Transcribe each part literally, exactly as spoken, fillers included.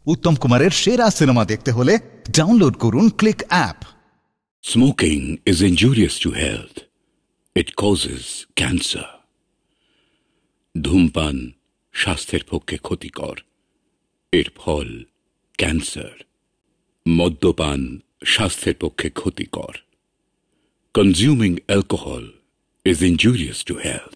উত্তম কুমারের সেরা সিনেমা দেখতে হলে ডাউনলোড করুন click app. Smoking is injurious to health. It causes cancer. ধূমপান স্বাস্থ্যের পক্ষে ক্ষতিকর, এর ফল ক্যান্সার। মদ্যপান স্বাস্থ্যের পক্ষে ক্ষতিকর। Consuming alcohol is injurious to health.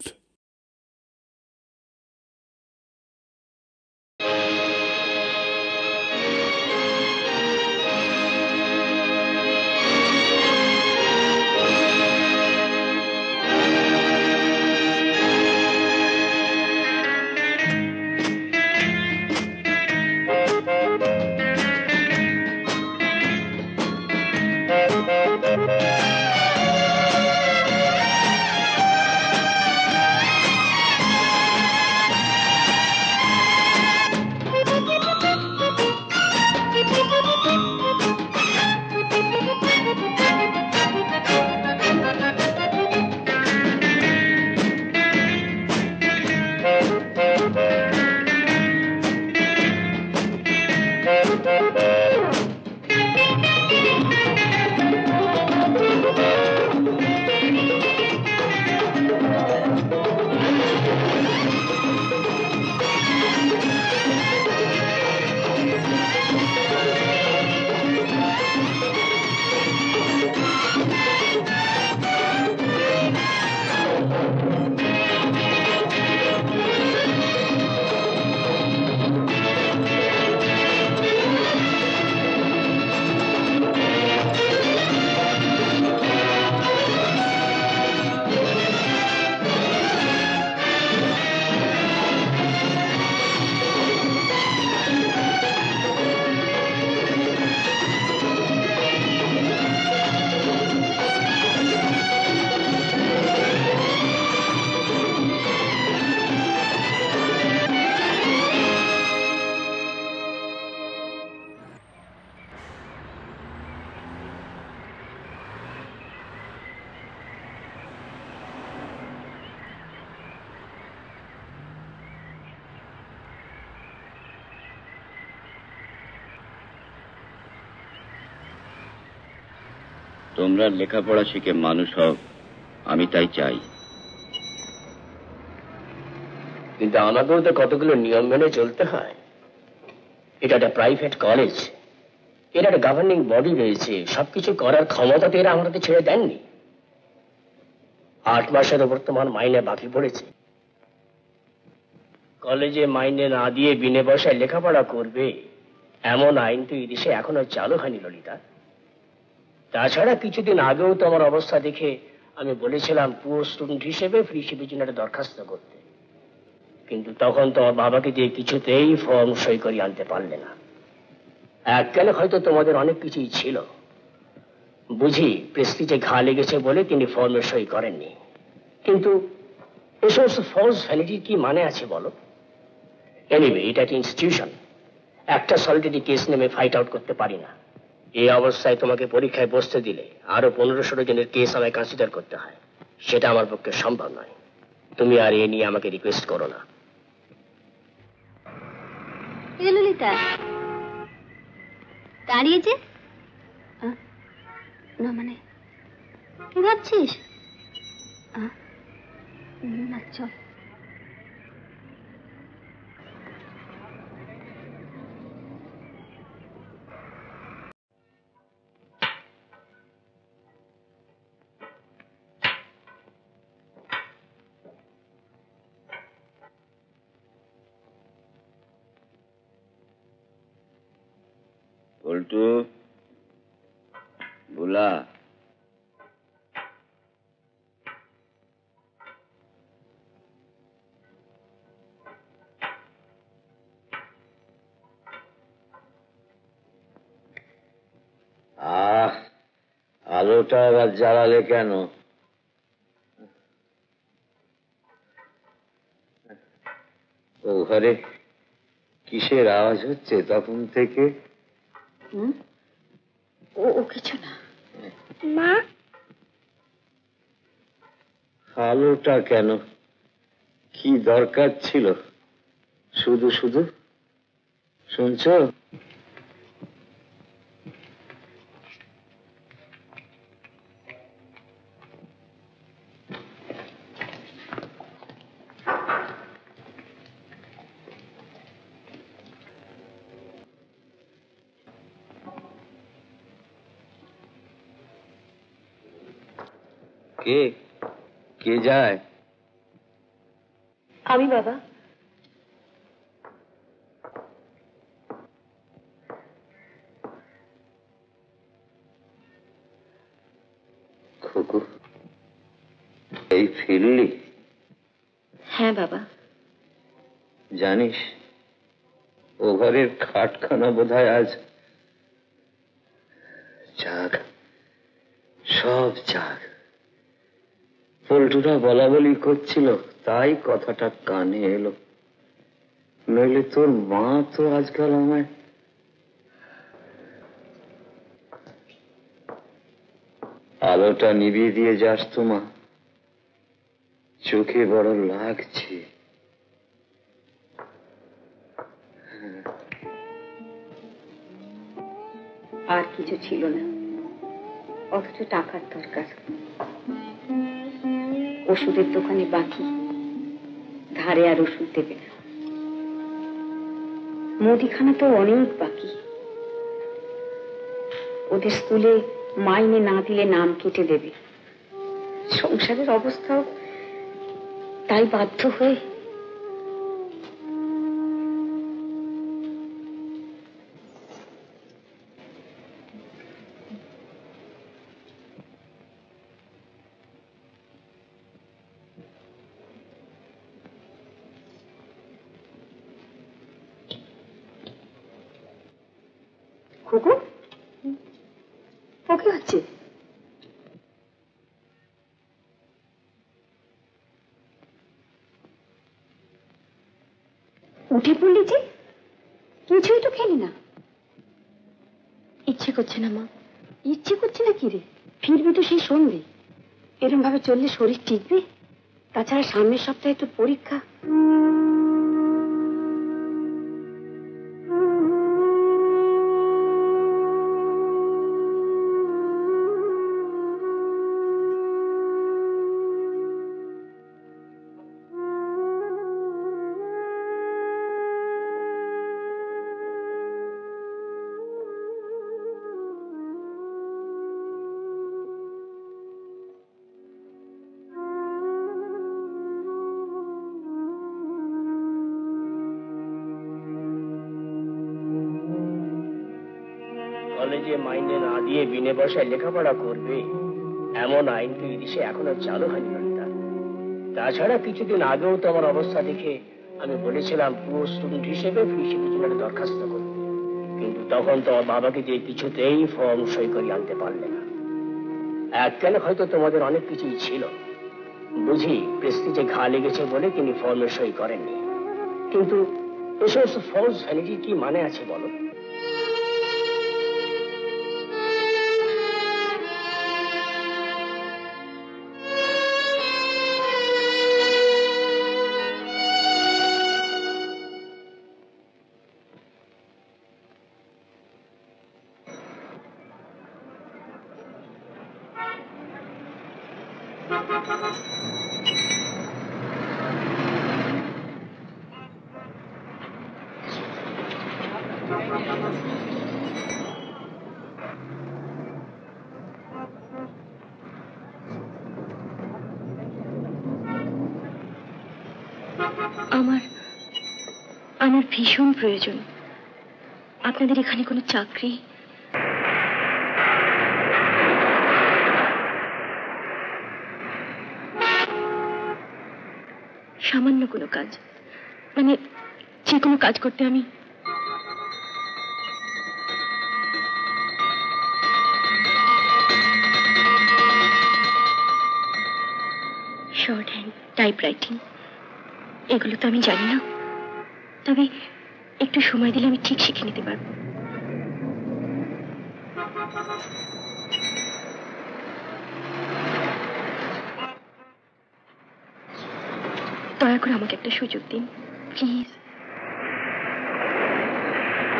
তোমরা লেখাপড়া শিখে মানুষ হও, আমি তাই চাই। কিন্তু আমাকেও তো কতগুলো নিয়ম মেনে চলতে হয়। এটা একটা প্রাইভেট কলেজ, এর একটা গভর্নিং বডি রয়েছে, সবকিছু করার ক্ষমতা তো এরা আমাকে ছেড়ে দেননি। আট মাসের ওপর তোমার মাইনে বাকি পড়েছে। কলেজে মাইনে না দিয়ে বিনে পয়সায় লেখাপড়া করবে এমন আইন তো এই দেশে এখনো চালু হয়নি ললিতা। তাছাড়া কিছুদিন আগেও তো আমার অবস্থা দেখে আমি বলেছিলাম পুয়ার স্টুডেন্ট হিসেবে ফ্রি শিপের জন্য একটা দরখাস্ত করতে, কিন্তু তখন তোমার বাবাকে দিয়ে কিছুতেই ফর্ম সই করিয়ে আনতে পারলে না। এককালে হয়তো তোমাদের অনেক কিছুই ছিল, বুঝি প্রেস্টিজে ঘা লেগেছে বলে তিনি ফর্মে সই করেননি। কিন্তু এই সমস্ত ফলস ভ্যালিডির কি মানে আছে বলো? এনিওয়ে, এটা একটা ইনস্টিটিউশন, একটা সলিটারি কেস নেমে ফাইট আউট করতে পারি না। এই অবস্থায় তোমাকে পরীক্ষায় বসতে দিলে আরো পনেরো ষোলো জনের কেস আমায় কনসিডার করতে হয়, সেটা আমার পক্ষে সম্ভব নয়। তুমি আর এ নিয়ে আমাকে রিকোয়েস্ট করো না। ললিতা দাঁড়িয়ে যে না, মানে কি ভাবছিস? না চল। পল্টু, বুলা, আহ আলোটা আবার জ্বালালে কেন? ও ঘরে কিসের আওয়াজ হচ্ছে তখন থেকে? ও কিছু না মা। আলোটা কেন? কি দরকার ছিল শুধু শুধু শুনছো? কে কে যায়? আমি বাবা। খোকু, এই ফিরলি? হ্যাঁ বাবা। জানিস, ও ঘরের খাটখানা বোধহয় আজ জাগ, সব জাগ। পল্টুরা বলা বলি করছিল, তাই কথাটা কানে এলো। নইলে তোর মা তো আজকাল আমায় আলোটা নিভিয়ে দিয়ে যাস তো মা, চোখে বড় লাগছে। আর কিছু ছিল না, অথচ টাকার দরকার। ওষুধের দোকানে বাকি, ধারে আর ওষুধ দেবে না। মুদিখানা তো অনেক বাকি, ওদের স্কুলে মাইনে না দিলে নাম কেটে দেবে। সংসারের অবস্থাও তাই বাধ্য হয়ে খুকু, ওকে হচ্ছে উঠে পড়লি যে, কিছুই তো খেলি না। ইচ্ছে করছে না মা। ইচ্ছে করছে না কি রে? ফিরবি তো সেই সন্ধে। এরকম ভাবে চললে শরীর টিকবে? তাছাড়া সামনের সপ্তাহে তোর পরীক্ষা। কলেজে মাইনে না দিয়ে বিনে পয়সায় লেখাপড়া করবে এমন আইন তো এই দেশে এখনো চালু হয়নি ললিতা। তাছাড়া কিছুদিন আগেও তো আমার অবস্থা দেখে আমি বলেছিলাম পুরো স্টুডেন্ট হিসেবে ফি শিপিং দরখাস্ত করতে, কিন্তু তখন তো আমার বাবাকে দিয়ে কিছুতেই ফর্ম সই করে আনতে পারলে না। এক কেন হয়তো তোমাদের অনেক কিছুই ছিল, বুঝি প্রেস্টিজে ঘা লেগেছে বলে তিনি ফর্মে সই করেননি। কিন্তু এসব ফলস ভ্যানিটি কি মানে আছে বলো? আমার আমার ভীষণ প্রয়োজন আপনাদের এখানে কোনো চাকরি। সামান্য কোনো কাজ, মানে যে কোনো কাজ করতে আমি শর্ট হ্যান্ড, টাইপ রাইটিং এগুলো তো আমি জানি না, তবে একটু সময় দিলে আমি ঠিক শিখে নিতে পারবো। দয়া করে আমাকে একটা সুযোগ দিন প্লিজ।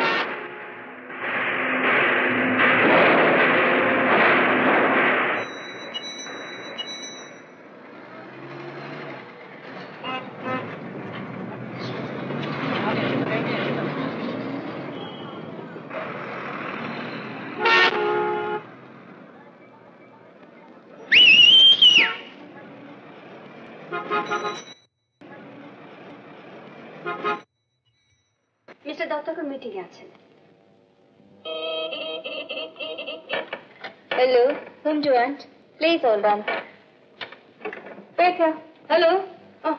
মিস্টার দত্ত এখন মিটিং এ আছেন। Hello, whom do you want? Please hold on. Wait here. Hello. Oh.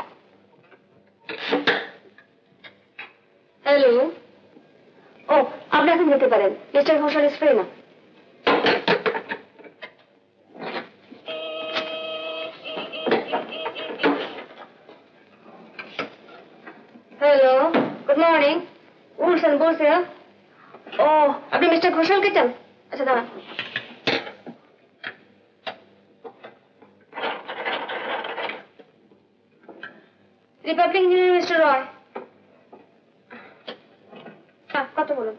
Hello. Oh, আপনি এখন যেতে পারেন। মিস্টার ঘোষাল ইজ ফ্রি না। Hello, good morning. উলসন বলছে। ও, আপনি মিস্টার ঘোষালকে চান? আচ্ছা দাঁড়ান। Republic engineer mister Roy. হ্যাঁ, কথা বলুন।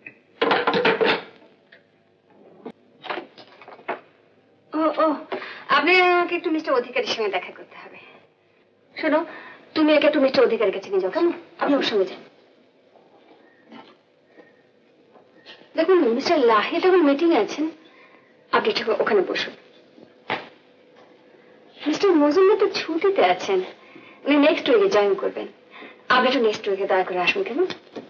ও ও আপনি আমাকে একটু মিস্টার অধিকারীর সঙ্গে দেখা করতে হবে। শোনো, তুমি একে একটু মিস্টার অধিকারীর কাছে নিয়ে যাও, কেমন? আপনি ওর সঙ্গে যান। দেখুন, মিস্টার লাহিদ এখন মিটিং এ আছেন, আপনি ঠিক ওখানে বসুন। মিস্টার মজুমদার তো ছুটিতে আছেন, উনি নেক্সট উইকে জয়েন করবেন। আপনি একটু নেক্সট উইকে দয়া করে আসুন, কেমন?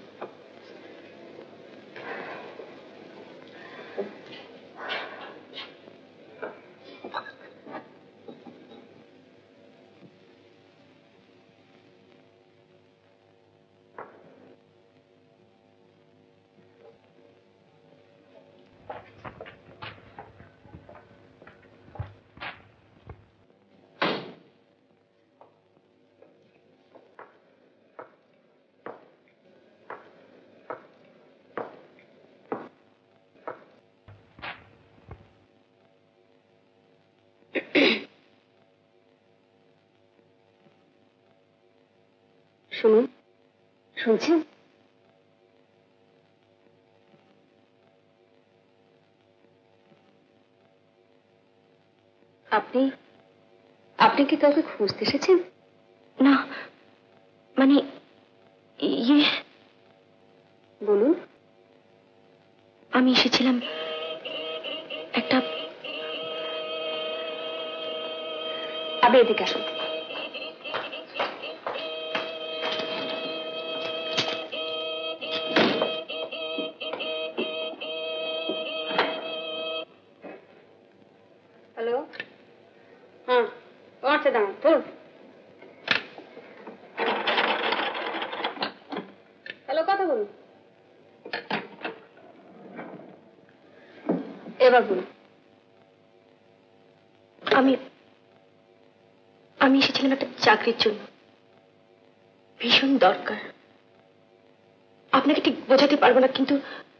শুনুন, শুনছেন? আপনি আপনি কি কাউকে খুঁজতে এসেছেন? না, মানে ইয়ে, বলুন। আমি এসেছিলাম একটা, আপনি এদিকে আসুন। হ্যালো, হ্যাঁ, আচ্ছা দাঁড়ান, বলুন। হ্যালো, কথা বলুন। এবার বলুন। আমি আমি এসেছিলাম একটা চাকরির জন্য, ভীষণ দরকার। আপনাকে ঠিক বোঝাতে পারবো না, কিন্তু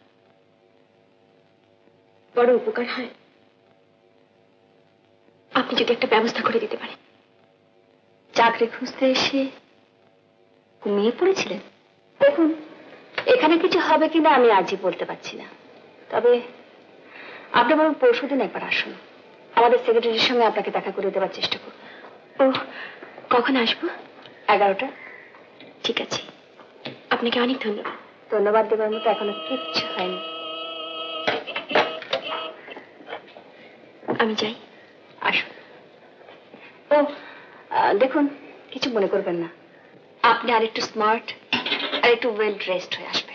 বড় উপকার হয় আপনি যদি একটা ব্যবস্থা করে দিতে পারেন। চাকরি খুঁজতে এসে ঘুমিয়ে পড়েছিলেন? দেখুন, এখানে কিছু হবে কিনা আমি আজই বলতে পারছি না, তবে আপনি বরং পরশুদিন একবার আসুন, আমাদের সেক্রেটারির সঙ্গে আপনাকে দেখা করে দেওয়ার চেষ্টা করব। ও, কখন আসবো? এগারোটা। ঠিক আছে, আপনাকে অনেক ধন্যবাদ। ধন্যবাদ দেবার মতো এখনো কিচ্ছু হয়নি। আমি যাই, আসুন। ও দেখুন, কিছু মনে করবেন না, আপনি আর একটু স্মার্ট আর একটু ওয়েল ড্রেসড হয়ে আসবেন,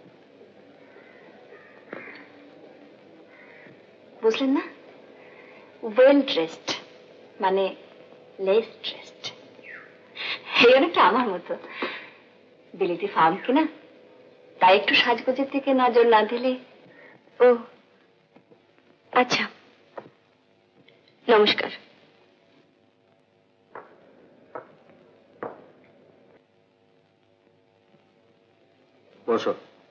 বুঝলেন না? ওয়েল ড্রেসড মানে লেস ড্রেসড। এই অনেকটা আমার মতো, বিলিতি ফার্ম কিনা, তাই একটু সাজগোজের দিকে নজর না দিলে। ও আচ্ছা, নমস্কার। বসো।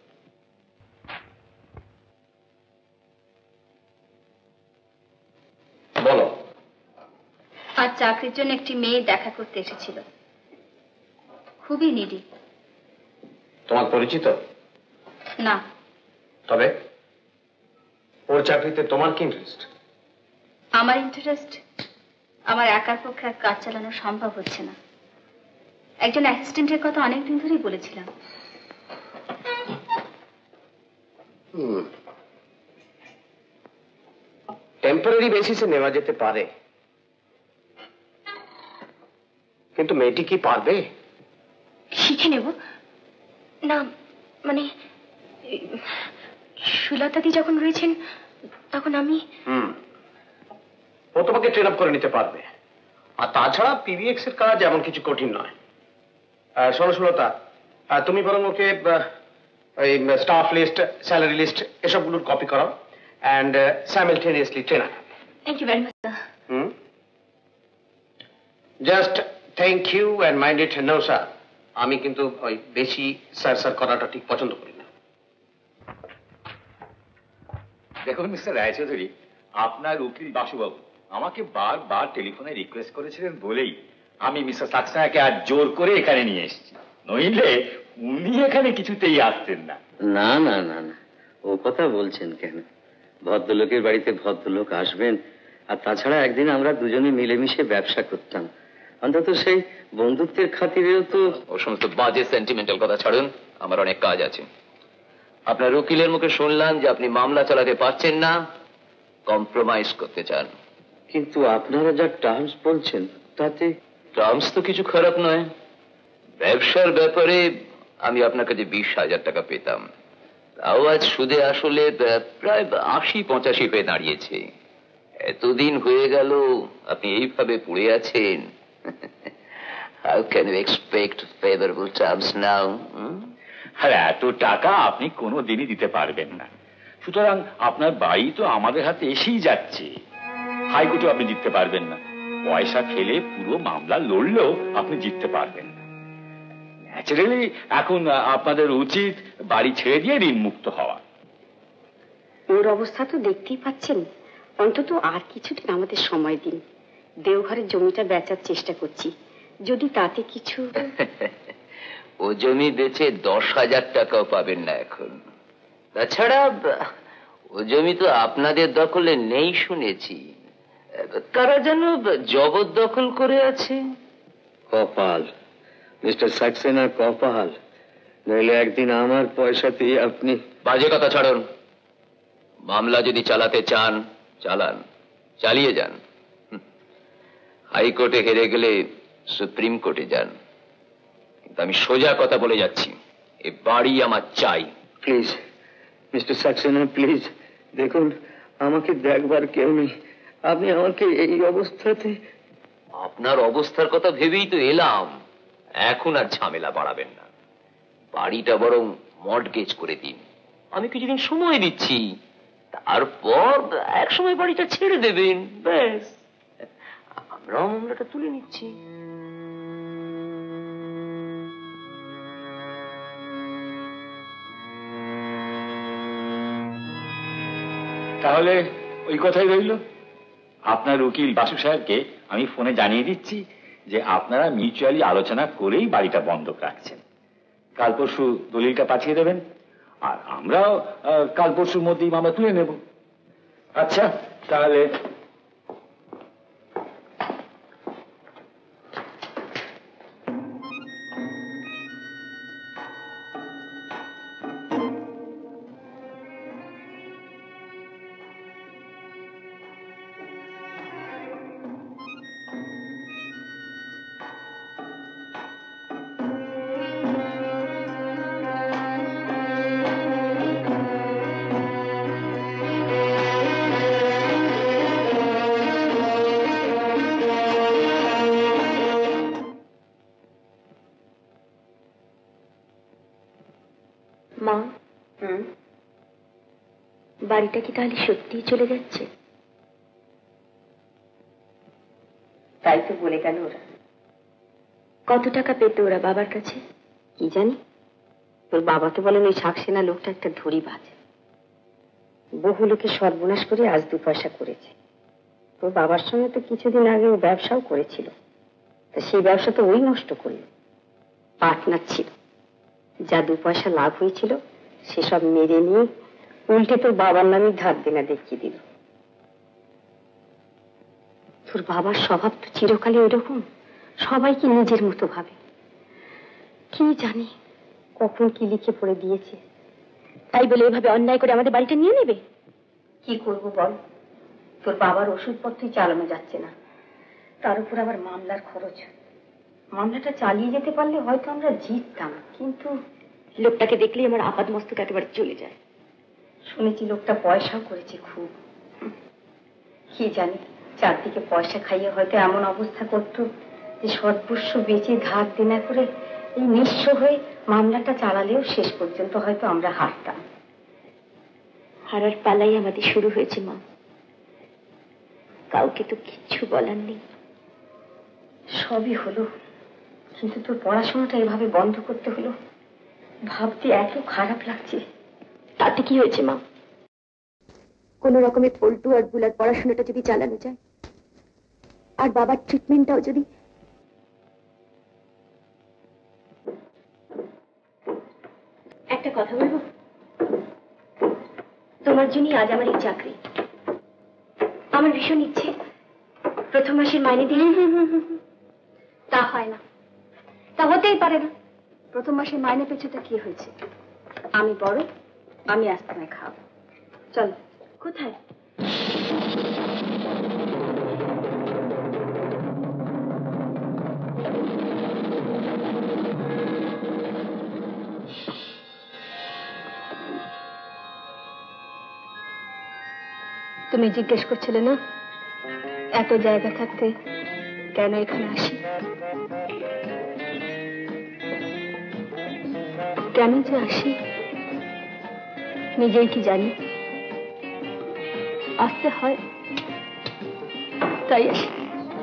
বলো। আজ চাকরির জন্য একটি মেয়ে দেখা করতে এসেছিল, খুবই নিডি। তোমার পরিচিত? না। তবে ওর চাকরিতে তোমার কি ইন্টারেস্ট? আমার ইন্টারেস্ট, আমার একার পক্ষে আর কাজ চালানো সম্ভব হচ্ছে না। একজন অ্যাসিস্ট্যান্টের কথা অনেকদিন ধরেই বলেছিলাম। টেম্পোরারি বেসিসে নেওয়া যেতে পারে, কিন্তু মেয়েটি কি পারবে? শিখে নেব না, মানে সুলতাদি যখন রয়েছেন তখন আমি। হুম, ও তোমাকে ট্রেন আপ করে নিতে পারবে। আর তাছাড়া পিবিএক্স এর কাজ এমন কিছু কঠিন নয়। শোনো সুলতা, তুমি বরং ওকে এই স্টাফ লিস্ট, স্যালারি লিস্ট এসবগুলোর কপি করো and simultaneously train up. Thank you very much sir. Hmm, just thank you and mind it no sir. আমি কিন্তু ওই বেশি স্যার স্যার করাটা ঠিক পছন্দ করি না। দেখুন মিস্টার রায়চৌধুরী, আপনার উকিল বাসুবাবু আমাকে বারবার টেলিফোনে রিকোয়েস্ট করেছিলেন বলেই আমি মিস্টার সাক্সেনাকে আজ জোর করে এখানে নিয়ে এসেছি, নইলে উনি এখানে কিছুতেই আসতেন না। না না না না, ও কথা বলছেন কেন? ভদ্রলোকের বাড়িতে ভদ্রলোক আসবেন। আর তাছাড়া একদিন আমরা দুজনে মিলেমিশে ব্যবসা করতাম, অন্তত সেই বন্ধুত্বের খাতিরেও তো। ও সমস্ত বাজে সেন্টিমেন্টাল কথা ছাড়ুন, আমার অনেক কাজ আছে। আপনার উকিলের মুখে শুনলাম যে আপনি মামলা চালাতে পারছেন না, কম্প্রোমাইজ করতে চান। কিন্তু আপনারা যা টার্মস বলছেন তাতে। টার্মস তো কিছু খারাপ নয়। ব্যবসার ব্যাপারে আমি আপনার কাছে বিশ হাজার টাকা পেতাম, তাও আজ সুদে আসলে প্রায় আশি পঁচাশি হয়ে দাঁড়িয়েছে। এতদিন হয়ে গেল আপনি এইভাবে পড়ে আছেন। How can you expect favorable terms now? আর এত টাকা আপনি কোনো দিনই দিতে পারবেন না, সুতরাং আপনার বাড়ি তো আমাদের হাতে এসেই যাচ্ছে। হাইকোর্টে আপনি জিততে পারবেন না, পয়সা ফেলে পুরো মামলা লড়লেও আপনি জিততে পারবেন না। ন্যাচারালি এখন আপনাদের উচিত বাড়ি ছেড়ে দিয়ে ঋণ মুক্ত হওয়া। ওর অবস্থা তো দেখতেই পাচ্ছেন, অন্তত আর কিছুদিন আমাদের সময় দিন। দেওঘরের জমিটা বেচার চেষ্টা করছি, যদি তাতে কিছু। ও জমি বেচে দশ হাজার টাকাও পাবেন না এখন। তাছাড়া ও জমি তো আপনাদের দখলে নেই শুনেছি, কারা যেন জবরদখল করে আছে। কপাল মিস্টার সাক্সেনা, কপাল। নইলে একদিন আমার পয়সাতেই আপনি। বাজে কথা ছাড়ুন, মামলা যদি চালাতে চান চালান, চালিয়ে যান। হাইকোর্টে হেরে গেলে সুপ্রিম কোর্টে যান, কিন্তু আমি সোজা কথা বলে যাচ্ছি, এ বাড়ি আমার চাই। প্লিজ মিস্টার সাক্সেনা, প্লিজ দেখুন, আমাকে দেখবার কেউ নেই, আপনি আমাকে এই অবস্থাতে। আপনার অবস্থার কথা ভেবেই তো এলাম। এখন আর ঝামেলা বাড়াবেন না, বাড়িটা বরং মর্টগেজ করে দিন। আমি কিছুদিন সময় দিচ্ছি, তারপর এক সময় বাড়িটা ছেড়ে দেবেন, ব্যাস আমরা মামলাটা তুলে নিচ্ছি। তাহলে ওই কথাই রইল। আপনার উকিল বাসু সাহেবকে আমি ফোনে জানিয়ে দিচ্ছি যে আপনারা মিউচুয়ালি আলোচনা করেই বাড়িটা বন্ধক রাখছেন। কাল পরশু দলিলটা পাঠিয়ে দেবেন, আর আমরাও কাল পরশুর মধ্যেই মামলা তুলে নেব। আচ্ছা তাহলে মা, হুম, বাড়িটা কি তাহলে সত্যিই চলে যাচ্ছে? তাই তো বলে গেল ওরা। কত টাকা পেত ওরা বাবার কাছে কি জানি। তোর বাবা তো বলেন ওই সাক্সেনা লোকটা একটা ধরিবাজ, বহু লোকে সর্বনাশ করে আজ দু পয়সা করেছে। তোর বাবার সঙ্গে তো কিছুদিন আগে ও ব্যবসাও করেছিল, তা সেই ব্যবসা তো ওই নষ্ট করলো। পার্টনার ছিল, যা দু পয়সা লাভ হয়েছিল সেসব মেরে নিয়ে উল্টে তোর বাবার নামে ধার দেনা দেখিয়ে দিল। তোর বাবার স্বভাব তো চিরকালে ওইরকম, সবাইকে নিজের মতো ভাবে। কি জানি কখন কি লিখে পড়ে দিয়েছে, তাই বলে এভাবে অন্যায় করে আমাদের বাড়িটা নিয়ে নেবে? কি করবো বল, তোর বাবার ওষুধপত্রই চালানো যাচ্ছে না, তার উপর আবার মামলার খরচ। মামলাটা চালিয়ে যেতে পারলে হয়তো আমরা জিততাম, কিন্তু লোকটাকে দেখলেই আমার আপাদ মস্তক একেবারে চলে যায়। শুনেছি লোকটা পয়সাও করেছে খুব। কি জানি, চারদিকে পয়সা খাইয়ে হয়তো এমন অবস্থা করত যে সর্বস্ব বেঁচে ধার দেনা করে এই নিঃস্ব হয়ে মামলাটা চালালেও শেষ পর্যন্ত হয়তো আমরা হারতাম। হারার পালাই আমাদের শুরু হয়েছে মা, কাউকে তো কিচ্ছু বলার নেই। সবই হলো, কিন্তু তোর পড়াশোনাটা এভাবে বন্ধ করতে হলো, ভাবতে এত খারাপ লাগছে। তাতে কি হয়েছে মা? কোন রকমে পল্টু আর বুলার পড়াশোনাটা যদি চালানো যায়, আর বাবার ট্রিটমেন্টটাও যদি। একটা কথা বলবো, তোমার জন্যই আজ আমার এই চাকরি। আমার ভীষণ ইচ্ছে প্রথম মাসের মাইনে দিয়ে। তা হয় না, তা হতেই পারে না। প্রথম মাসের মাইনে পেছুটা কি হয়েছে? আমি বড়, আমি আজ তোমায় খাওয়াবো। চল। কোথায়? তুমি জিজ্ঞেস করছিলে না এত জায়গা থাকতে কেন এখানে আসি? কেন যে আসি নিজেই কি জানি। আসতে হয় তাই আসি।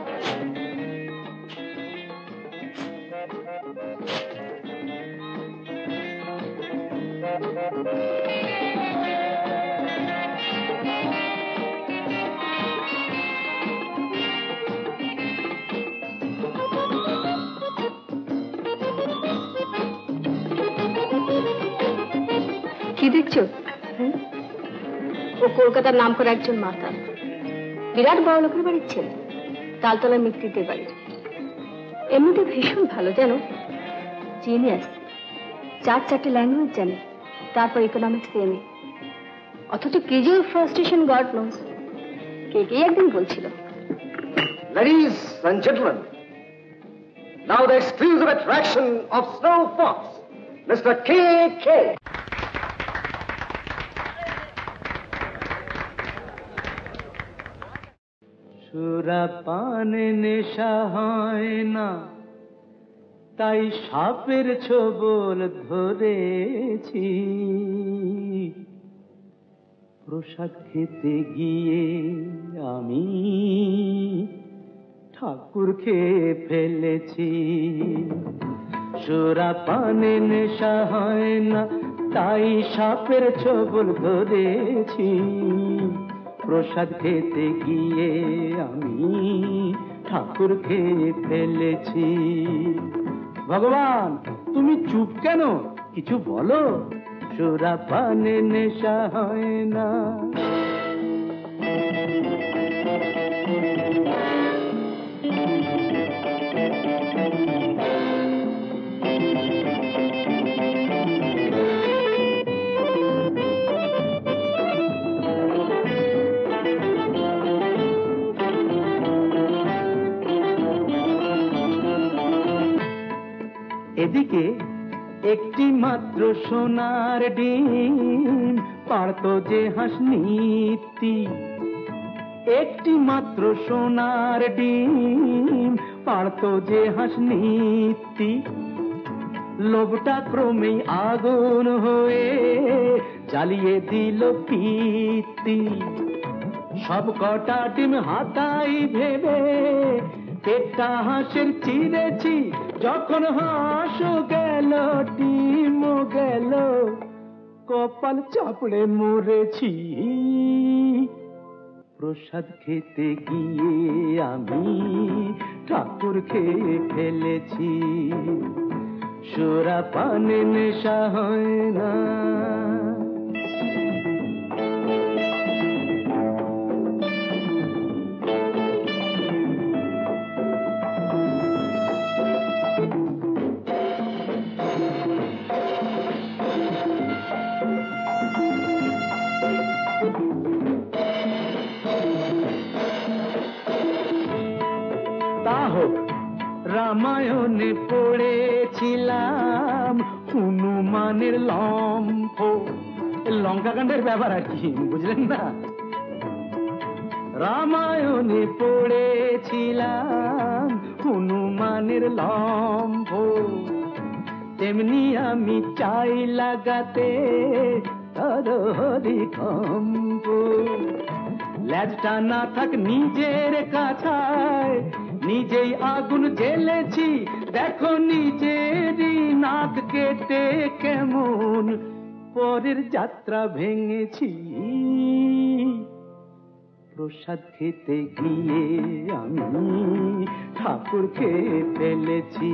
কি দেখছো? ও কলকাতার নাম করে একজন মাতাল, বিরাট বড় লোকের বাড়ির ছেলে, তালতলার মিত্তিদের বাড়ির। এমনিতে ভীষণ ভালো জানো, জিনিয়াস, চার চারটে ল্যাঙ্গুয়েজ জানে, তারপর ইকোনমিক্স এম এ, অথচ কেজিও ফ্রাস্ট্রেশন গড নোস। কে কে একদিন বলছিল। Ladies and gentlemen, now the exclusive attraction of Snow Fox, Mister K K. সুরাপানে নেশা হয় না, তাই সাপের ছোবল ধরেছি। প্রসাদ খেতে গিয়ে আমি ঠাকুর খেয়ে ফেলেছি। সুরাপানে নেশা হয় না, তাই সাপের ছোবল ধরেছি। প্রসাদ খেতে গিয়ে আমি ঠাকুর খেয়ে ফেলেছি। ভগবান তুমি চুপ কেন, কিছু বলো। সুরাপানে নেশা হয় না। এদিকে একটি মাত্র সোনার ডিম পারত যে হাঁস নিত্যি। একটি মাত্র সোনার ডিম পারত যে হাঁস নিত্যি। লোভটা ক্রমেই আগুন হয়ে জ্বালিয়ে দিল পিত্তি। সব কটা ডিম হাতাই ভেবে পেটটা হাঁসের চিরেছি। যখন হাঁস গেল ডিম গেল, কপাল চাপড়ে মরেছি। প্রসাদ খেতে গিয়ে আমি ঠাকুর খেয়ে ফেলেছি। সুরাপানে নেশা হয় না। রামায়ণে পড়েছিলাম হনুমানের লম্ফ, লঙ্কাকাণ্ডের ব্যাপার আর কি, বুঝলেন না? রামায়ণে পড়েছিলাম হনুমানের লম্ফ, তেমনি আমি চাই লাগাতে হরিকম্প। ল্যাজটা না থাক নিজের কাছায়, নিজেই আগুন জ্বেলেছি, দেখো নিজেরই নাক কেটে কেমন পরের যাত্রা ভেঙেছি। প্রসাদ খেতে গিয়ে আমি ঠাকুরকে ফেলেছি।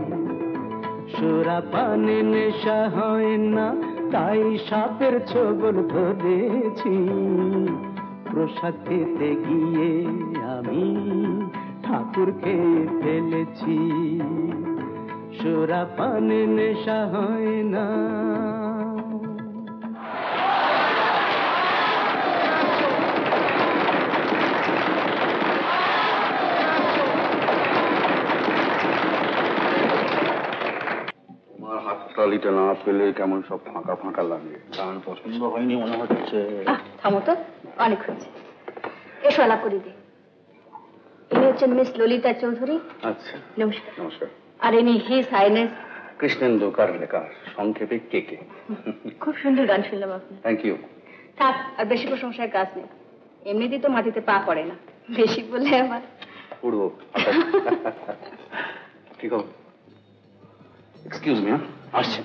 সুরাপানে নেশা হয় না, তাই সাপের ছোবল ধরেছি। প্রসাদ খেতে গিয়ে আমি ঠাকুরকে ফেলেছি। সুরাপানে নেশা হয় না। হাততালিটা না পেলে কেমন সব ফাঁকা ফাঁকা লাগে। গান পছন্দ হয়নি মনে হচ্ছে। থামো তো, অনেক হচ্ছে, এসো আলাপ করে দে। ইনি হচ্ছেন মিস ললিতা চৌধুরী। আচ্ছা, নমস্কার। নমস্কার। আর ইনি হিজ হাইনেস কৃষ্ণেন্দু কারলেকার, সংক্ষেপে কে কে। খুব সুন্দর গান শুনলাম আপনি। Thank you. থাক, আর বেশি প্রশংসার কাজ নেই, এমনিতেই তো মাটিতে পা পড়ে না, বেশি বলে আমার উড়বো। কি খবর? এক্সকিউজ মি, আসছেন।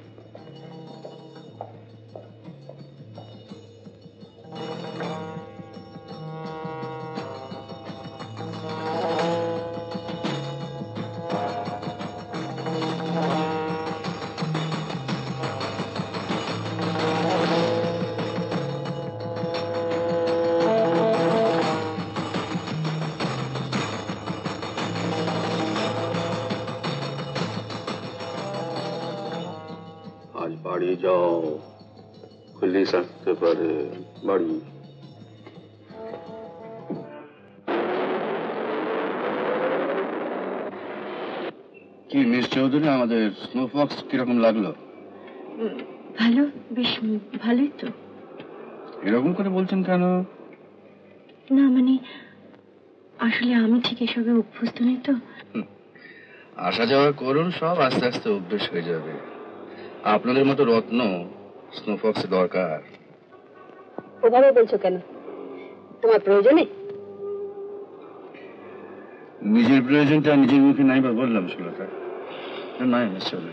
বাড়ি যাও, পুলিশ আসতে পারে। বাড়ি কি মিস চৌধুরী, আমাদের স্নোফক্স কিরকম লাগলো? ভালো, বেশ ভালোই তো। এরকম করে বলছেন কেন? না মানে আসলে আমি ঠিক এসবে অভ্যস্ত নেই তো। আসা যাওয়া করুন, সব আস্তে আস্তে অভ্যেস হয়ে যাবে। আপনাদের মতো রত্ন স্নোফক্স দরকার। ওভাবে বলছো কেন? তোমার প্রয়োজনে? নিজের প্রয়োজনটা নিজের মুখে নাই বা বললাম সুলতা, নাই নিশ্চয়।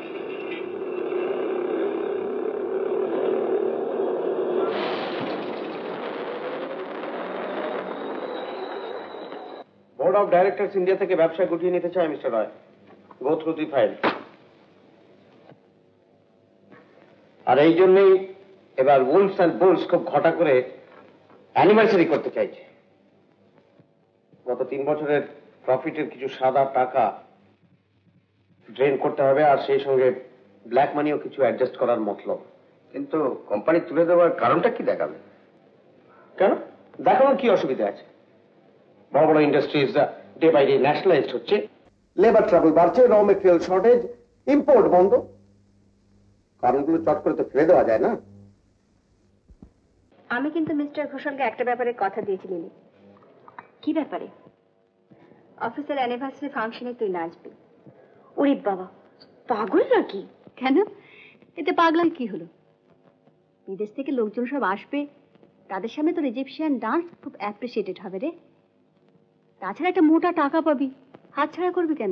বোর্ড অফ ডাইরেক্টরস ইন্ডিয়া থেকে ব্যবসা গুটিয়ে নিতে চায় mister Roy. Go through the file. আর এই জন্যই এবার উলফস অ্যান্ড বুলস খুব ঘটা করে অ্যানিভার্সারি করতে চাইছে। গত তিন বছরের প্রফিটের কিছু সাদা টাকা ড্রেন করতে হবে, আর সেই সঙ্গে ব্ল্যাক মানিও কিছু অ্যাডজাস্ট করার মতলব। কিন্তু কোম্পানি তুলে দেওয়ার কারণটা কি দেখাবে? কেন দেখানোর কি অসুবিধা আছে? বড় বড় industries day by day nationalised হচ্ছে, লেবার ট্রাবল বাড়ছে, র মেটেরিয়াল শর্টেজ, ইম্পোর্ট বন্ধ। কারণগুলো চট করে তো ফেলে দেওয়া যায় না। আমি কিন্তু মিস্টার ঘোষালকে একটা ব্যাপারে কথা দিয়েছি লিলি। কি ব্যাপারে? অফিসের অ্যানিভার্সারি ফাংশনে তুই নাচবি। ওরে বাবা, পাগল নাকি? কেন, এতে পাগলার কি হলো? বিদেশ থেকে লোকজন সব আসবে, তাদের সামনে তোর ইজিপশিয়ান ডান্স খুব অ্যাপ্রিসিয়েটেড হবে রে। তাছাড়া একটা মোটা টাকা পাবি, হাতছাড়া করবি কেন?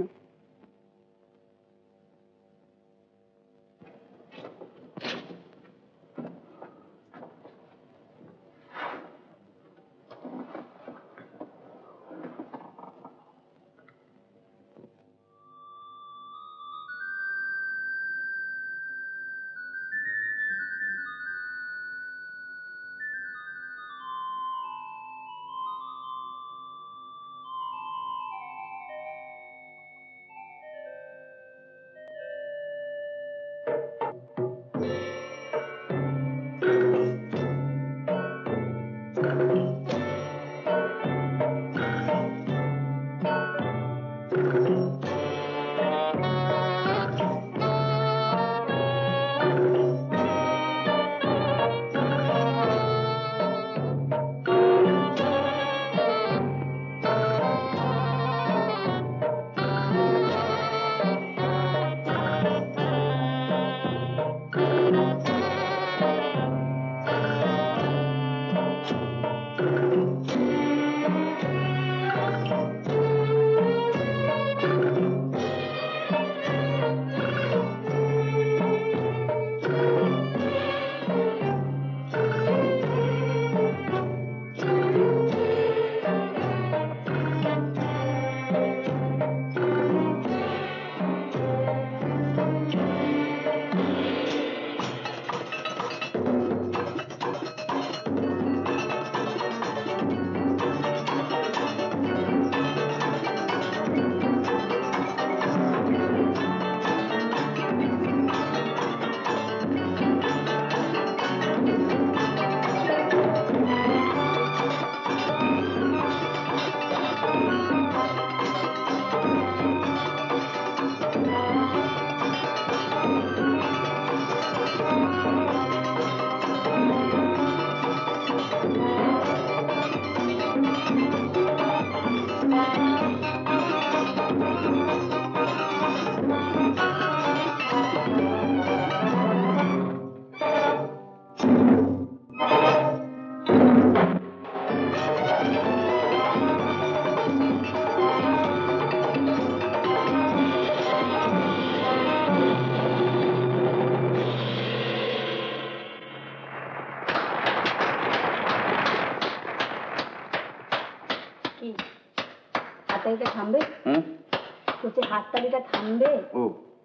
থামবে? বলছি হাততালিটা থামবে? ও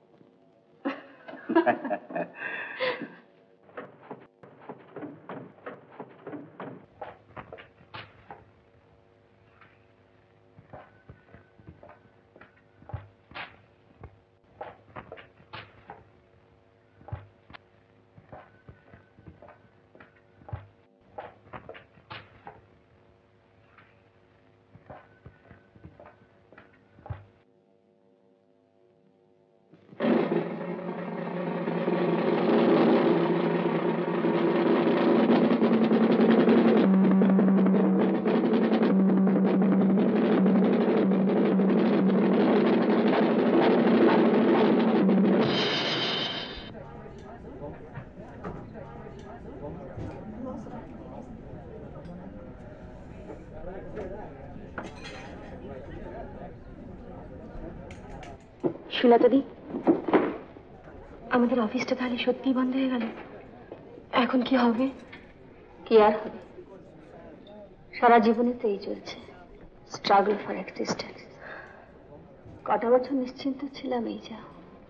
সুলতাদি, আমাদের অফিসটা তাহলে সত্যিই বন্ধ হয়ে গেল। এখন কি হবে? কি আর হবে, সারা জীবনে তো এই চলছে, স্ট্রাগল ফর এক্সিস্টেন্স। কটা বছর নিশ্চিন্ত ছিলাম, এই যা।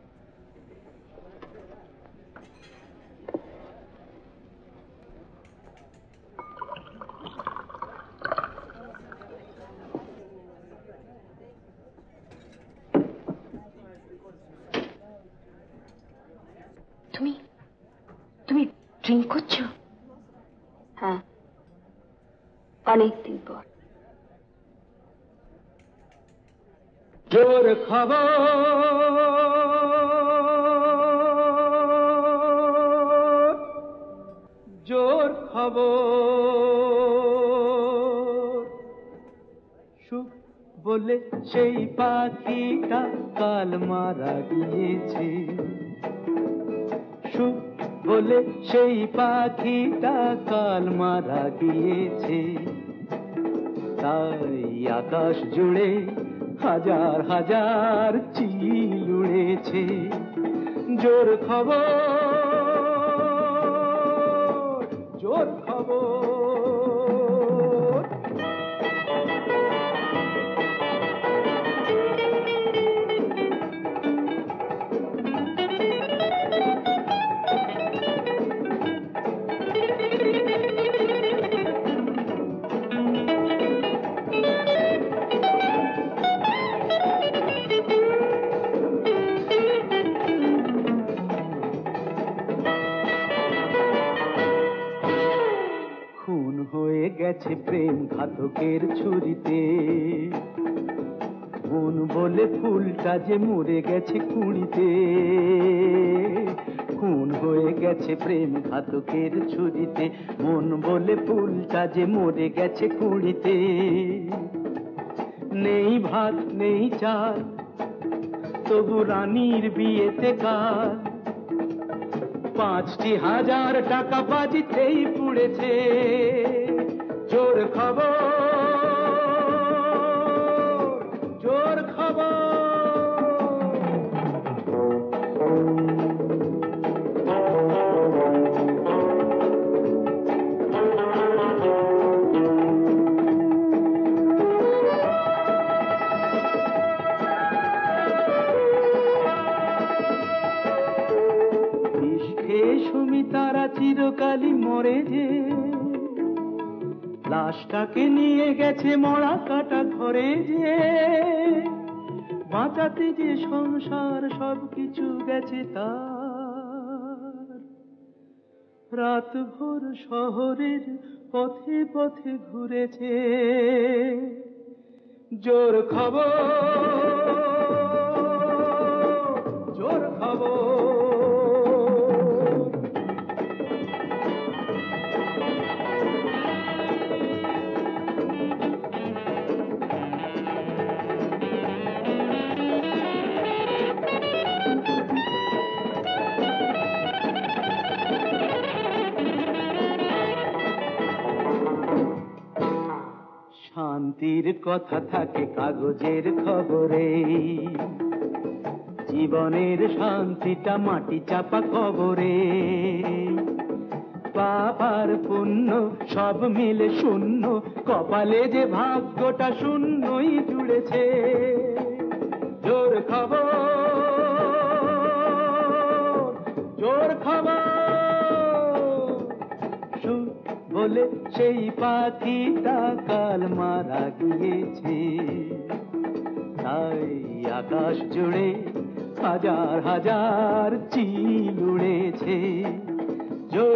তুমি তুমি ড্রিঙ্ক করছো? হ্যাঁ, অনেকদিন পর। জোর খবর, জোর খবর, সুখ বলে সেই পাখিটা কাল মারা গিয়েছে। সুখ বলে সেই পাখিটা কাল মারা গিয়েছে। তাই আকাশ জুড়ে হাজার হাজার চিল উড়েছে। জোর খবর, জোর খবর। গেছে প্রেম ঘাতকের ছুরিতে, মন বলে ফুলটা যে মরে গেছে কুড়িতে। খুন হয়ে গেছে প্রেম ঘাতকের ছুরিতে, মন বলে ফুলটা যে মরে গেছে কুড়িতে। নেই ভাত নেই চাল, তবু রানীর বিয়েতে কাল পাঁচটি হাজার টাকা বাজিতেই পুড়েছে। জোর খবর, জোর খবর। বিষ খেয়ে সুমিতারা চিরকালই মরে যে, লাশটাকে নিয়ে গেছে মরা কাটা ঘরে যে। বাঁচাতে যে সংসার সবকিছু গেছে তার, রাত ভোর শহরের পথে পথে ঘুরেছে। জোর খবর, জোর খবর। শান্তির কথা থাকে কাগজের খবরে, জীবনের শান্তিটা মাটি চাপা কবরে। পাপ আর পুণ্য সব মিলে শূন্য, কপালে যে ভাগ্যটা শূন্যই জুড়েছে। হলে সেই পাখিটা কাল মারা গিয়েছে। তাই আকাশ জুড়ে হাজার হাজার চিল উড়েছে। জোর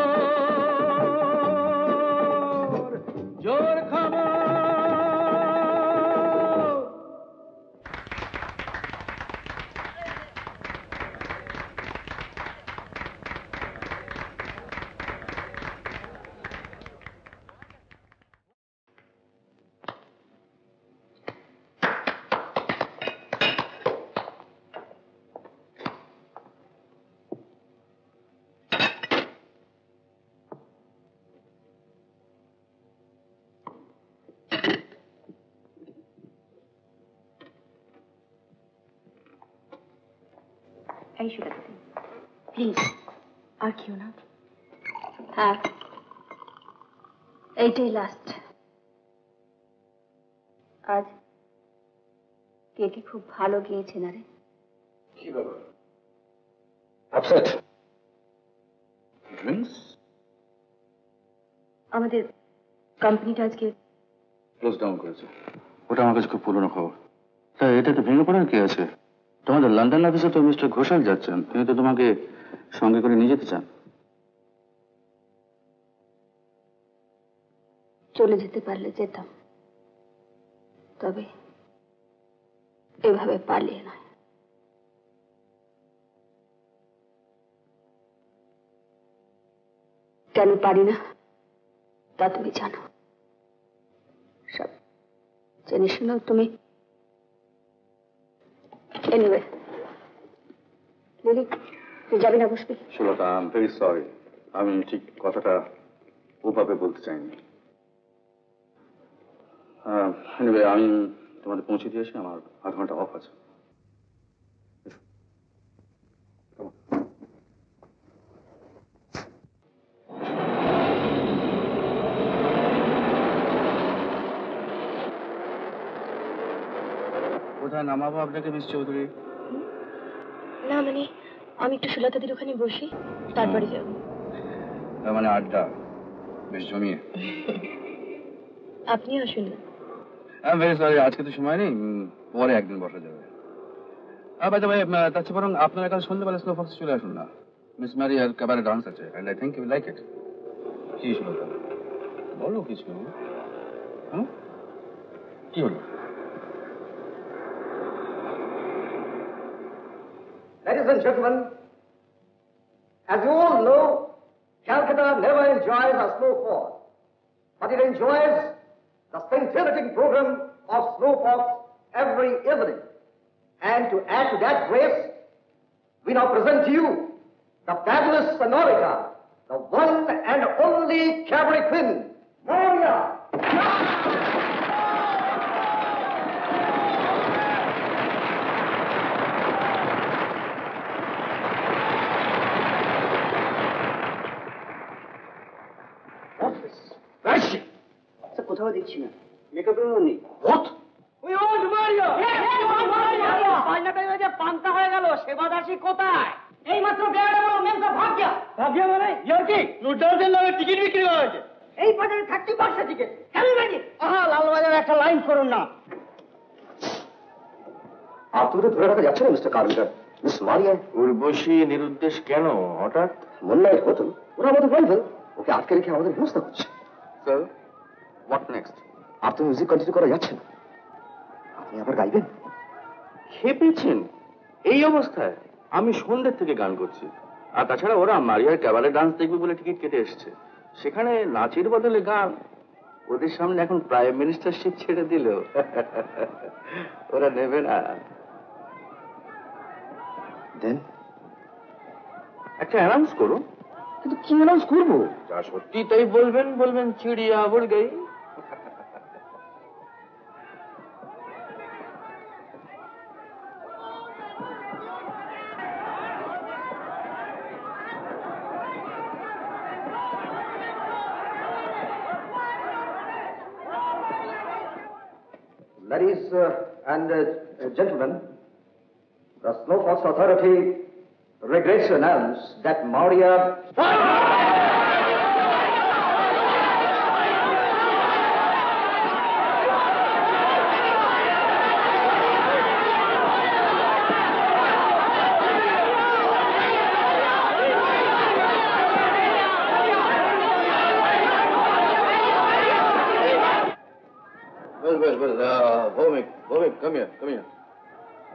খবর, জোর খবর। এই সুলতা প্লিজ আর কেউ না। হ্যাঁ এইটাই লাস্ট। আজ কেটি খুব ভালো গিয়েছে না রে? কি ব্যাপার? আপসেট? ড্রিঙ্কস? আমাদের কোম্পানিটা আজকে ক্লোজ ডাউন করেছে। ওটা আমার কাছে খুব পুরনো খবর। তাই এটাতে ভেঙে পড়ার কি আছে? তোমাদের লন্ডন অফিসে তো মিস্টার ঘোষাল যাচ্ছেন, তিনি তো তোমাকে সঙ্গে করে নিয়ে যেতে চান। চলে যেতে পারলে যেতাম, তবে এভাবে পালিয়ে নয়। কেন পারি না তা তুমি জানো। সব জেনে শুনো তুমি। এনিওয়ে লিলি, তুই যাবি না বসবি? Sulata, I am very sorry, আমি ঠিক কথাটা ওভাবে বলতে চাইনি। এনিওয়ে আমি তোমাদের পৌঁছে দিয়েছি, আমার আধ ঘন্টা অফ আছে। কোথায় নামাবো আপনাকে মিস চৌধুরী? না মানে আমি একটু সুলতাদের ওখানে বসি, তারপরে যাবো। তার মানে আড্ডা বেশ জমিয়ে। আপনি আসুন না। আই এম ভেরি সরি, আজকে তো সময় নেই, পরে একদিন বসা যাবে। বাই দ্য ওয়ে, তার চেয়ে বরং আপনারা কাল সন্ধ্যাবেলা স্নো ফক্সে চলে আসুন না। মিস মারিয়ার ক্যাবারে ডান্স আছে, and I think you like it. কি সুলতা, বলো কিছু। হুম, কি হলো? Ladies and gentlemen, as you all know, Calcutta never enjoys a snowfall, but it enjoys the scintillating program of Snowfox every evening. And to add to that grace, we now present to you the fabulous Sonorita, the one and only cabaret queen, Maria. কোথাও দেখছি না, মেকআপেরও নেই। What? We want Mario! Yes, we want Mario! পাল্লাটা যে পান্তা হয়ে গেল, সেবাদাসী কোথায়? এই মাত্র বেড়ে বলো মেমসা ভাগ্যা। ভাগ্যা মানে ইয়ার কি? নুডলসের নামে টিকিট বিক্রি করা হয়েছে। এই বাজারে থার্টি পার্সেন্ট টিকিট। কেন নাকি? আহা, লালবাজারে একটা লাইন করুন না। আর তোদের ধরে রাখা যাচ্ছে না mister Carpenter. Miss Maria Urvashi নিরুদ্দেশ কেন হঠাৎ? মোল্লায়ের কত, ওরা আমাদের বলবেন, ওকে আটকে রেখে আমাদের হেনস্থা করছে। Sir, what next? আর তো মিউজিক কন্টিনিউ করা যাচ্ছে না, আপনি আবার গাইবেন? খেপেছেন? এই অবস্থায় আমি সন্ধ্যের থেকে গান করছি, আর তাছাড়া ওরা মারিয়ার ক্যাবারে ডান্স দেখবে বলে টিকিট কেটে এসছে, সেখানে নাচের বদলে গান। ওদের সামনে এখন প্রাইম মিনিস্টারশিপ ছেড়ে দিল, ওরা নেবে না। দেন একটা অ্যানাউন্স করুন। কিন্তু কি অ্যানাউন্স করবো? যা সত্যি তাই বলবেন, বলবেন চিড়িয়া বল গই। Ladies uh, and uh, gentlemen, the Snowfox Authority regrets to announce that Maria...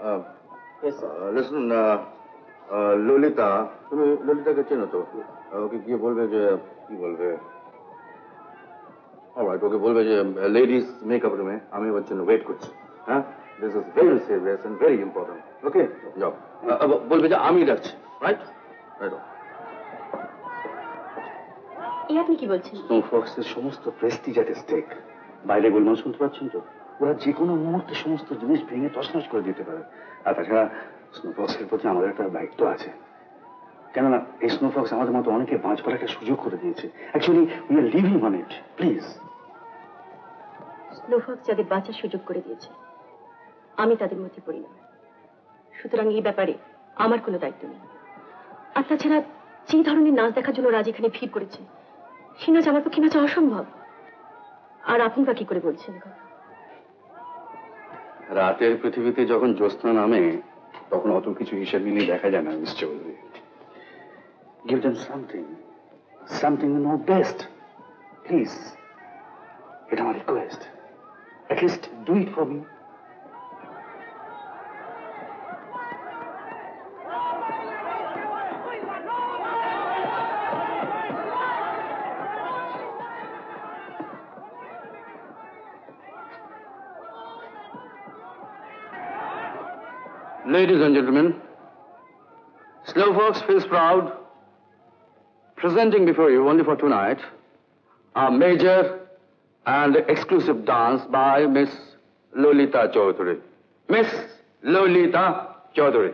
listen, Lalita, তুমি ললিতাকে চেনো তো? ওকে গিয়ে বলবে যে কি বলবে, অলরাইট, ওকে বলবে যে লেডিস মেকআপ রুমে আমি ওর জন্য ওয়েট করছি। হ্যাঁ, this is very serious and very important. Okay, যাও, বলবে যে আমি ডাকছি। Right right. এই আপনি কি বলছেন? স্নোফক্সের সমস্ত প্রেস্টিজ এট স্টেক। বাইরে গোলমাল শুনতে পাচ্ছেন তো? ওরা যে কোনো মুহূর্তে সমস্ত জিনিস ভেঙে তছনছ করে দিতে পারে। আর তাছাড়া স্নোফক্সের প্রতি আমাদের একটা দায়িত্ব আছে, কেননা এই স্নোফক্স আমাদের মতো অনেকে বাঁচবার একটা সুযোগ করে দিয়েছে। Actually we are living on it. Please. Snowfox যাদের বাঁচার সুযোগ করে দিয়েছে আমি তাদের মধ্যে পড়ি না, সুতরাং এই ব্যাপারে আমার কোনো দায়িত্ব নেই। আর তাছাড়া যে ধরনের নাচ দেখার জন্য রাজ এখানে ভিড় করেছে সে নাচ আমার পক্ষে নাচা অসম্ভব। আর আপনি বা কি করে বলছেন? রাতের পৃথিবীতে যখন জ্যোৎস্না নামে তখন অত কিছু হিসাব মিলিয়ে দেখা যায় না miss Chowdhury. Give them something, something you know best. Please. It's my request. At least do it for me. Ladies and gentlemen, Slowfox feels proud presenting before you only for tonight a major and exclusive dance by Miss Lolita Chaudhary. Miss Lolita Chaudhary.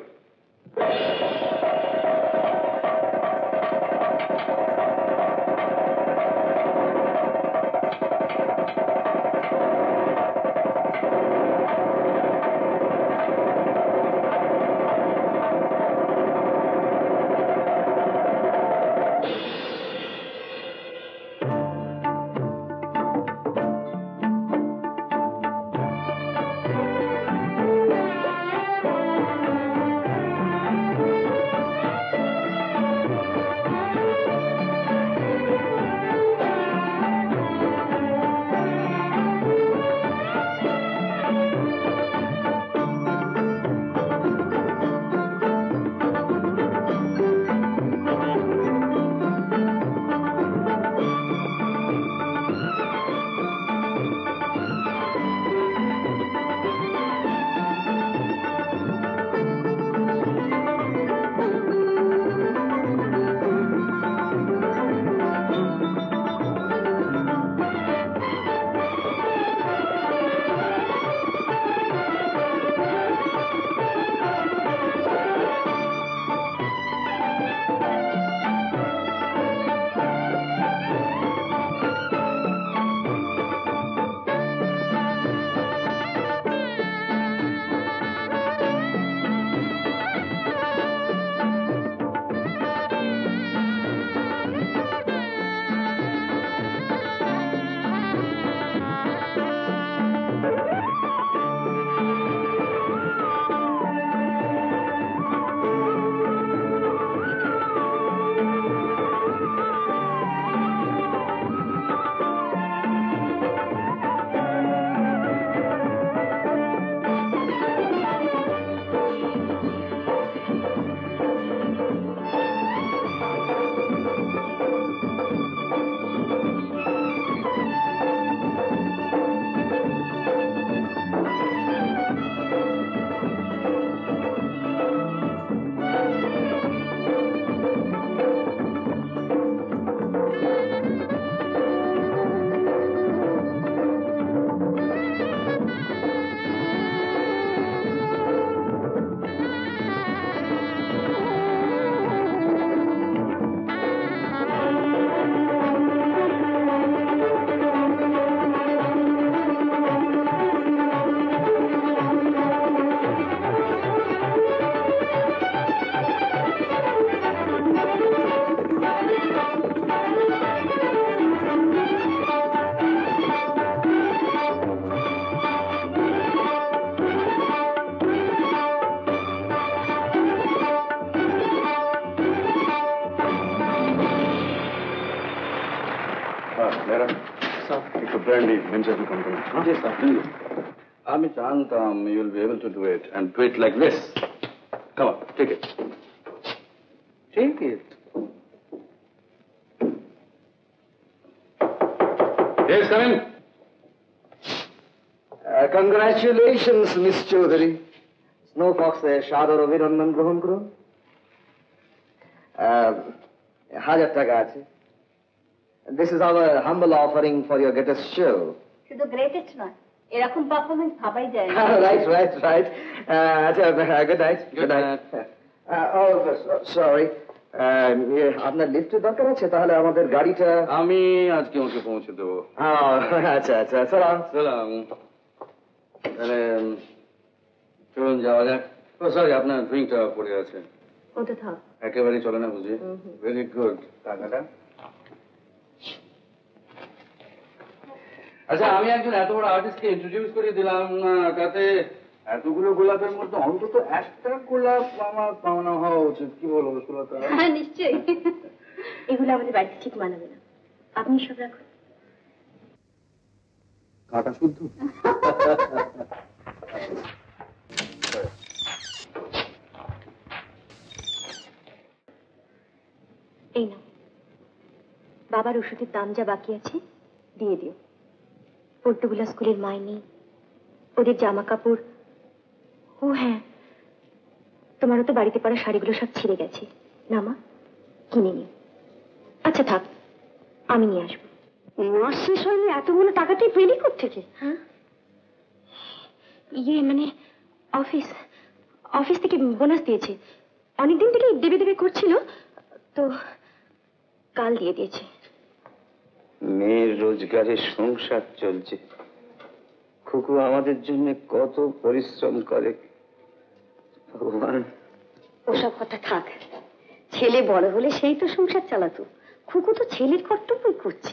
আমি জানতাম you will be able to do it and do it like this. Come on, take it. Take it. Yes, come in. Uh, congratulations, Miss Chaudhary. Snow Fox সাদর অভিনন্দন গ্রহণ করুন। হাজার টাকা আছে। This is our humble offering for your greatest show. শুধু greatest নয়, এরকম পারফরমেন্স ভাবাই যায় না। Right, right, right. Uh, আচ্ছা, good night. Good night. Uh, oh, sorry. Uh, আপনার লিফটের দরকার আছে, তাহলে আমাদের গাড়িটা আমি আজকে ওকে পৌঁছে দেবো। আচ্ছা আচ্ছা, সালাম সালাম। তাহলে চলুন যাওয়া যাক। ও সরি, আপনার ড্রিঙ্কটা পড়ে আছে। ওটা থাক। একেবারেই চলে না বুঝি? Very good. টাকাটা আচ্ছা, আমি একজন এত বড় আর্টিস্টকে ইন্ট্রোডিউস করে দিলাম না, তাতে এতগুলো গোলাপের মধ্যে অন্তত একটা গোলাপ আমার পাওনা হওয়া উচিত। কি বলবো সুলতা? হ্যাঁ, নিশ্চয়ই। এগুলো আমাদের বাড়িতে ঠিক মানাবে না, আপনি সব রাখুন। কাটা শুদ্ধ। এই নাও, বাবার ওষুধের দাম যা বাকি আছে দিয়ে দিও। পল্টুগুলা স্কুলের মাইনে, ওদের জামা কাপড়। ও হ্যাঁ, তোমারও তো বাড়িতে পড়া শাড়িগুলো সব ছিঁড়ে গেছে, না মা? কিনে নিও। আচ্ছা থাক, আমি নিয়ে আসবো। মাস শেষ হয়নি, এতগুলো টাকাতেই পেলি কোত্থেকে? হ্যাঁ, ইয়ে মানে অফিস অফিস থেকে বোনাস দিয়েছে। অনেকদিন থেকে দেবে দেবে করছিল, তো কাল দিয়ে দিয়েছে। মেয়ের রোজগারে সংসার চলছে। খুকু আমাদের জন্য কত পরিশ্রম করে, ভগবান। ওসব কথা থাক, ছেলে বড় হলে সেই তো সংসার চালাতো। খুকু তো ছেলের কর্তব্যই করছে।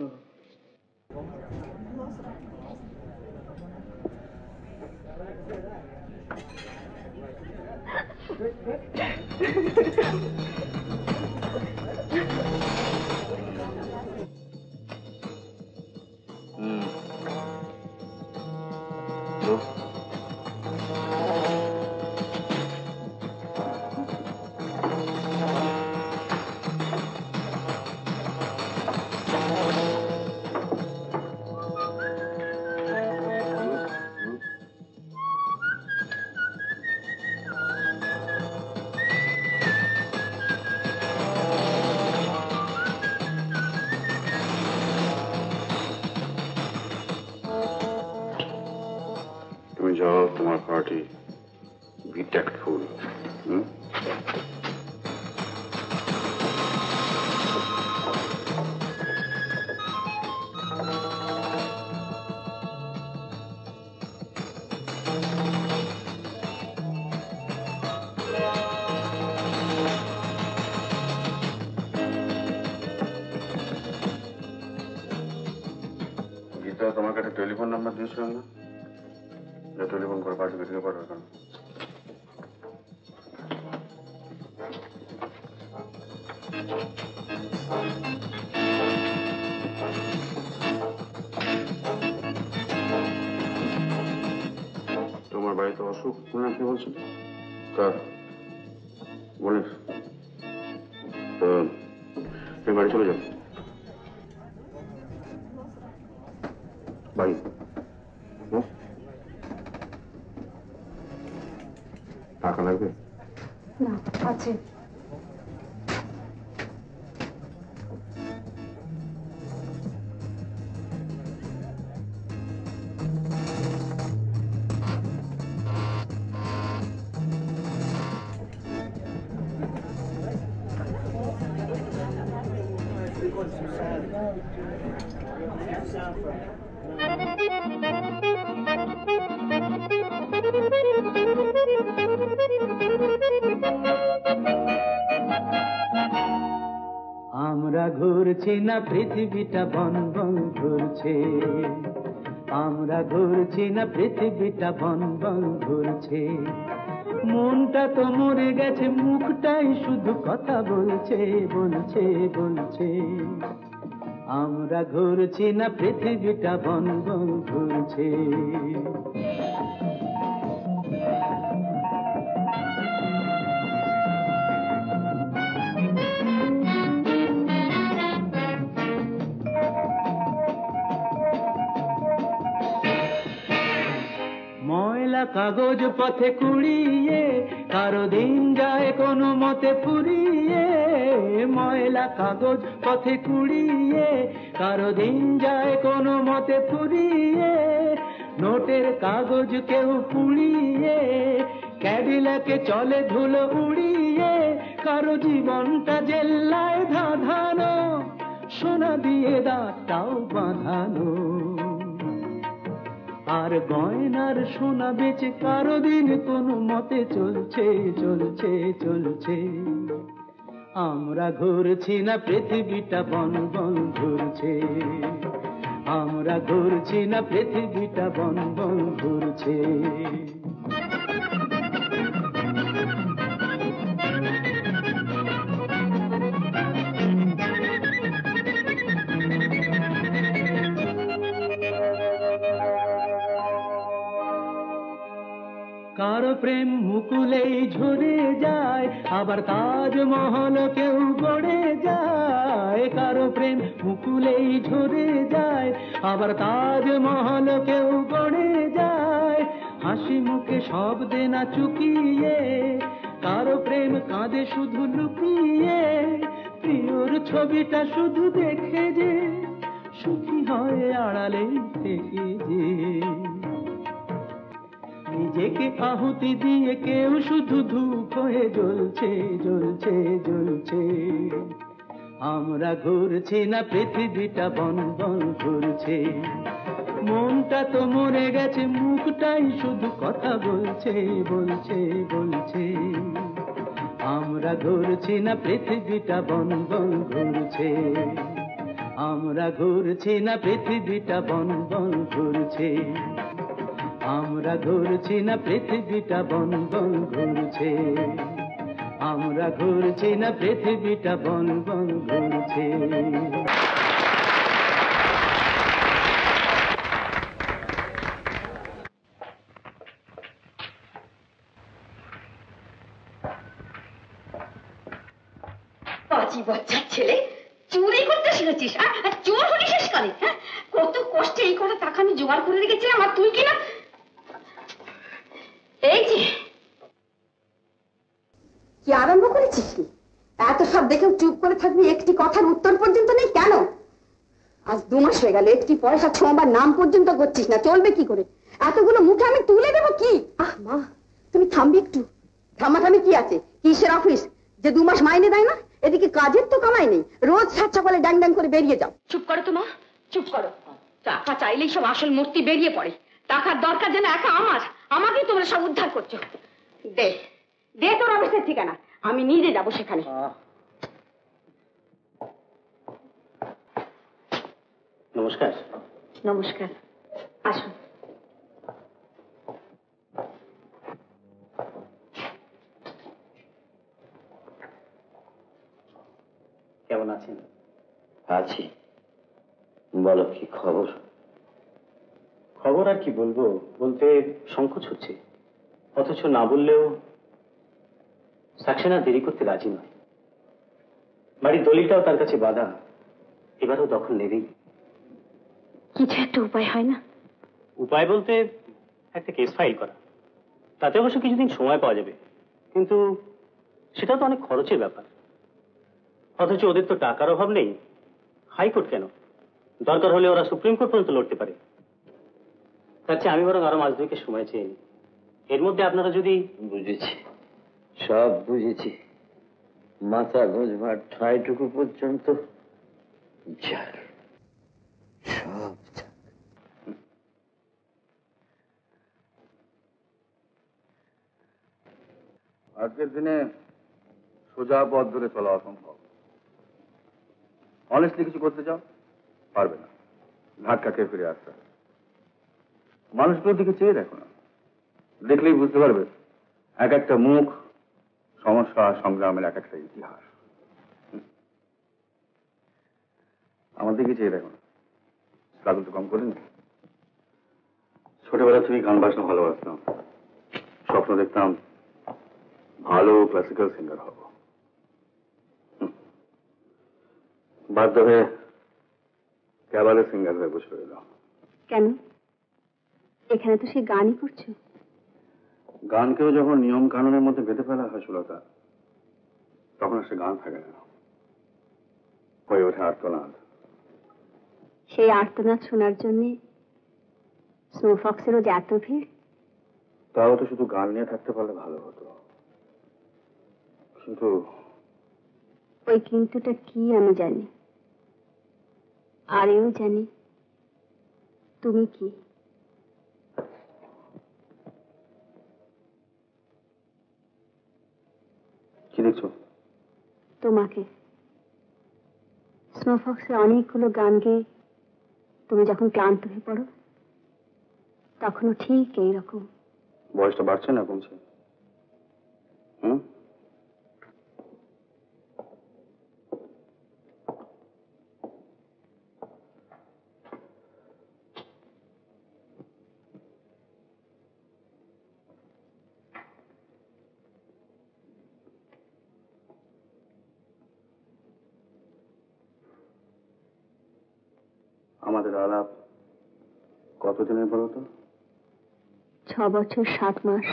যাও, তোমার পার্টি। B tactful. গীতা তোমাকে একটা টেলিফোন নাম্বার দিয়েছিলাম না? টেলিফোন করে পার্টি থেকে পাঠাবে কেন? তোমার বাড়িতে অসুখ না কি বলছিল? কার বলিস? তো তুমি বাড়ি চলে যাও। বাড়ি টাকা লাগবে না? আছে। আমরা ঘুরছি না, পৃথিবীটা বন বন ঘুরছে। আমরা ঘুরছি না, পৃথিবীটা বন বন ঘুরছে। মনটা তো মরে গেছে, মুখটাই শুধু কথা বলছে বলছে বলছে। আমরা ঘুরছি না পৃথিবীটা বন বন ঘুরছে। ময়লা কাগজ পথে কুড়িয়ে কারো দিন যায় কোনো মতে ফুরিয়ে, ময়লা কাগজ পথে কুড়িয়ে কারো দিন যায় কোনো মতে ফুরিয়ে, নোটের কাগজ কেউ পুড়িয়ে ক্যাডিলাকে চলে ধুলো উড়িয়ে, কারো জীবনটা জেল্লায় ধাঁধানো সোনা দিয়ে দাঁতটাও বাঁধানো, আর গয়নার সোনা বেচে কারো দিন কোনো মতে চলছে চলছে চলছে। আমরা ঘুরছি না পৃথিবীটা বন বন ঘুরছে, আমরা ঘুরছি না পৃথিবীটা বন বন ঘুরছে। কারো প্রেম মুকুলেই ঝরে যায়, আবার তাজমহল কেউ গড়ে যায়, কারো প্রেম মুকুলেই ঝরে যায়, আবার তাজমহল কেউ গড়ে যায়, হাসি মুখে সব দেনা চুকিয়ে কারো প্রেম কাঁদে শুধু লুকিয়ে, প্রিয়র ছবিটা শুধু দেখে যে সুখী হয় আড়ালে থেকে যে, নিজেকে আহুতি দিয়ে কেউ শুধু ধূপ হয়ে জ্বলছে জ্বলছে জ্বলছে। আমরা ঘুরছি না পৃথিবীটা বন বন ঘুরছে, মনটা তো মরে গেছে মুখটাই শুধু কথা বলছে বলছে বলছে। আমরা ঘুরছি না পৃথিবীটা বন বন ঘুরছে, আমরা ঘুরছি না পৃথিবীটা বন বন ঘুরছে, আমরা ঘুরছি না পৃথিবীটা বন বন ঘুরছে, আমরা ঘুরছি না পৃথিবীটা বন বন ঘুরছে। পাঁচই বছর ছেলে চুরি করতে শিখেছিস, চোর হলি শেষ করে। হ্যাঁ, কত কষ্টে এই কটা টাকা আমি জোগাড় করে রেখেছিলাম, আর তুই কিনা এই যে কি আরম্ভ করেছিস কি? এত সব দেখেও চুপ করে থাকবি, একটি কথার উত্তর পর্যন্ত নেই কেন? আজ দু মাস হয়ে গেল, একটি পয়সা ছোঁবার নাম পর্যন্ত করছিস না, চলবে কি করে? এতগুলো মুখে আমি তুলে দেবো কি? আহ মা, তুমি থামবি একটু। থামাথামি কি আছে? কিসের অফিস যে দু মাস মাইনে দেয় না? এদিকে কাজের তো কামাই নেই, রোজ সাত সকালে ড্যাং ড্যাং করে বেরিয়ে যাও। চুপ করো তো মা, চুপ করো। টাকা চাইলেই সব আসল মূর্তি বেরিয়ে পড়ে। টাকার দরকার যেন একা আমার, আমাকেই তোমরা সব উদ্ধার করছো। দে দে তোর অফিসের ঠিকানা, আমি নিজে যাবো সেখানে। নমস্কার। নমস্কার, আসুন। কেমন আছেন? আছি। বলো কি খবর? খবর আর কি বলবো, বলতে সংকোচ হচ্ছে, অথচ না বললেও সাকসেনা দেরি করতে রাজি নয়। বাড়ির দলিলটাও তার কাছে বাধা, এবারও দখল নেবেই। কিছু একটা উপায় হয় না? উপায় বলতে একটা কেস ফাইল করা, তাতে অবশ্য কিছুদিন সময় পাওয়া যাবে, কিন্তু সেটা তো অনেক খরচের ব্যাপার। অথচ ওদের তো টাকার অভাব নেই। হাইকোর্ট কেন, দরকার হলে ওরা সুপ্রিম কোর্ট পর্যন্ত লড়তে পারে। তার চেয়ে আমি বরং আরো মাস দুয়েকের সময় চেয়ে নিই। এর মধ্যে আপনারা যদি... বুঝেছি, সব বুঝেছি। মাথা গোঁজবার ঠাঁইটুকু পর্যন্ত যাক, সব যাক। আজকের দিনে সোজা পথ ধরে চলা অসম্ভব। অনেস্টলি কিছু করতে চাও, পারবে না, ধাক্কা খেয়ে ফিরে আসতে হবে। মানুষগুলোর দিকে চেয়ে দেখো না, দেখলেই বুঝতে পারবে এক একটা মুখ সমস্যা সংগ্রামের এক একটা ইতিহাস। আমার দিকে চেয়ে দেখো, স্ট্রাগল তো কম করিনি। ছোটবেলা থেকে গান বাজনা ভালোবাসতাম, স্বপ্ন দেখতাম ভালো ক্লাসিক্যাল সিঙ্গার হব। বাধ্য হয়ে ক্যাবারে সিঙ্গার হয়ে বসে রইলাম। কেন? এখানে তো সে গানই করছো। গানকেও যখন নিয়ম কানুনের মধ্যে বেঁধে ফেলা হয় সুলতা, তখন সে গান থাকে না, হয়ে ওঠে আর্তনাদ। সেই আর্তনাদ শোনার জন্য স্নো ফক্সেরও যে এত ভিড়। তাও তো শুধু গান নিয়ে থাকতে পারলে ভালো হতো, কিন্তু ওই কিন্তুটা কি আমি জানি, আর এও জানি তুমি কি। কি দেখছো? তোমাকে। স্নো ফক্সে অনেকগুলো গান গেয়ে তুমি যখন ক্লান্ত হয়ে পড়ো, তখনও ঠিক এইরকম। বয়সটা বাড়ছে না কমছে? হুম, আমাদের আলাপ কতদিনের বলো তো? ছ বছর সাত মাস।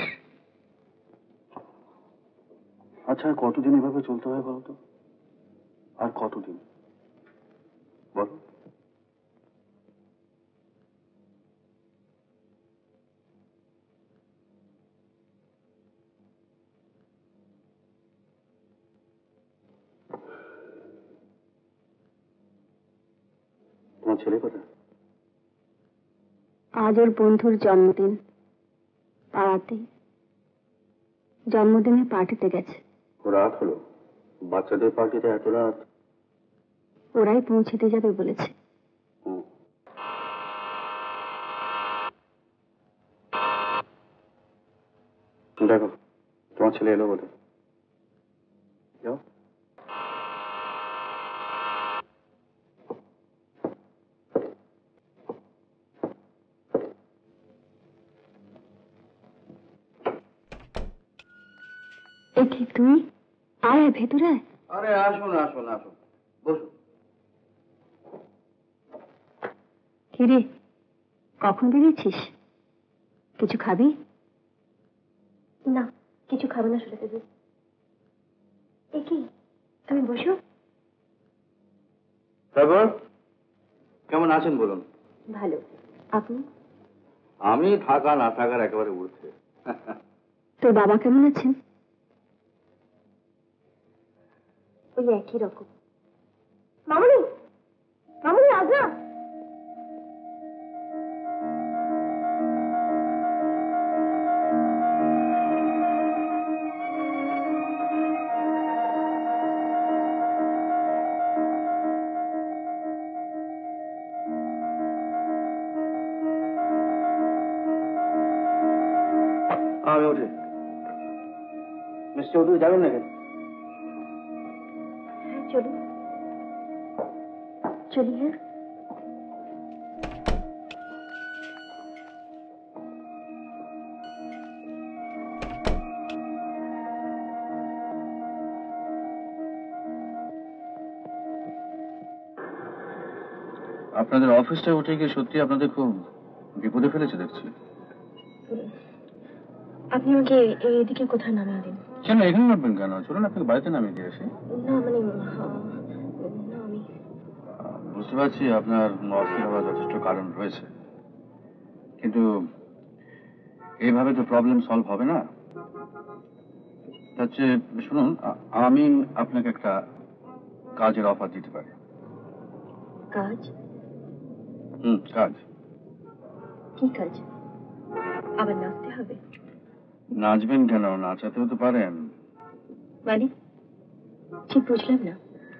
আচ্ছা, আর কতদিন এভাবে চলতে হয় বলো তো? আর কতদিন বলো? তোমার ছেলে কোথায়? আজ ওর বন্ধুর জন্মদিন, পাড়াতে জন্মদিনের পার্টিতে গেছে। ও রাত হলো, বাচ্চাদের পার্টিতে এত রাত? ওরাই পৌঁছে দিয়ে যাবে বলেছে। দেখো, তোমার ছেলে এলো বলে। যাও। কি তুই? আয় ভেতরে। আরে আসুন আসুন আসুন, বসুন। কিরে, কখন বেরিয়েছিস? কিছু খাবি? না, কিছু খাবো না শুনে দেবে। এ কি, তুমি বসো। তারপর কেমন আছেন বলুন? ভালো, আপনি? আমি থাকা না থাকার একেবারে উঠছে। তোর বাবা কেমন আছেন? ওই একই রকম। মামুনি, মামুনি আজা। আমি উঠি। মিস চৌধুরী যাবেন নাকি? চলুন, চলি। হ্যাঁ, আপনাদের অফিসটা উঠে গিয়ে সত্যি আপনাদের খুব বিপদে ফেলেছে দেখছি। আপনি আমাকে এদিকে কোথায় নামিয়ে দিন। কেন এখানে নামবেন কেন? চলুন আপনাকে বাড়িতে নামিয়ে দিয়ে আসি। না মানে আমি বুঝতে পারছি আপনার অস্থির হওয়ার যথেষ্ট কারণ রয়েছে, কিন্তু এইভাবে তো প্রবলেম সলভ হবে না। হচ্ছে শুনুন, আমি আপনাকে একটা কাজের অফার দিতে পারি। কাজ? হুম, কাজ। কি কাজ? আবার নাচতে হবে? নাচবেন কেন, নাচাতেও তো পারেন। মানে ঠিক বুঝলাম না।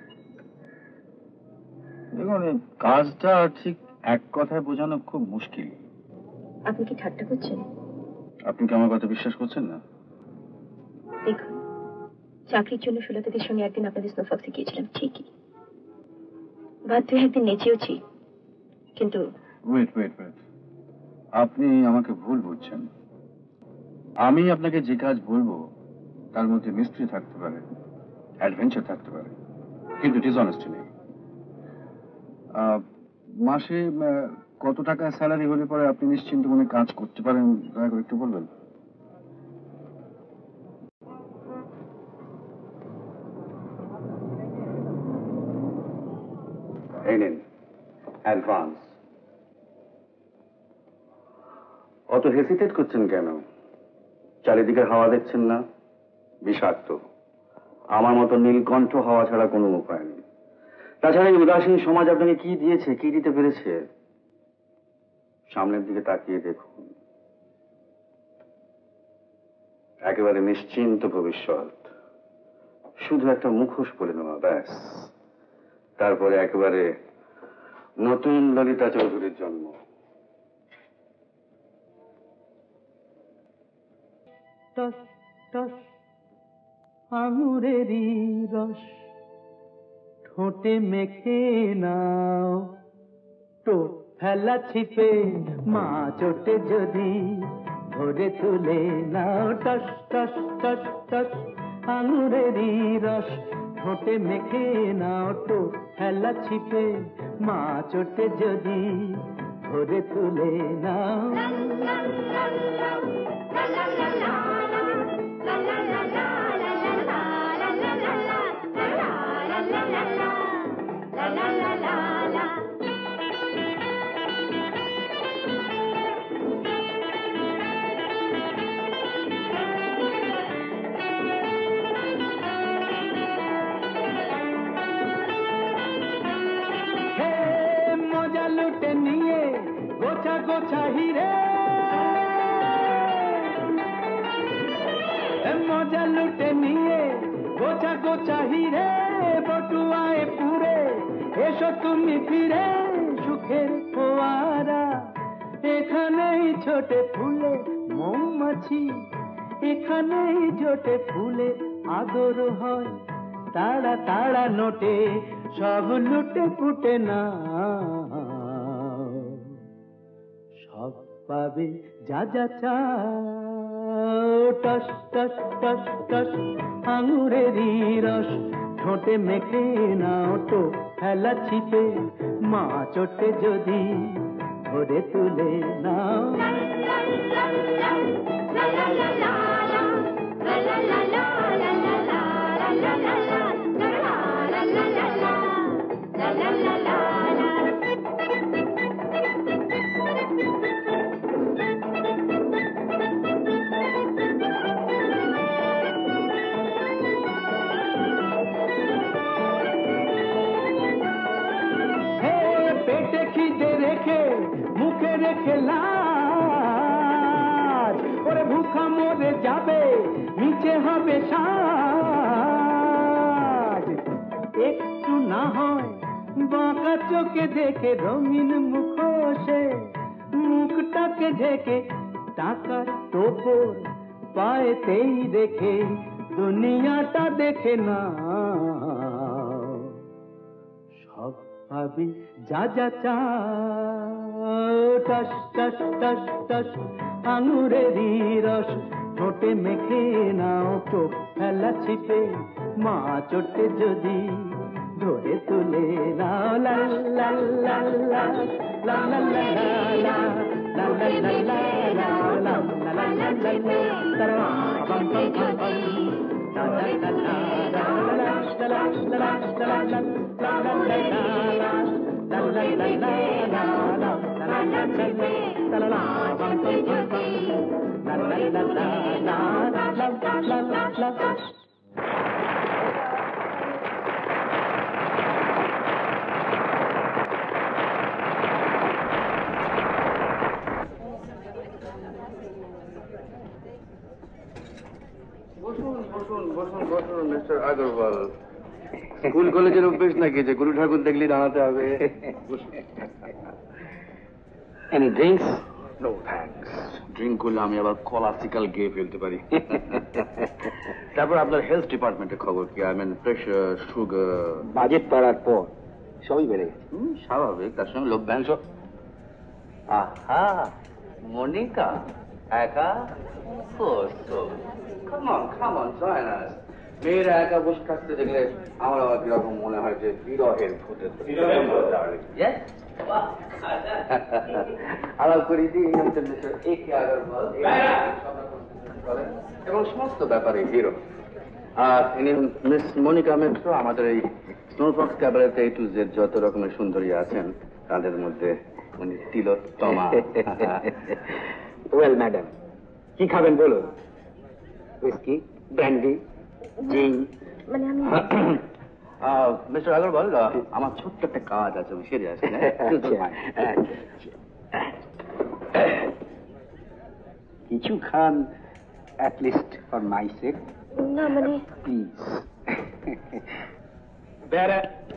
দেখুন, কাজটা ঠিক এক কথায় বোঝানো খুব মুশকিল। আপনি কি ঠাট্টা করছেন? আপনি কি আমার কথা বিশ্বাস করছেন না? দেখুন, চাকরির জন্য সুলতাদের সঙ্গে একদিন আপনাদের স্নোফক্সে গিয়েছিলাম ঠিকই, বাদ দু একদিন নেচেওছি, কিন্তু ওয়েট ওয়েট ওয়েট আপনি আমাকে ভুল বুঝছেন। আমি আপনাকে যে কাজ বলবো তার মধ্যে মিস্ট্রি থাকতে পারে, অ্যাডভেঞ্চার থাকতে পারে, কিন্তু ডিসঅনেস্টি নেই। মাসে কত টাকা স্যালারি হলে পরে আপনি নিশ্চিন্ত মনে কাজ করতে পারেন, দয়া করে একটু বলবেন? এই নিন অ্যাডভান্স। অত হেসিটেট করছেন কেন? চারিদিকে হাওয়া দেখছেন না? বিষাক্ত। আমার মতো নীলকণ্ঠ হাওয়া ছাড়া কোনো উপায় নেই। তাছাড়া এই উদাসীন সমাজ আপনাকে কি দিয়েছে, কি দিতে পেরেছে? সামনের দিকে তাকিয়ে দেখুন, একেবারে নিশ্চিন্ত ভবিষ্যৎ, শুধু একটা মুখোশ পরে নেওয়া, ব্যাস। তারপরে একেবারে নতুন ললিতা চৌধুরীর জন্ম। টস টস আঙুরেরই রস ঠোঁটে মেখে নাও, তো ফেলা ছিপে মা চোটে যদি ধরে তুলে নাও। টস টস টস টস আঙুরেরই রস ঠোঁটে মেখে নাও, তো ফেলা ছিপে মা চোটে যদি ধরে তুলে নাও। মজা লুটে নিয়ে গোছা গোছা হিরে, মজা লুটে নিয়ে গোছা গোছা হিরে, বটুয়ায় পুরে এসো তুমি ফিরে। সুখের ফোয়ারা এখানেই ছোটে ফুলে মৌমাছি, এখানেই জোটে ফুলে আদর হয় তাড়া তাড়া নোটে, সব লুটে পুটে না সব পাবে যা যা চাও। টস টস টস টস আঙুরেরই রস ঠোঁটে মেখে নাও, তো ফেলা ছিপে মা চোটে যদি ধরে তুলে নাও। পেটে খিদে রেখে মুখে রেখে লাজ, ওরে ভুখা মরে যাবে নিচে হবে সাজ। একটু না হয় বাঁকা চোখে দেখে রঙিন মুখোশে মুখটাকে ঢেকে, টাকার টোপর পায়েতেই রেখে দুনিয়াটা দেখে না সব ভাবি যা যা চাও। টস টস টস টস আঙুরেরই রস ঠোঁটে মেখে নাও, চোখ ফেলা ছিপে মা চোটে যদি ধরে তুলে নাও। লা লা লা লা লা লা লা লা লা লা লা লা লা লা লা লা লা তারা বম বম বম লা লা লা লা লা লা লা লা লা বসুন বসুন বসুন বসুন মিস্টার আগরওয়াল। স্কুল কলেজের অভ্যেস নাকি যে গুরু ঠাকুর দেখলি দাঁড়াতে হবে? Any drinks? No thanks. Drink করলে আমি আবার কলাসিক্যাল গেয়ে ফেলতে পারি। তারপর আপনার হেলথ ডিপার্টমেন্টের খবর কি? I mean pressure, sugar. Budget পাড়ার পর সবই বেড়ে গেছে। স্বাভাবিক, তার সঙ্গে লভ্যাংশ। আহা, মনিকা একা? মেয়েরা একা বসে থাকতে দেখলে আমার আবার কিরকম মনে হয় যে বিরহের ভূতে আলাপ করি এবং সমস্ত ব্যাপারে হিরো। আর ইনি মিস মনিকা মিত্র, আমাদের এই স্নোফক্স ক্যাবারেতে এ টু জেড যত রকমের সুন্দরী আছেন তাদের মধ্যে উনি তিলোত্তমা। ওয়েল ম্যাডাম, কি খাবেন বলুন? হুইস্কি, ব্র্যান্ডি, জিন? মানে আমি মিস্টার আগরওয়াল, আমার ছোট্ট একটা কাজ আছে, আমি সেরে আসি। কিছু খান, at least for my sake. না মানে প্লিজ। বেড়া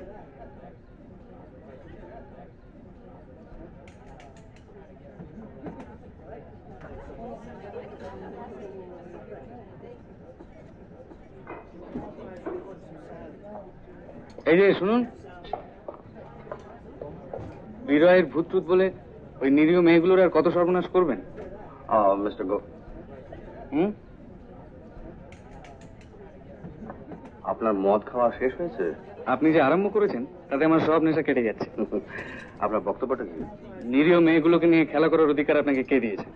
এই যে শুনুন, বিরহের ভূত টুত বলে ওই নিরীহ মেয়েগুলোর আর কত সর্বনাশ করবেন? মিস্টার গো, হুম, আপনার মদ খাওয়া শেষ হয়েছে? আপনি যে আরম্ভ করেছেন তাতে আমার সব নেশা কেটে যাচ্ছে। আপনার বক্তব্যটা কি? নিরীহ মেয়েগুলোকে নিয়ে খেলা করার অধিকার আপনাকে কে দিয়েছে?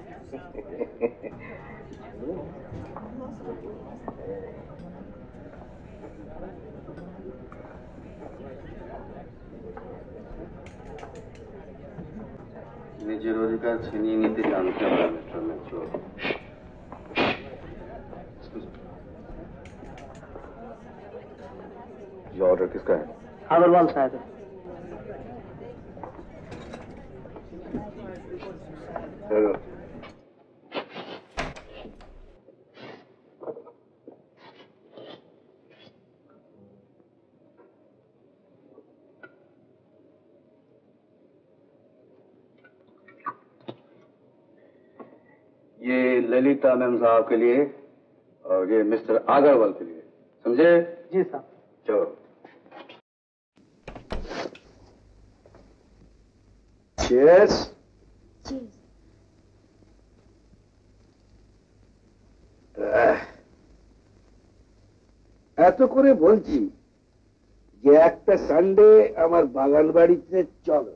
নিজের অধিকার ছিনিয়ে নিতে জানতে হবে মিস্টার মিত্র। ये ऑर्डर किसका है? अग्रवाल साहब। चलो। ये ललिता मैम साहब के लिए और ये मिस्टर अग्रवाल के लिए, समझे? जी साहब। चलो। Cheers. Cheers. এত করে বলছি যে একটা সানডে আমার বাগান বাড়িতে চলো।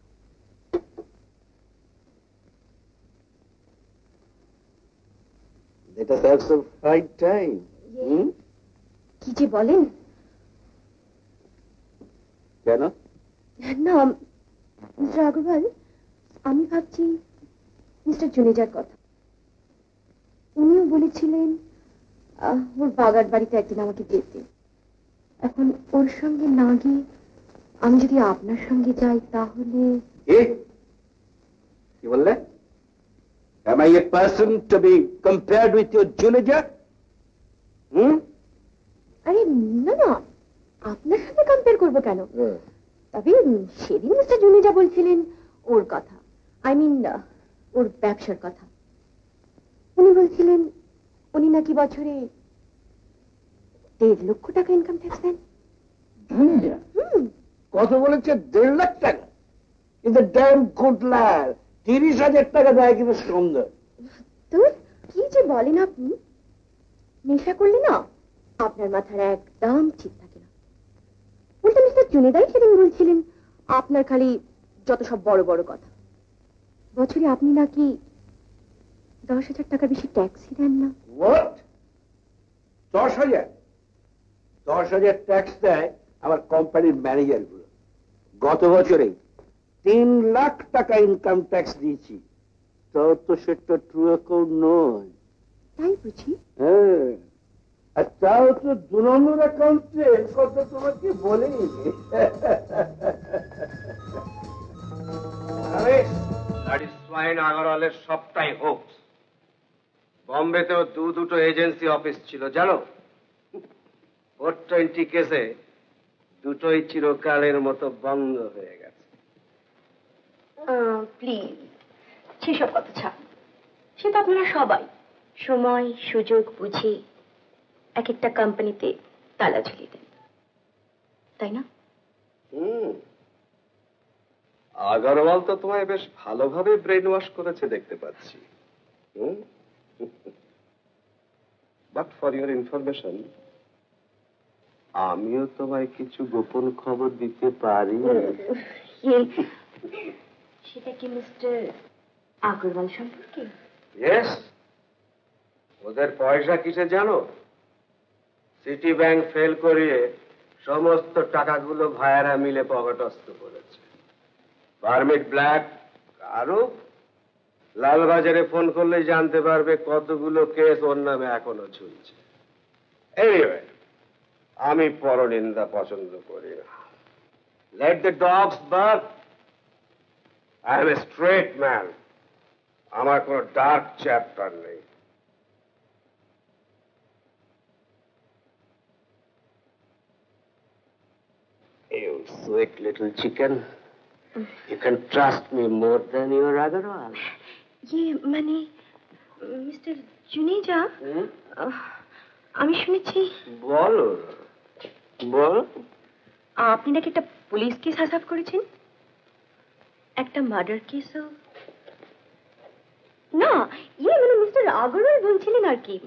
Let us have some fine time. হুম? কি যে বলেন? কেন? না মিস্টার আগরওয়াল, আমি ভাবছি মিস্টার জুনেজার কথা। উনিও বলেছিলেন ওর বাগান বাড়িতে একদিন আমাকে যেতে। এখন ওর সঙ্গে না গিয়ে আমি যদি আপনার সঙ্গে যাই তাহলে? কি বললে? Am I a person to be compared with your Juneja? হুম? আরে না না, আপনার সাথে কম্পেয়ার করবো কেন? তবে সেদিন মিস্টার জুনেজা বলছিলেন ওর কথা, আই মিন ওর ব্যবসার কথা। উনি বলছিলেন উনি নাকি বছরে দেড় লক্ষ টাকা ইনকাম ট্যাক্স দেন। কত বলেছে? দেড় লাখ টাকা? কিন্তু ড্যাম গুড লার, তিরিশ হাজার টাকা দেয় কিন্তু সুন্দর। তোর কি যে বলেন আপনি? নেশা করলে না আপনার মাথার একদম ঠিক থাকে না। উল্টা মিস্টার জুনেদাই সেদিন বলছিলেন আপনার খালি যত সব বড় বড় কথা। বছরে আপনি নাকি দশ হাজার টাকা বেশি ট্যাক্সই দেন না। What? দশ হাজার? দশ হাজার ট্যাক্স দেয় আমার কোম্পানির ম্যানেজার গুলো। গত বছরে তিন লাখ টাকা ইনকাম ট্যাক্স দিয়েছি। তাও তো সেটা ট্রু অ্যাকাউন্ট নয়। তাই বুঝি? হ্যাঁ, আর তাও তো দু নম্বর অ্যাকাউন্টে কথা তোমাকে বলেনি। আরে গাড়ি সোয়াইন আগরওয়ালের সবটাই হোক। বম্বেতেও দু দুটো এজেন্সি অফিস ছিল জানো। ফোর টোয়েন্টি কেসে দুটোই চিরকালের মতো বন্ধ হয়ে গেছে। প্লিজ সেসব কথা ছাড়। সে তো আপনারা সবাই সময় সুযোগ বুঝে এক একটা কোম্পানিতে তালা ঝুলিয়ে দেন, তাই না? হুম, আগরওয়াল তো তোমায় বেশ ভালোভাবে ব্রেন ওয়াশ করেছে দেখতে পাচ্ছি। বাট ফর ইউর ইনফরমেশন, আমিও তোমায় কিছু গোপন খবর দিতে পারি। সেটা কি মিস্টার আগরওয়াল সম্পর্কে? ইয়েস। ওদের পয়সা কিসে জানো? সিটি ব্যাংক ফেল করিয়ে সমস্ত টাকাগুলো ভাইয়ারা মিলে পকেটস্থ করেছে। পারমিট ব্ল্যাক আরো লালবাজারে ফোন করলে জানতে পারবে কতগুলো কেস ওর নামে এখনো ঝুলছে। এনিওয়ে, আমি পরনিন্দা পছন্দ করি না। Let the dogs bark. I am a straight man. আমার কোনো ডার্ক চ্যাপ্টার নেই। You sweet little chicken. You can trust me more than your Agrawal. ইয়ে মানে মিস্টার জুনেজা, আমি শুনেছি। বলো বল। আপনি নাকি একটা পুলিশ কেস হাসাব করেছেন, একটা মার্ডার কেসও। না ইয়ে মানে মিস্টার আগরওয়াল বলছিলেন আর কি।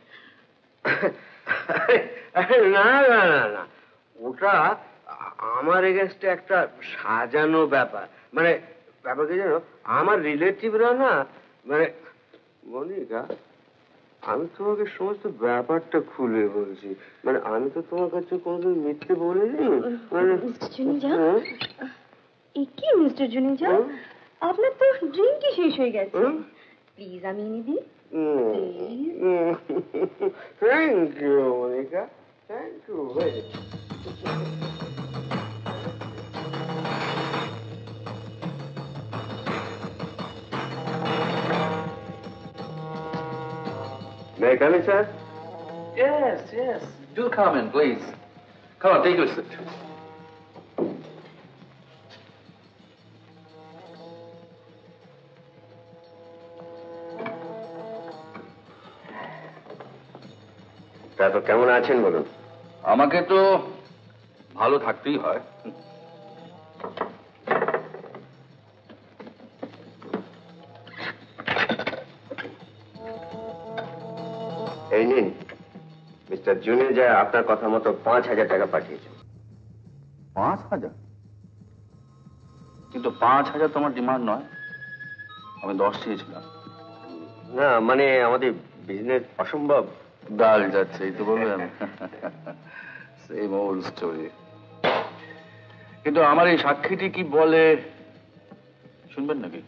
না না না না, ওটা আমার এগেনস্টে একটা সাজানো ব্যাপার। মানে ব্যাপার কি জানো, আমার রিলেটিভরা না, মানে মনিকা, আমি তোমাকে সমস্ত ব্যাপারটা খুলে বলছি। মানে আমি তো তোমার কাছে কোনোদিন মিথ্যে বলিনি। মানে কি মিস্টার জুনেজা, আপনার তো ড্রিঙ্কই শেষ হয়ে গেছে। প্লিজ আমি এনে দিই। Thank you Monica, thank you. May I come in, sir? Yes, yes. Do come in, please. Come on, take your seat. তারপর কেমন আছেন বলুন? আমাকে তো ভালো থাকতেই হয়। এই নিন, মিস্টার জুনেজা আপনার কথা মতো পাঁচ হাজার টাকা পাঠিয়েছেন। পাঁচ হাজার? কিন্তু পাঁচ হাজার তোমার ডিমান্ড নয়, আমি দশ চেয়েছিলাম। না মানে আমাদের বিজনেস অসম্ভব। ডাল যাচ্ছে এই তো বলবেন, সেম ওল্ড স্টোরি। কিন্তু আমার এই সাক্ষীটি কি বলে শুনবেন নাকি?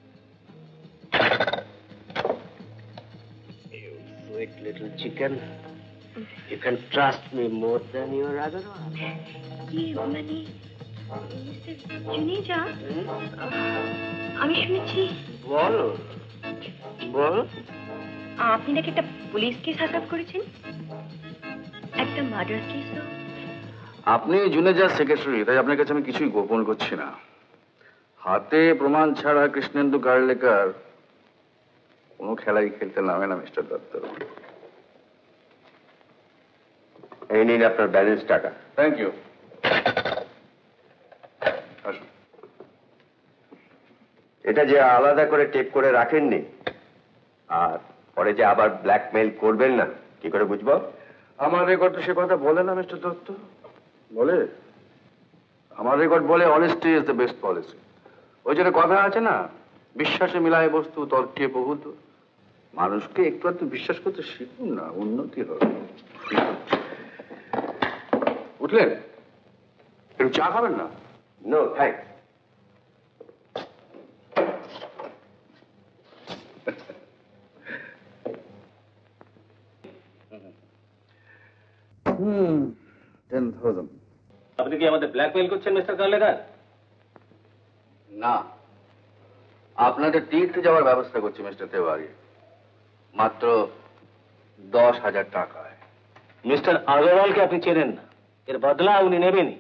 Sweet little chicken, you can trust me more than your Agrawal. ইয়ে মানে মিস্টার জুনেজা, আমি শুনেছি। বলো বল। আপনি নাকি একটা পুলিশ কেস হাসাব করেছেন, একটা মার্ডার কেসও। আপনি জুনেজার সেক্রেটারি, তাই আপনার কাছে আমি কিছুই গোপন করছি না। হাতে প্রমাণ ছাড়া কৃষ্ণেন্দু কার্লেকার কোনো খেলাই খেলতে নামে না মিস্টার দত্ত। এই নিন আপনার ব্যালেন্স টাকা। Thank you. আসুন। এটা যে আলাদা করে টেপ করে রাখেননি, আর পরে যে আবার ব্ল্যাকমেইল করবেন না, কি করে বুঝবো? আমার রেকর্ড তো সে কথা বলে না মিস্টার দত্ত। বলে আমার রেকর্ড বলে honesty is the best policy. ওই জন্য কথা আছে না, বিশ্বাসে মিলায় বস্তু তর্কে বহুত। মানুষকে একটু একটু বিশ্বাস করতে শিখুন না, উন্নতি হবে। উঠলেন? একটু চা খাবেন না? No thanks. Hmm, ten thousand. আপনি কি আমাদের ব্ল্যাকমেইল করছেন মিস্টার কার্লেকার? না, আপনাদের তীর্থে যাওয়ার ব্যবস্থা করছি মিস্টার তেওয়ারি, মাত্র দশ হাজার টাকায়। মিস্টার আগরওয়ালকে আপনি চেনেন না, এর বদলা উনি নেবেনই।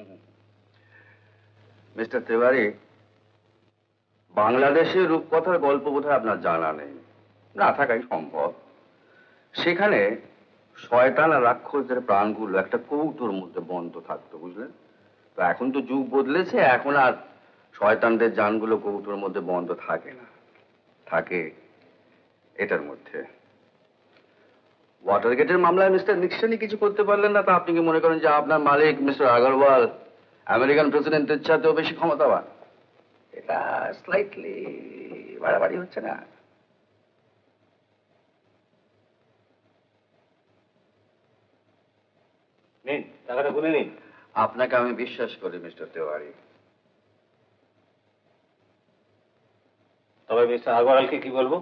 মিস্টার তেওয়ারি, বাংলাদেশের রূপকথার গল্প বোধহয় আপনার জানা নেই, না থাকাই সম্ভব। সেখানে শয়তান আর রাক্ষসদের প্রাণগুলো একটা কৌটোর মধ্যে বন্ধ থাকতো, বুঝলেন? তো এখন তো যুগ বদলেছে, এখন আর শয়তানদের জানগুলো কৌটোর মধ্যে বন্ধ থাকে না, থাকে এটার মধ্যে। ওয়াটার গেটের মামলায় মিস্টার নিক্সনই কিছু করতে পারলেন না, তা আপনি কি মনে করেন যে আপনার মালিক মিস্টার আগরওয়াল আমেরিকান প্রেসিডেন্টের চাইতেও বেশি ক্ষমতাবান? এটা স্লাইটলি বাড়াবাড়ি হচ্ছে না? নিন, টাকাটা গুনে নিন। আপনাকে আমি বিশ্বাস করি মিস্টার তেওয়ারি। তবে মিস্টার আগরওয়ালকে কি বলবো?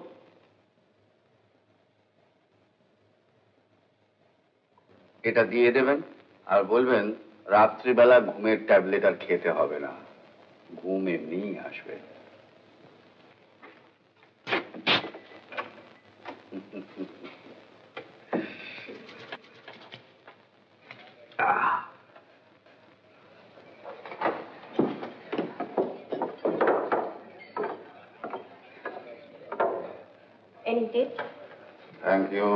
এটা দিয়ে দেবেন আর বলবেন রাত্রিবেলা ঘুমের ট্যাবলেট আর খেতে হবে না, ঘুম এমনিই আসবে। Any date? Thank you.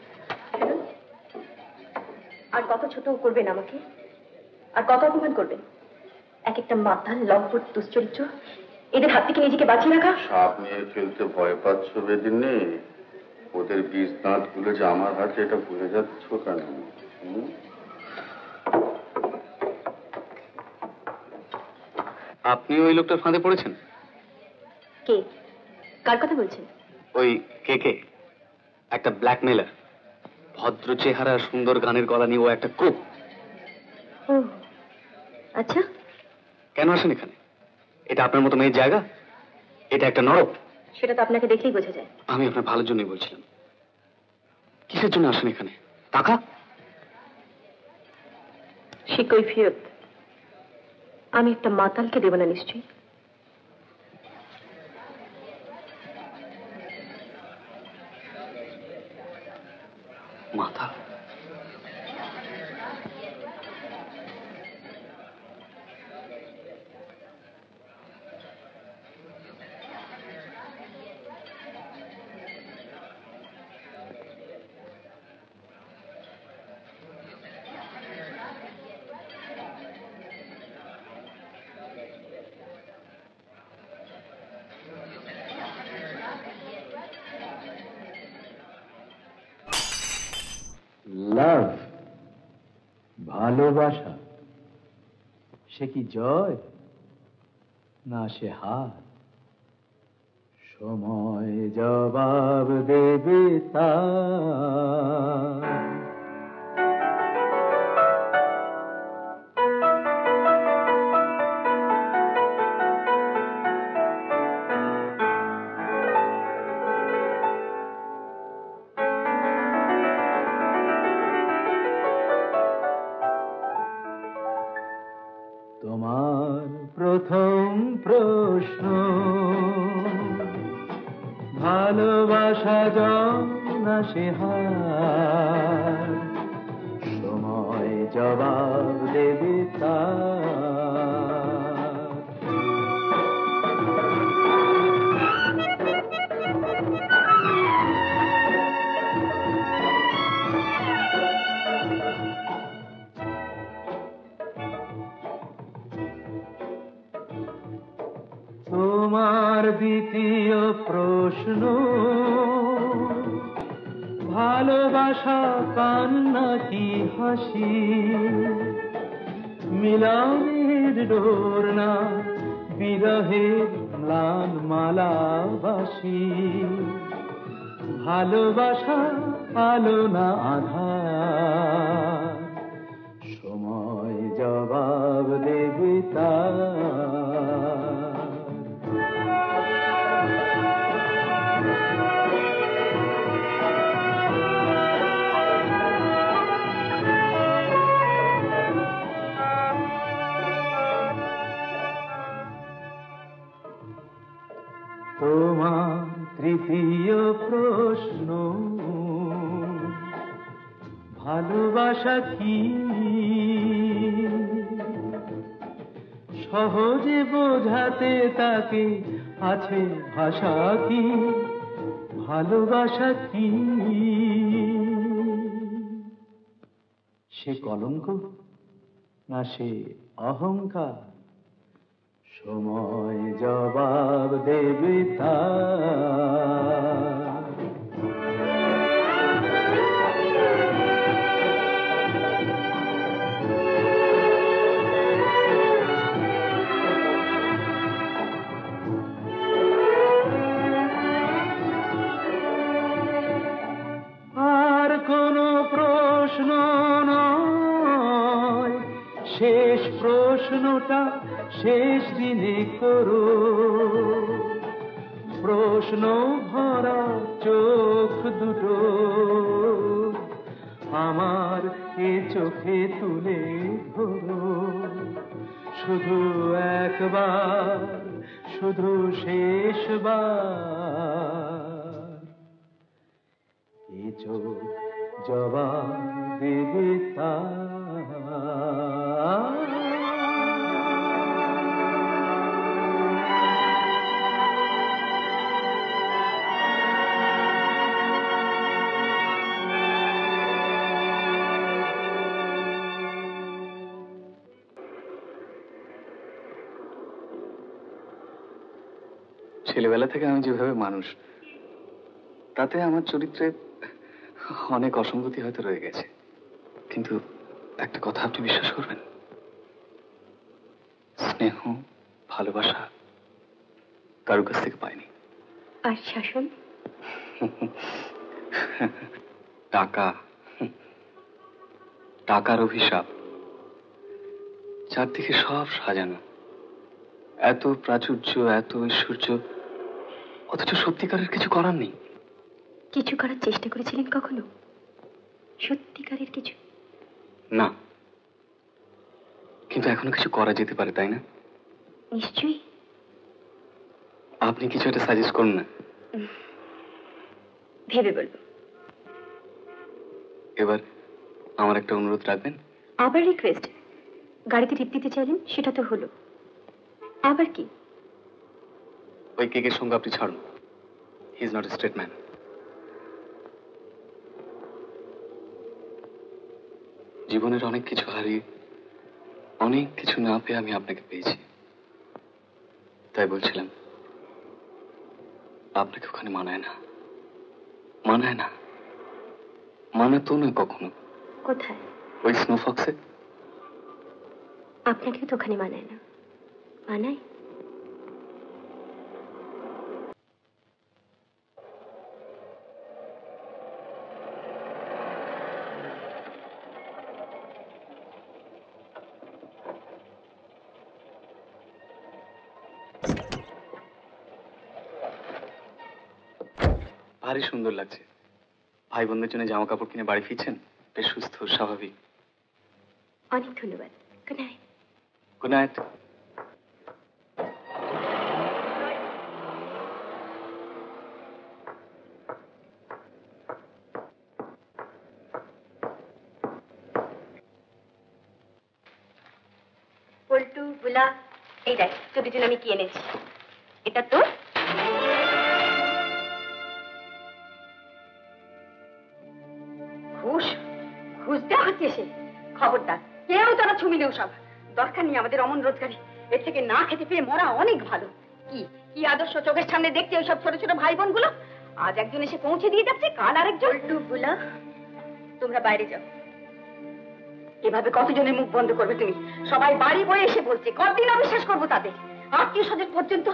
আর কত ছোট করবেন আমাকে, আর কত অপমান করবেন? এক একটা মাতাল লম্পট দুশ্চরিত্র, এদের হাত থেকে নিজেকে বাঁচিয়ে রাখা। সাপ নিয়ে ফেলতে ভয় পাচ্ছ বেদিনে, ওদের বীজ দাঁত গুলো যে আমার হাতে, এটা ভুলে যাচ্ছ কেন? আপনি ওই লোকটার ফাঁদে পড়েছেন? কে? কার কথা বলছেন? ওই কে কে একটা ব্ল্যাকমেলার, ভদ্র চেহারা, সুন্দর গানের গলা নিয়ে ও একটা ক্রুপ। ও আচ্ছা, কেন আসেন এখানে? এটা আপনার মতো মেয়ের জায়গা? এটা একটা নরক। সেটা তো আপনাকে দেখলেই বোঝা যায়। আমি আপনার ভালোর জন্যই বলছিলাম। কিসের জন্য আসেন এখানে? টাকা? সে কৈফিয়ত আমি একটা মাতালকে দেব না নিশ্চয়ই। মাথা লাভ, ভালোবাসা, সে কি জয় না সে হার? সময় জবাব দেবে তার। তোমার প্রথম প্রশ্ন, ভালোবাসা না সে হার? সময় জবাব দেবে তার। তোমার দ্বিতীয় প্রশ্ন, ভালোবাসা কান্না কি হাসি? মিলনের ডোর না বিরহের ম্লান মালাবাসী? ভালোবাসা আলো না আধার? সময় জবাব দেবে তার। তোমার তৃতীয় প্রশ্ন, ভালোবাসা কি সহজে বোঝাতে তাকে আছে ভাষা কি? ভালোবাসা কি সে কলঙ্ক না সে অহংকার? সময় জবাব দেবে তার। আর কোনো প্রশ্ন নয়, শেষ প্রশ্নটা শেষ দিনে করো। প্রশ্ন ভরা চোখ দুটো আমার এ চোখে তুলে ধরো। শুধু একবার, শুধু শেষবার, এ চোখ জবাব দেবে তার। ছেলেবেলা থেকে আমি যেভাবে মানুষ, তাতে আমার চরিত্রে অনেক অসঙ্গতি হয়তো রয়ে গেছে, কিন্তু একটা কথা আপনি বিশ্বাস করবেন, স্নেহ ভালোবাসা কারো কাছ থেকে পাইনি। আর শাসন? টাকা, টাকার অভিশাপ। চারদিকে সব সাজানো, এত প্রাচুর্য, এত ঐশ্বর্য, অথচ সত্যিকারের কিছু করার নেই। কিছু করার চেষ্টা করেছিলেন কখনো? সত্যিকারের কিছু? না, কিন্তু এখনো কিছু করা যেতে পারে, তাই না? নিশ্চয়ই। আপনি কিছু একটা সাজেস্ট করুন না। ভেবে বলবো। এবার আমার একটা অনুরোধ রাখবেন? আবার রিকোয়েস্ট? গাড়িতে টিপ দিতে চাইলেন, সেটা তো হলো, আবার কি? ওই কেকের সঙ্গে আপনি ছাড়ুন। He is not a straight man. জীবনের অনেক কিছু হারিয়ে, অনেক কিছু না পেয়ে আমি আপনাকে পেয়েছি। তাই বলছিলাম, আপনাকে ওখানে মানায় না, মানায় না, মানাতো না কখনো। কোথায়? ওই স্নোফক্সে। আপনাকে তো ওখানে মানায় না। মানায়? ভারী সুন্দর লাগছে। ভাই বোনদের জন্য জামা কাপড় কিনে বাড়ি ফিরছেন, বেশ সুস্থ স্বাভাবিক। অনেক ধন্যবাদ। Good night. Good night. Poltu, Bula, এই দেখ তোদের জন্য আমি কি এনেছি। এটা তো ঘুষ, ঘুষ দেওয়া হচ্ছে। সে খবরদার, কেউ তারা ছুমি দেও সব। দরকার নেই আমাদের অমন রোজগারি, এর থেকে না খেতে পেয়ে মরা অনেক ভালো। কি কি আদর্শ চোখের সামনে দেখছি ওই সব ছোট ছোট ভাই বোন গুলো। আজ একজন এসে পৌঁছে দিয়ে যাচ্ছে, কাল আরেকজন। পল্টু, বুলা, তোমরা বাইরে যাও। এভাবে কতজনের মুখ বন্ধ করবে তুমি? সবাই বাড়ি বয়ে এসে বলছে, কতদিন অবিশ্বাস করবো তাদের? আত্মীয় স্বজন পর্যন্ত।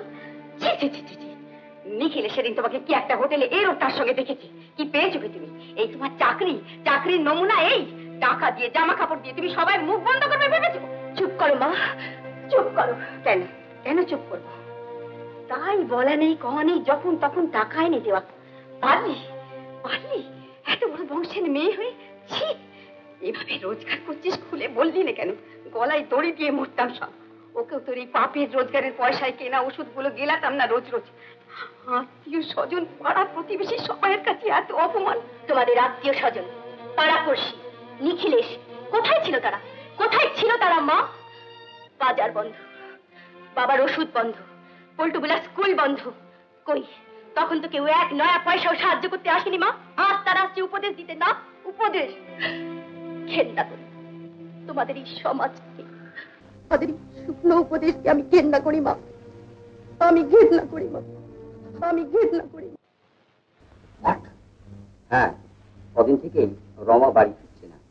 নিখিলে সেদিন তোমাকে কি একটা হোটেলে এর ওর তার সঙ্গে দেখেছি। কি পেয়েছো তুমি? এই তোমার চাকরি, চাকরির নমুনা এই। টাকা দিয়ে, জামা কাপড় দিয়ে তুমি সবাই মুখ বন্ধ করবে ভেবেছো? চুপ করো মা, চুপ করো। কেন কেন চুপ করবো? তাই বলা নেই, কওয়া নেই, যখন তখন টাকা এনে দেওয়া। পারলি পারলি এত বড় বংশের মেয়ে হয়ে? ছি, এভাবে রোজগার করছিস, খুলে বললি না কেন? গলায় দড়ি দিয়ে মরতাম সব। ওকেও তোর এই পাপের রোজগারের পয়সায় কেনা ওষুধগুলো গেলাতাম না রোজ রোজ। আত্মীয় স্বজন, পাড়া প্রতিবেশী সবাইয়ের কাছে এত অপমান। তোমাদের আত্মীয় স্বজন, পাড়া পড়শি, নিখিলেশ কোথায় ছিল তারা? কোথায় ছিল তারা মা? বাজার বন্ধ, বাবার ওষুধ বন্ধ, পল্টু বিলাস স্কুল বন্ধ। কই তখন তো কেউ এক নয়া পয়সাও সাহায্য করতে আসেনি মা। আজ তারা আসছে উপদেশ দিতে। না, উপদেশ ঘেন্না করি তোমাদের এই সমাজকে। তাদের শুকনো উপদেশকে আমি ঘেন্না করি মা, আমি ঘেন্না করি মা, আমি ঘেন্না করি। হ্যাঁ, কদিন থেকেই রমা বাড়ি ফিরছে না।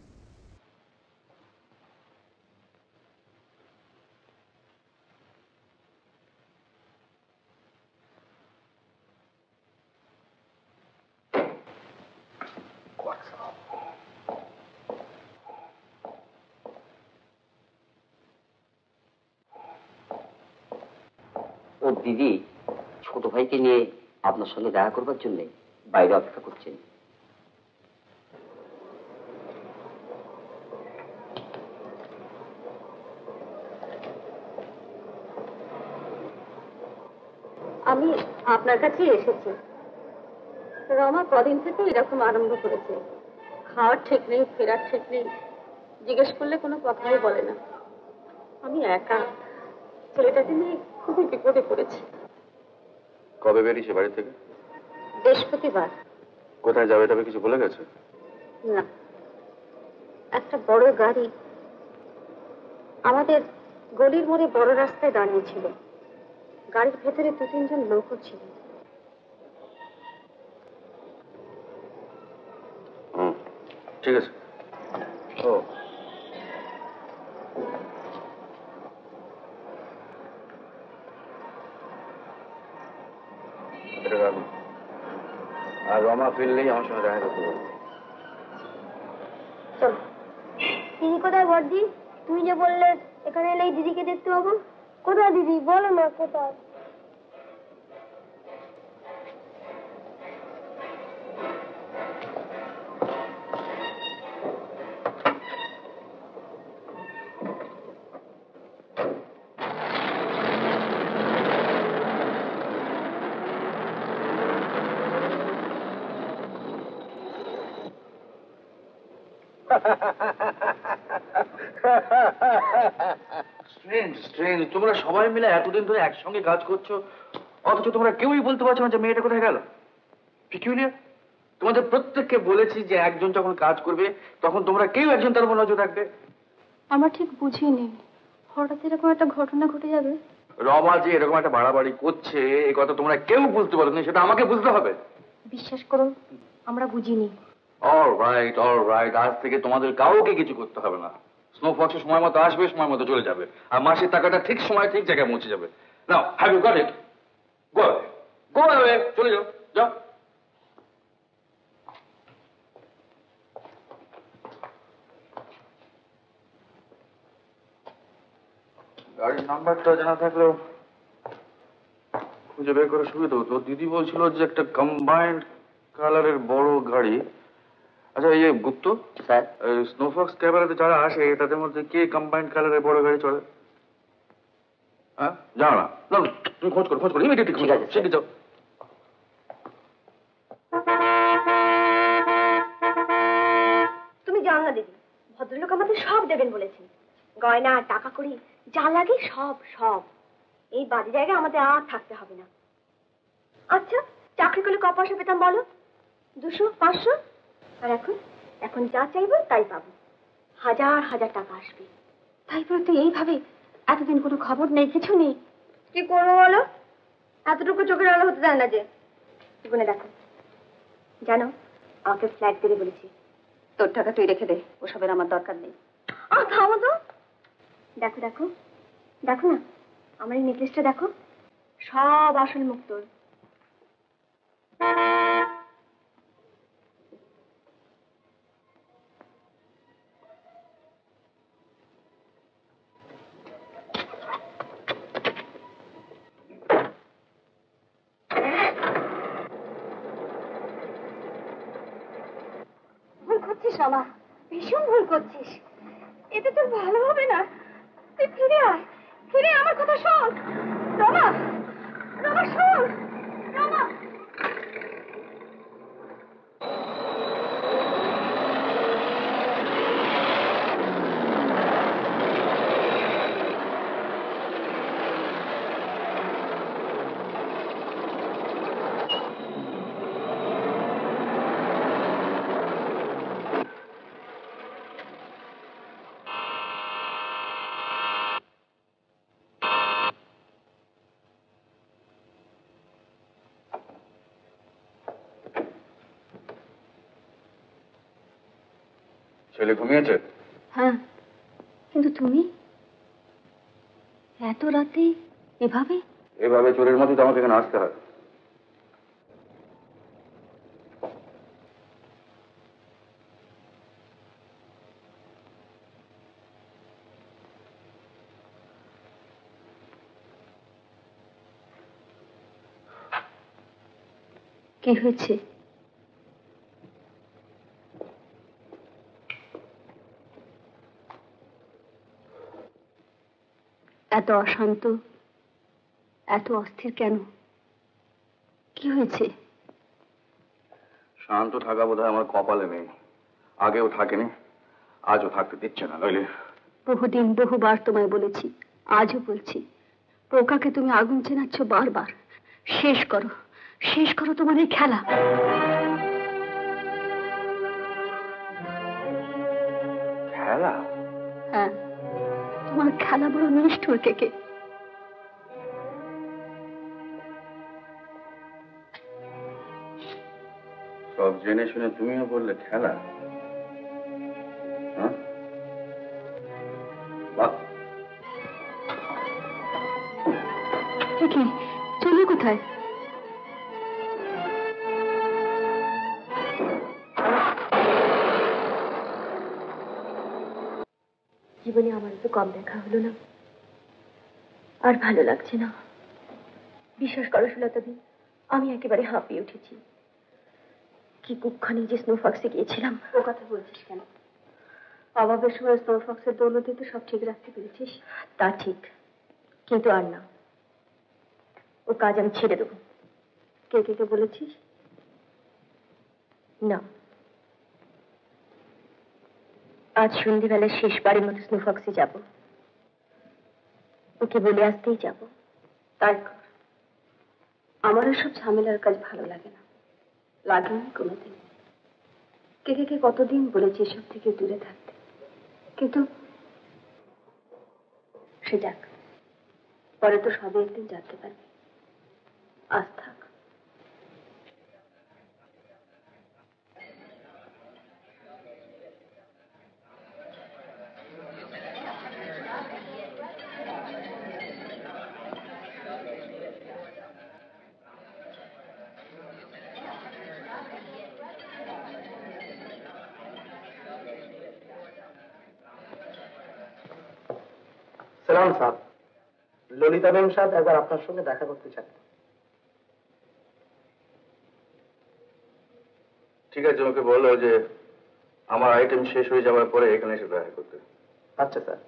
ও দিদি ছোট ভাইকে নিয়ে আপনার সঙ্গে দেখা করবার জন্য বাইরে অপেক্ষা করছেন। আমি আপনার কাছে এসেছি। রমা কদিন থেকে এরকম আরম্ভ করেছে, খাওয়ার ঠিক নেই, ফেরার ঠিক নেই, জিজ্ঞেস করলে কোনো কথাই বলে না। আমি একা ছেলেটাকে নিয়ে খুবই বিপদে পড়েছি। কবে বেরিয়েছে বাড়ি থেকে? বৃহস্পতিবার। কোথায় যাবে তবে কিছু বলে গেছে? না, একটা বড় গাড়ি আমাদের গলির মোড়ে বড় রাস্তায় দাঁড়িয়েছিল। গাড়ির ভেতরে দু তিনজন লোকও ছিল। ঠিক আছে। ও আর রমা ফিরলেই আমার সঙ্গে দেখা করতে পারবে। চলো। দিদি কোথায় বড়দি? তুমি যে বললে এখানে এলেই দিদিকে দেখতে পাবো। কোথায় দিদি? বলো না কোথায়। স্ট্রেঞ্জ স্ট্রেঞ্জ তোমরা সবাই মিলে এতদিন ধরে একসঙ্গে কাজ করছো, অথচ তোমরা কেউই বলতে পারছো না যে মেয়েটা কোথায় গেল। পিকিউলিয়ার। তোমাদের প্রত্যেককে বলেছি যে একজন যখন কাজ করবে তখন তোমরা কেউ একজন তার উপর নজর রাখবে। আমরা ঠিক বুঝিনি হঠাৎ এরকম একটা ঘটনা ঘটে যাবে। রমা যে এরকম একটা বাড়াবাড়ি করছে এই কথা তোমরা কেউ বুঝতে পারো না, সেটা আমাকে বুঝতে হবে। বিশ্বাস করো আমরা বুঝিনি। অল রাইট অল রাইট আজ থেকে তোমাদের কাউকে কিছু করতে হবে না। স্নোফক্স সময় মতো আসবে, সময় মতো চলে যাবে, আর মাসের টাকাটা ঠিক সময় ঠিক জায়গায় পৌঁছে যাবে। নাও, have you got it? Go go away, চলে যাও, যাও। গাড়ির নাম্বারটা জানা থাকলেও খুঁজে বের করে সুবিধা হতো। দিদি বলছিল যে একটা কম্বাইন্ড কালারের বড় গাড়ি। আচ্ছা এই গুপ্ত স্যার, স্নোফক্স ক্যামেরাতে যারা আসে তাদের মধ্যে কে কম্বাইন্ড কালারের বড় গাড়ি চলে? হ্যাঁ, জানো না? না তুমি খোঁজ করো, খোঁজ করো, ইমিডিয়েটলি খোঁজ করো, শিখে যাও। তুমি জানো না দিদি, ভদ্রলোক আমাদের সব দেবেন বলেছেন, গয়না টাকা কড়ি যা লাগে সব সব। এই বাজে জায়গায় আমাদের আর থাকতে হবে না। আচ্ছা চাকরি করলে ক পয়সা পেতাম বলো? দুশো পাঁচশো? আর এখন এখন যা চাইবো তাই পাবো, হাজার হাজার টাকা আসবে। তাইপরে তো এইভাবে এতদিন কোনো খবর নেই, কিছু নেই, কি করবো বলো? এতটুকু চোখের আলো হতে দেয় না যে। জীবনে দেখো, জানো আমাকে ফ্ল্যাট দেবে বলেছি। তোর টাকা তুই রেখে দে, ওসবের আমার দরকার নেই। আহ থামো তো। দেখো দেখো দেখো না, আমার এই নেকলেসটা দেখো, সব আসল মুক্তোর। ভুল করছিস রমা, ভীষণ ভুল করছিস। এতে তোর ভালো হবে না। তুই ফিরে আয়, ফিরে আমার কথা শোন। রমা, রমা শোন, রমা। ছেলে ঘুমিয়েছে? হ্যাঁ, কিন্তু তুমি এত রাতে এভাবে? এভাবে চোরের মতো তো আমাকে এখানে আসতে হয়। কি হয়েছে? এত অশান্ত, এত অস্থির কেন? কি হয়েছে? শান্ত থাকা বোধহয় আমার কপালে নেই। আগেও থাকেনি, আজও থাকতে দিচ্ছে না। নইলে বহুদিন বহুবার তোমায় বলেছি, আজও বলছি, পোকাকে তুমি আগুন চেনাচ্ছ বারবার। শেষ করো, শেষ করো তোমার এই খেলা। খেলা? হ্যাঁ, তোমার খেলা বড় নিষ্ঠুর কেকে। সব জেনে শুনে তুমিও বললে খেলা? হ্যাঁ, বাহ। কি চলো কোথায়? জীবনে আমার তো কম দেখা হলো না, আর ভালো লাগছে না। বিশ্বাস করো সুলতাদি, আমি একেবারে হাঁপিয়ে উঠেছি। কি কুক্ষণে যে স্নোফক্সে গিয়েছিলাম। ও কথা বলছিস কেন? অভাবের সময় স্নোফক্সের দৌলতে তো সব ঠিক রাখতে পেরেছিস। তা ঠিক, কিন্তু আর না, ও কাজ আমি ছেড়ে দেবো। কে কে কে বলেছিস? না, আজ সন্ধ্যেবেলায় শেষবারের মতো স্নোফক্সে যাব। ওকে বলে আসতেই যাব। তাই কর। আমার সব ঝামেলার কাজ ভালো লাগে না, লাগেনি কোনোদিন। কে কে কে কতদিন বলেছি এসব থেকে দূরে থাকতে, কিন্তু সে যাক, পরে তো সবে একদিন জানতে পারবে। আজ থাক। সালাম সাহেব, ললিতা বেগম সাহেব একবার আপনার সঙ্গে দেখা করতে চান। ঠিক আছে, ওকে বলো যে আমার আইটেম শেষ হয়ে যাওয়ার পরে এখানে এসে দেখা করতে। আচ্ছা স্যার।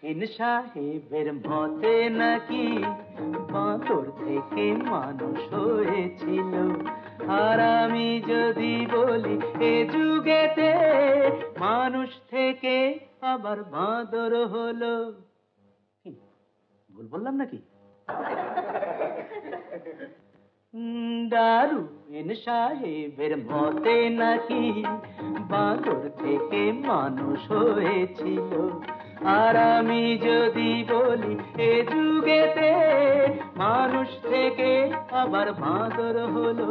ইন সাহেবের মতে নাকি বাঁদর থেকে মানুষ হয়েছিল। আর আমি যদি বলি এ যুগেতে মানুষ থেকে আবার বাঁদর হলো, কি ভুল বললাম নাকি? দারু ইন সাহেবের মতে নাকি বাঁদর থেকে মানুষ হয়েছিল। আর আমি যদি বলি এ যুগেতে মানুষ থেকে আবার বাঁদর হলো।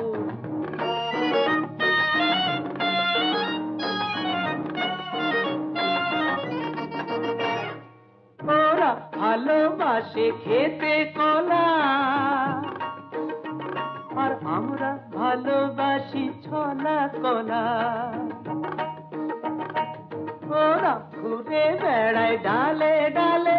ওরা ভালোবাসে খেতে কলা, আর আমরা ভালোবাসি ছলা কলা। ওরা ঘুরে বেড়ায় ডালে ডালে,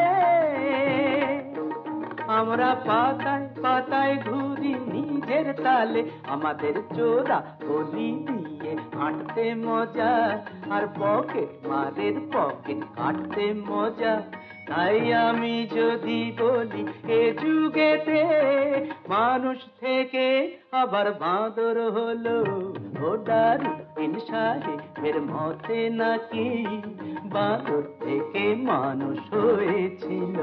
আমরা পাতায় পাতায় ঘুরি নিজের তালে। আমাদের চোরা গলি দিয়ে হাঁটতে মজা, আর পকেট মারের পকেট কাটতে মজা। তাই আমি যদি বলি এ যুগেতে মানুষ থেকে আবার বাঁদর হলো। ও দারু ইন সাহেবের মতে নাকি বাঁদর থেকে মানুষ হয়েছিল।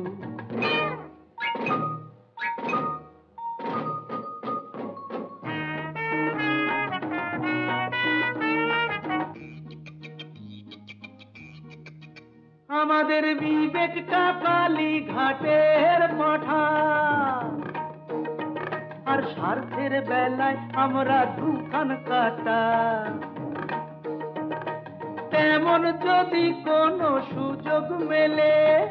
আমাদের বিবেকটা কালী ঘাটের পাঠা, আর স্বার্থের বেলায় আমরা দুখান কাটা। তেমন যদি কোনো সুযোগ মেলে,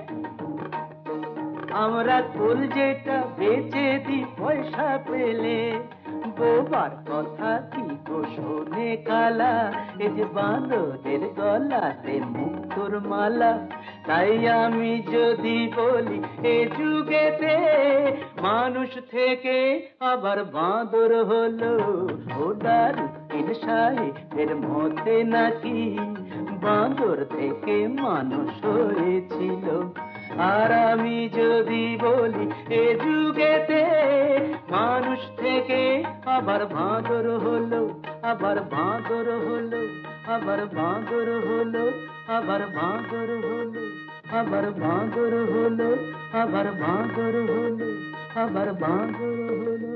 আমরা কলজেটা বেচে দিই পয়সা পেলে। বোবার কথা কি গো শোনে কালা, এ যে বাঁদরের গলাতে মুক্তোর মালা। তাই আমি যদি বলি এ যুগেতে মানুষ থেকে আবার বাঁদর হলো। ও দারু ইন সাহেবের মতে নাকি বাঁদর থেকে মানুষ হয়েছিল। আর আমি যদি বলি এ যুগেতে মানুষ থেকে আবার বাঁদর হলো, আবার বাঁদর হলো, আবার বাঁদর হলো, আবার বাঁদর হলো, আবার বাঁদর হলো, আবার বাঁদর হলো, আবার বাঁদর হলো।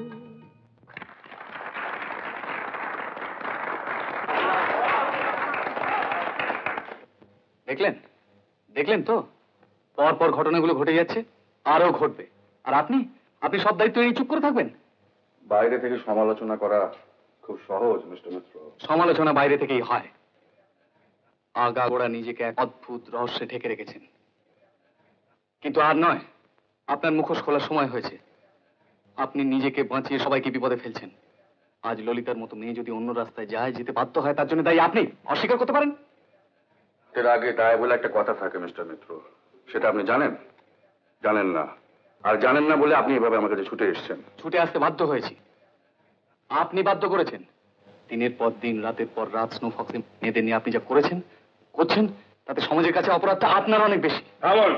দেখলেন দেখলেন তো, পর পর ঘটনাগুলো ঘটে যাচ্ছে, আরো ঘটবে। আর আপনি আপনি সব দায়িত্ব নিয়ে চুপ করে থাকবেন? বাইরে থেকে সমালোচনা করা খুব সহজ মিস্টার মিত্র। সমালোচনা বাইরে থেকেই হয়। আগাগোড়া নিজেকে এক অদ্ভুত রহস্যে ঢেকে রেখেছেন, কিন্তু আর নয়। আপনার মুখোশ খোলার সময় হয়েছে। আপনি নিজেকে বাঁচিয়ে সবাইকে বিপদে ফেলছেন। আজ ললিতার মতো মেয়ে যদি অন্য রাস্তায় যায়, যেতে বাধ্য হয়, তার জন্য দায়ী আপনি। অস্বীকার করতে পারেন? এর আগে দায় বলে একটা কথা থাকে মিস্টার মিত্র, সেটা আপনি জানেন? জানেন না। আর জানেন না বলে আপনি এভাবে আমার কাছে ছুটে এসেছেন। ছুটে আসতে বাধ্য হয়েছি, আপনি বাধ্য করেছেন। দিনের পর দিন, রাতের পর রাত স্নো ফক্সে মেয়েদের নিয়ে আপনি যা করেছেন করছেন, তাতে সমাজের কাছে অপরাধটা আপনার অনেক বেশি। আমল,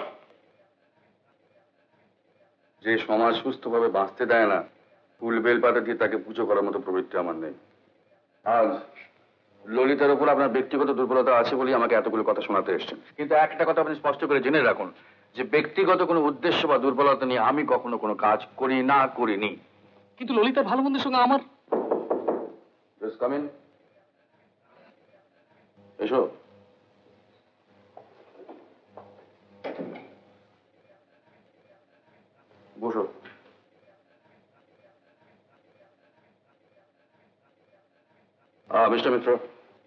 যে সমাজ সুস্থভাবে বাঁচতে দেয় না, ফুল বেল পাতা দিয়ে তাকে পুজো করার মতো প্রবৃত্তি আমার নেই। আজ ললিতার উপর আপনার ব্যক্তিগত দুর্বলতা আছে বলেই আমাকে এতগুলো কথা শোনাতে এসেছেন। কিন্তু একটা কথা আপনি স্পষ্ট করে জেনে রাখুন, যে ব্যক্তিগত কোনো উদ্দেশ্য বা দুর্বলতা নিয়ে আমি কখনো কোনো কাজ করি না, করিনি। কিন্তু ললিতার ভালো মন্দের সঙ্গে আমার কাম ইন। এসো। বসো। মিস্টার মিত্র,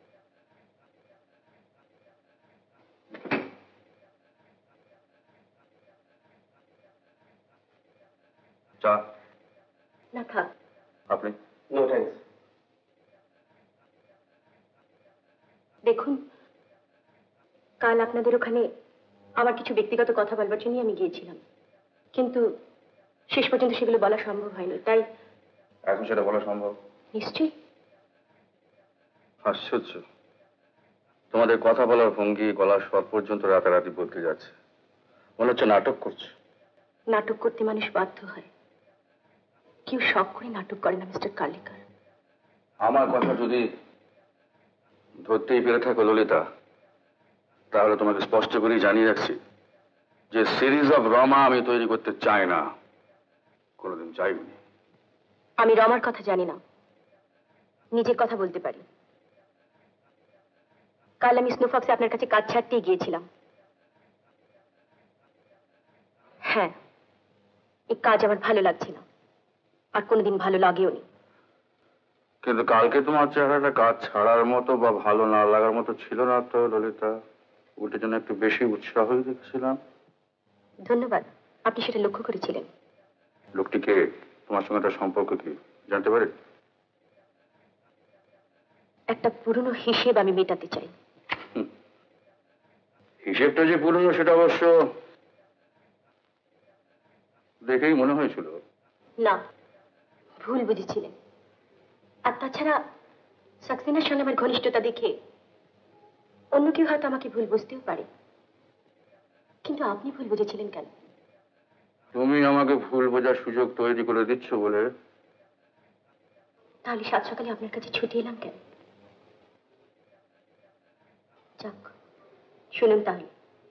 চা না থাক। আপনি? No thanks. দেখুন, কাল আপনাদের ওখানে আমার কিছু ব্যক্তিগত কথা বলবার জন্য আমি গিয়েছিলাম, কিন্তু শেষ পর্যন্ত সেগুলো বলা সম্ভব হয়নি। তাই এখন সেটা বলা সম্ভব? নিশ্চয়ই। আশ্চর্য। তোমাদের কথা বলার ভঙ্গি, গলার স্বর পর্যন্ত রাতারাতি বদলে যাচ্ছে। মনে হচ্ছে নাটক করছে। নাটক করতে মানুষ বাধ্য হয়, কেউ শখ করে নাটক করে না মিস্টার কার্লিকার। আমার কথা যদি ধরতেই পেরে থাকো ললিতা, তাহলে তোমাকে স্পষ্ট করেই জানিয়ে রাখছি যে সিরিজ অফ রমা আমি তৈরি করতে চাই না, কোনোদিন চাইনি। আমি রমার কথা জানি না, নিজের কথা বলতে পারি। কাল আমি স্নোফক্সে আপনার কাছে কাজ ছাড়তেই গিয়েছিলাম। হ্যাঁ, এই কাজ আমার ভালো লাগছে না, আর কোনোদিন ভালো লাগেও নি। কিন্তু কালকে তোমার চেহারাটা কাজ ছাড়ার মতো বা ভালো না লাগার মতো ছিল না তো ললিতা। উল্টে যেন একটু বেশি উৎসাহই দেখছিলাম। ধন্যবাদ, আপনি সেটা লক্ষ্য করেছিলেন। লোকটিকে, তোমার সঙ্গে তার সম্পর্ক কি জানতে পারি? একটা পুরনো হিসেব আমি মেটাতে চাই। হিসেবটা যে পুরনো সেটা অবশ্য দেখেই মনে হয়েছিল। না, ভুল বুঝেছিলেন। আর তাছাড়া সাকসেনার সঙ্গে আমার ঘনিষ্ঠতা দেখে অন্য কেউ হয়তো আমাকে ভুল বুঝতেও পারে, কিন্তু আপনি ভুল বুঝেছিলেন কেন? তুমি আমাকে ভুল বোঝার সুযোগ তৈরি করে দিচ্ছ বলে। তাহলে সাত সকালে আপনার কাছে ছুটি এলাম কেন? যাক, শুনুন তাহলে।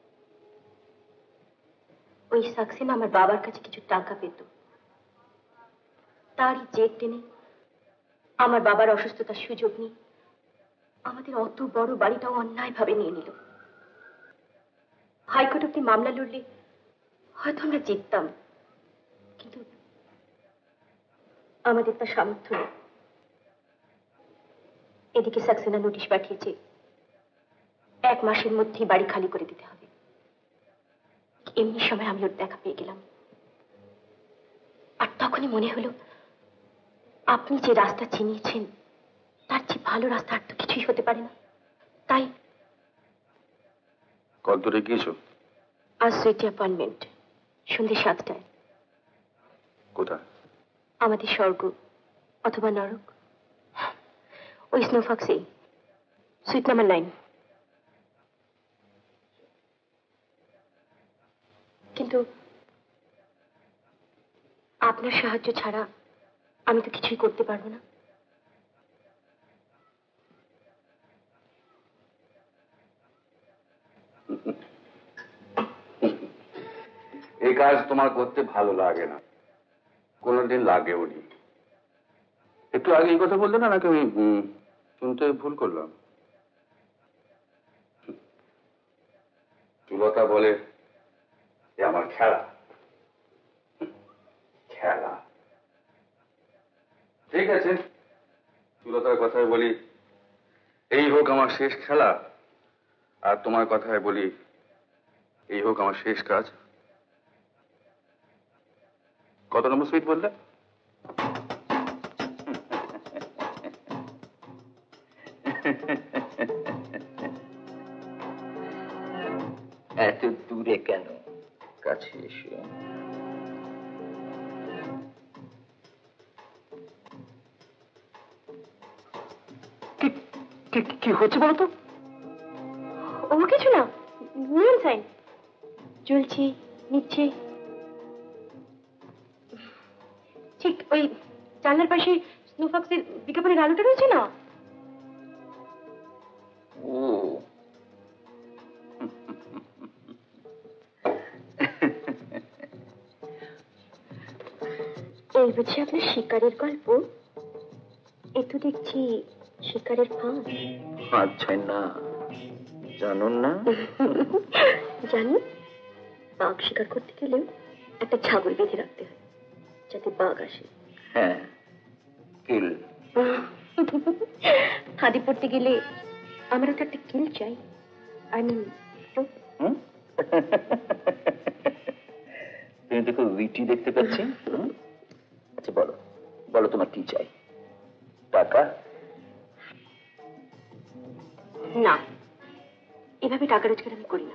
ওই সাকসেনা আমার বাবার কাছে কিছু টাকা পেত, তারই জেদ টেনে আমার বাবার অসুস্থতার সুযোগ নিয়ে আমাদের অত বড় বাড়িটাও অন্যায়ভাবে নিয়ে নিল। হাইকোর্ট অব্দি মামলা লড়লে হয়তো আমরা জিততাম, কিন্তু আমাদের তা সামর্থ্য নেই। এদিকে সাকসেনা নোটিশ পাঠিয়েছে এক মাসের মধ্যেই বাড়ি খালি করে দিতে হবে। এমনি সময় আমি ওর দেখা পেয়ে গেলাম, আর তখনই মনে হলো আপনি যে রাস্তা চিনিয়েছেন তার চেয়ে ভালো রাস্তা আর তো কিছুই হতে পারে না। তাই কত দূরে গিয়েছো? আজ সুইটি অ্যাপয়েন্টমেন্ট, সন্ধ্যে সাতটায়। কোথায়? আমাদের স্বর্গ অথবা নরক, ওই স্নোফক্সে, সুইট নাম্বার নাইন। কিন্তু আপনার সাহায্য ছাড়া আমি তো কিছুই করতে পারবো না। এই কাজ তোমার করতে ভালো লাগে না, কোনোদিন লাগেও নি। একটু আগে এই কথা বললে না, নাকি আমি শুনতে ভুল করলাম? চুলতা বলে যে আমার খেলা খেলা ঠিক আছে, চুলতার কথায় বলি এই হোক আমার শেষ খেলা, আর তোমার কথায় বলি এই হোক আমার শেষ কাজ। কত নম্বর সুইট বললে? এত দূরে কেন, কাছে এসো। কি হচ্ছে বলো তো? ও কিছু না, নিয়ন সাইন জ্বলছি নিচ্ছে। ঠিক ওই জানলার পাশে স্নোফক্সের বিজ্ঞাপনের আলোটা রয়েছে না? ও এই বুঝি আপনার শিকারের গল্প? এ তো দেখছি শিকারের ফাঁদ। আচ্ছা না, জানো না? জানি, বাঘ শিকার করতে গেলেও একটা ছাগল বেঁধে রাখতে হয় যাতে বাঘ আসে। হ্যাঁ, কিল। ফাঁদে পড়তে গেলে আমরা তো একটা কিল চাই। আই মিন, তুমি দেখো উইটি দেখতে পাচ্ছি। আচ্ছা বলো, বলো তোমার কি চাই? টাকা? না, এভাবে টাকা রোজগার আমি করি না,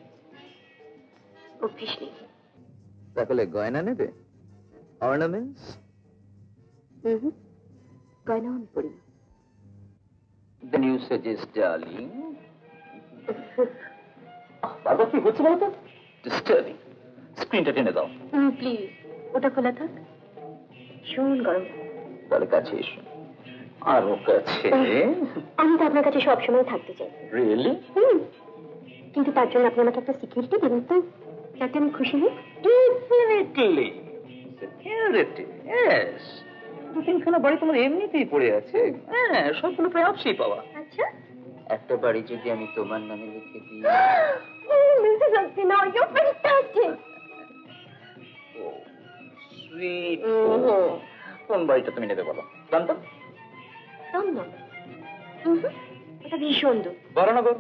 অভ্যেস নেই। তাহলে গয়না নেবে? অর্নামেন্টস? হুম, গয়না আমি করি না। Then you suggest, darling, বারবার কি হচ্ছে বলতো? ডিস্টার্বিং। স্ক্রিনটা টেনে দাও। প্লিজ, ওটা খোলা থাক। ভীষণ গরম। তাহলে কাছে এসো। আরো কাছে। আমি তো আপনার কাছে সবসময় থাকতে চাই। রিয়েলি? হুম, কিন্তু তার জন্য আপনি আমাকে একটা সিকিউরিটি দেবেন তো, যাতে আমি খুশি হই। Definitely security, yes. দু তিনখানা বাড়ি তোমার এমনিতেই পড়ে আছে। হ্যাঁ, সবগুলো প্রায় আপসেই পাওয়া। আচ্ছা, একটা বাড়ি যদি আমি তোমার নামে লিখে দিই। Mrs Saxena, you fantastic. Oh sweet. কোন বাড়িটা তুমি নেবে বলো? জানতাম দমদম। ওটা ভীষণ দূর। বরানগর,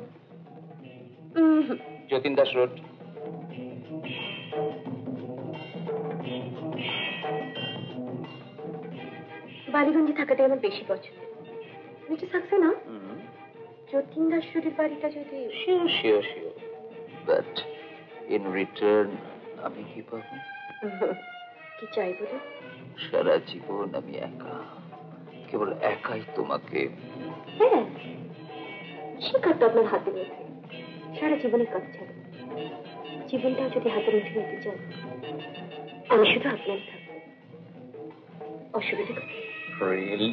যতীন দাস রোড। বালিগঞ্জে থাকাটাই আমার বেশি পছন্দ। মিস্টার সাক্সেনা, যতীন দাস রোডের বাড়িটা যদি। Sure sure sure, but in return আমি কি পাবো? কি চাই বলে? সারা জীবন আমি একা, কেবল একাই তোমাকে। হ্যাঁ, সে কাজটা আপনার হাতে রয়েছে। সারা জীবনের কাজ ছাড়া জীবনটাও যদি হাতে মুঠে নিতে চান, আমি শুধু আপনার থাকবো। অসুবিধা কোথায়? Really?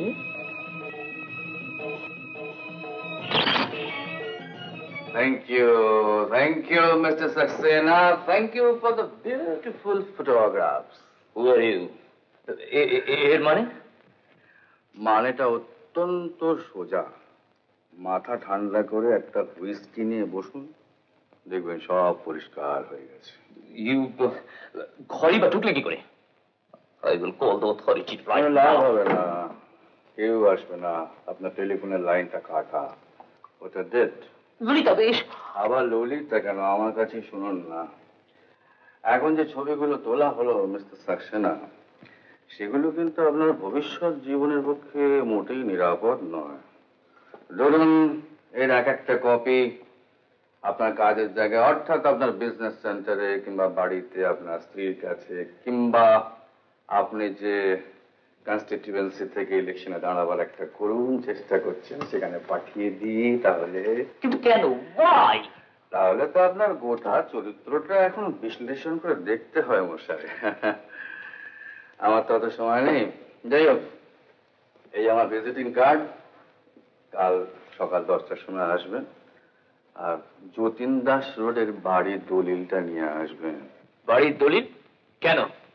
Thank you, thank you, Mister Saxena. Thank you for the beautiful photographs. Who are you? এর মানে? মানেটা অত্যন্ত সোজা। মাথা ঠান্ডা করে একটা হুইস্কি নিয়ে বসুন, দেখবেন সব পরিষ্কার হয়ে গেছে। ইউ ঘরে বা ঢুকলে কি করে? I will call the authority right now. লাভ হবে না, কেউ আসবে না। আপনার টেলিফোনের লাইনটা কাটা, ওটা ডেড। ললিতা বেশ। আবার ললিতা কেন? আমার কাছে শুনুন না। এখন যে ছবিগুলো তোলা হলো মিস্টার সাক্সেনা, সেগুলো কিন্তু আপনার ভবিষ্যৎ জীবনের পক্ষে মোটেই নিরাপদ নয়। ধরুন, এর এক একটা কপি আপনার কাজের জায়গায়, অর্থাৎ আপনার বিজনেস সেন্টারে কিংবা বাড়িতে আপনার স্ত্রীর কাছে, কিংবা আপনি যে কনস্টিটিউয়েন্সি থেকে ইলেকশনে দাঁড়াবার একটা করুণ চেষ্টা করছেন, সেখানে পাঠিয়ে দিই তাহলে। কিন্তু কেন? Why? তাহলে তো আপনার গোটা চরিত্রটা এখন বিশ্লেষণ করে দেখতে হয় মশাই। আমার তো অত সময় নেই। যাই হোক, এই আমার ভিজিটিং কার্ড, কাল সকাল দশটার সময় আসবেন, আর যতীন দাস রোডের বাড়ির দলিলটা নিয়ে আসবেন। বাড়ির দলিল কেন?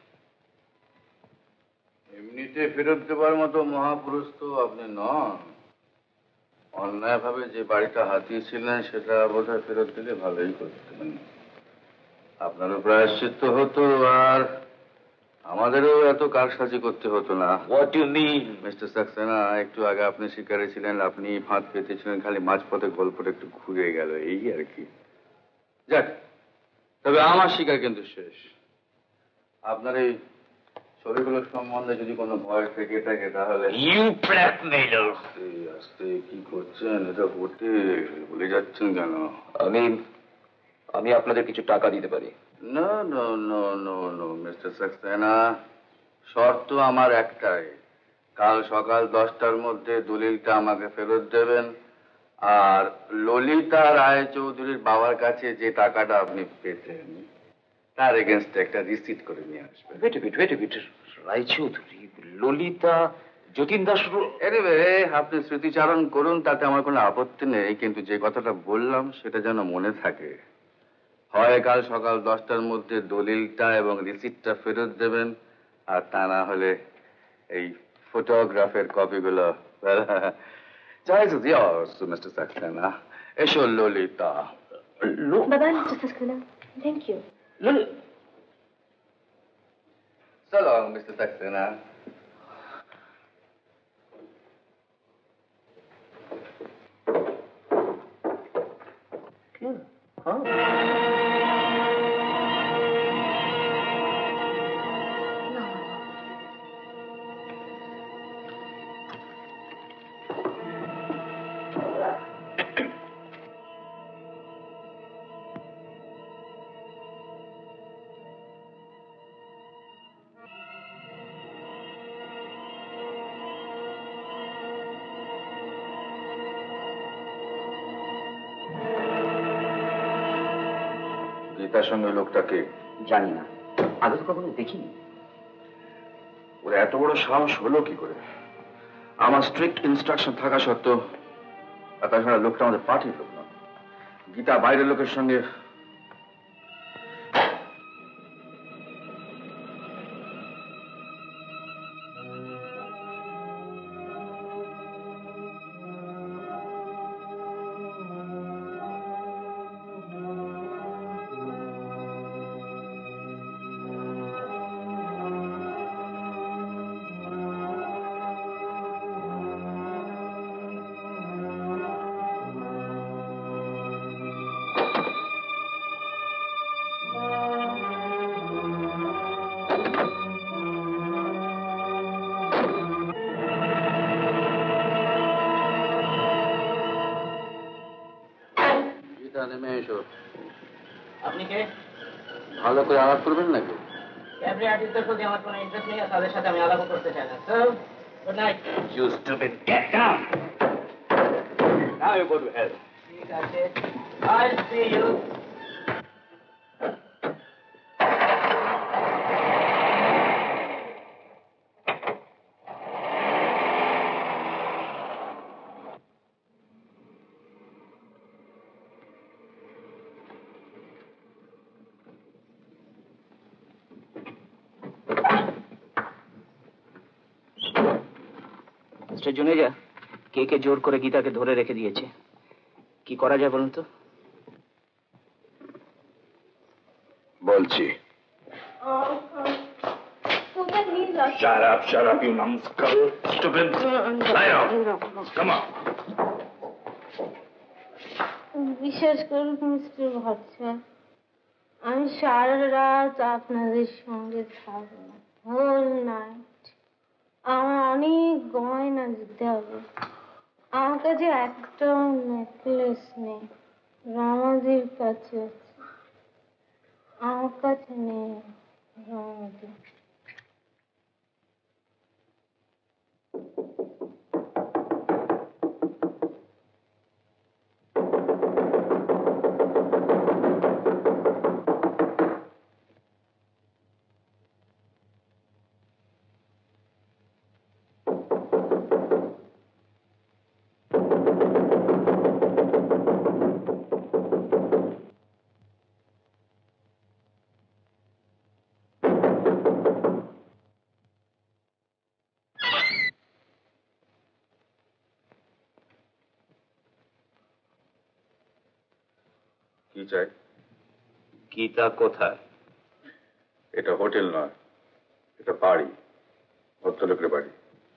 এমনিতে ফেরত দেবার মতো মহাপুরুষ তো আপনি নন। অন্যায় ভাবে যে বাড়িটা হাতিয়েছিলেন সেটা বোধহয় ফেরত দিলে ভালোই করতেন। আপনারও প্রায়শ্চিত্ত হতো, আর আমাদেরও এত কারসাজি করতে হতো না। What do you mean? Mister Saxena, একটু আগে আপনি শিকারে ছিলেন, আপনি ফাঁদ পেতেছিলেন, খালি মাঝপথে গল্পটা একটু ঘুরে গেল, এই আর কি। যাক, তবে আমার শিকার কিন্তু শেষ। আপনার এই ছবিগুলোর সম্বন্ধে যদি কোনো ভয় থেকে থাকে তাহলে। You blackmailer! আস্তে আস্তে কি করছেন? এটা করতে বলে যাচ্ছেন কেন? আমি আমি আপনাদের কিছু টাকা দিতে পারি। No no no no no mister Saxena, শর্ত আমার একটাই, কাল সকাল দশটার মধ্যে দলিলটা আমাকে ফেরত দেবেন, আর ললিতা রায় চৌধুরীর বাবার কাছে যে টাকাটা আপনি পেতেন তার এগেনস্টে একটা রিসিট করে নিয়ে আসবেন। Wait a bit, wait a bit. Roy Chowdhury, Lalita, Jatin Das. Anyway, আপনি স্মৃতিচারণ করুন, তাতে আমার কোনো আপত্তি নেই, কিন্তু যে কথাটা বললাম সেটা যেন মনে থাকে। হয় কাল সকাল দশটার মধ্যে দলিলটা এবং রিসিটটা ফেরত দেবেন, আর তা না হলে এই ফটোগ্রাফের কপিগুলো। Choice is yours mister Saxena. এসো ললিতা। বাবা, mister Saxena, thank you. So long, Mister Saxena. Good. Huh? গীতার সঙ্গে লোকটাকে জানি না, আগে তো কখনো দেখিনি। ওর এত বড় সাহস হলো কি করে? আমার স্ট্রিক্ট ইনস্ট্রাকশন থাকা সত্ত্বেও, আর তাছাড়া লোকটা আমাদের পার্টির লোক না, গীতা বাইরের লোকের সঙ্গে। আপনি কে? ভালো করে আলাপ করবেন নাকি? ক্যাবরে আর্টিস্টদের প্রতি আমার কোনো ইন্টারেস্ট নেই, আর তাদের সাথে আমি আলাপ করতে চাই না। So, good night. You stupid, get down. Now you go to hell. ঠিক আছে, I'll see you. Mister Juneja, কে কে জোর করে গীতাকে ধরে রেখে দিয়েছে, কি করা যায় বলুন তো? বলছি। Shut up, shut up, you numbskull. Stupid. Lie down. Come on. বিশেষ করে মিস্টার ভট্টা, আমি সারা রাত আপনাদের সঙ্গে থাকবো, হোল নাইট। আমার অনেক গয়না দিতে হবে। আমার কাছে একটা নেকলেস নেই, রামাদির কাছে আছে। আমার কাছে নেই রামাদি। কি চাই? গীতা কোথায়? এটা হোটেল নয়, এটা বাড়ি, ভদ্রলোকের বাড়ি।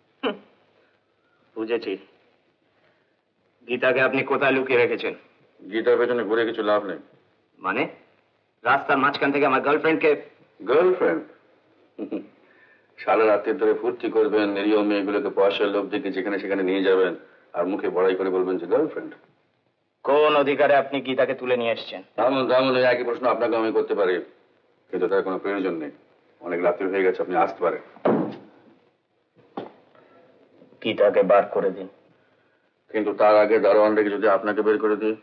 বুঝেছি। গীতাকে আপনি কোথায় লুকিয়ে রেখেছেন? গীতার পেছনে ঘুরে কিছু লাভ নেই। মানে রাস্তার মাঝখান থেকে আমার গার্লফ্রেন্ডকে? গার্লফ্রেন্ড? সারা রাতের ধরে ফুর্তি করবেন, নিরীহ মেয়েগুলোকে পয়সার লোভ দিকে যেখানে সেখানে নিয়ে যাবেন, আর মুখে বড়াই করে বলবেন যে গার্লফ্রেন্ড। কোন অধিকারে আপনি গীতাকে তুলে নিয়ে এসেছেন? তেমন তেমন ওই একই প্রশ্ন আপনাকে আমি করতে পারি, কিন্তু তার কোনো প্রয়োজন নেই। অনেক রাত্রি হয়ে গেছে, আপনি আসতে পারেন। গীতাকে বার করে দিন। কিন্তু তার আগে দারোয়ান রেখে যদি আপনাকে বের করে দিই?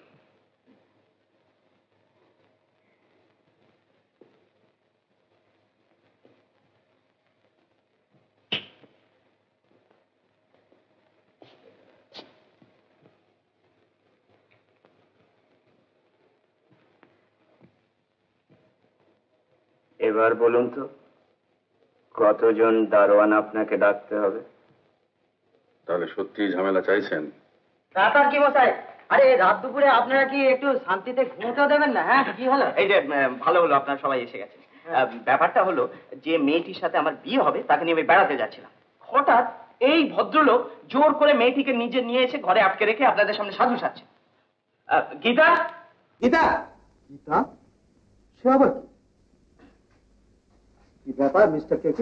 এবার বলুন তো, কতজন দারোয়ান আপনাকে ডাকতে হবে? তাহলে সত্যি ঝামেলা চাইছেন? তারপর কি মশাই, আরে রাত দুপুরে আপনারা কি একটু শান্তিতে ঘুমোতেও দেবেন না? হ্যাঁ, কি হলো? এই যে ভালো হলো আপনারা সবাই এসে গেছেন। ব্যাপারটা হলো, যে মেয়েটির সাথে আমার বিয়ে হবে তাকে নিয়ে আমি বেড়াতে যাচ্ছিলাম। হঠাৎ এই ভদ্রলোক জোর করে মেয়েটিকে নিজে নিয়ে এসে ঘরে আটকে রেখে আপনাদের সামনে সাধু সাজছে। গীতা, গীতা, গীতা, সে আবার কি ব্যাপার মিস্টার কেকে?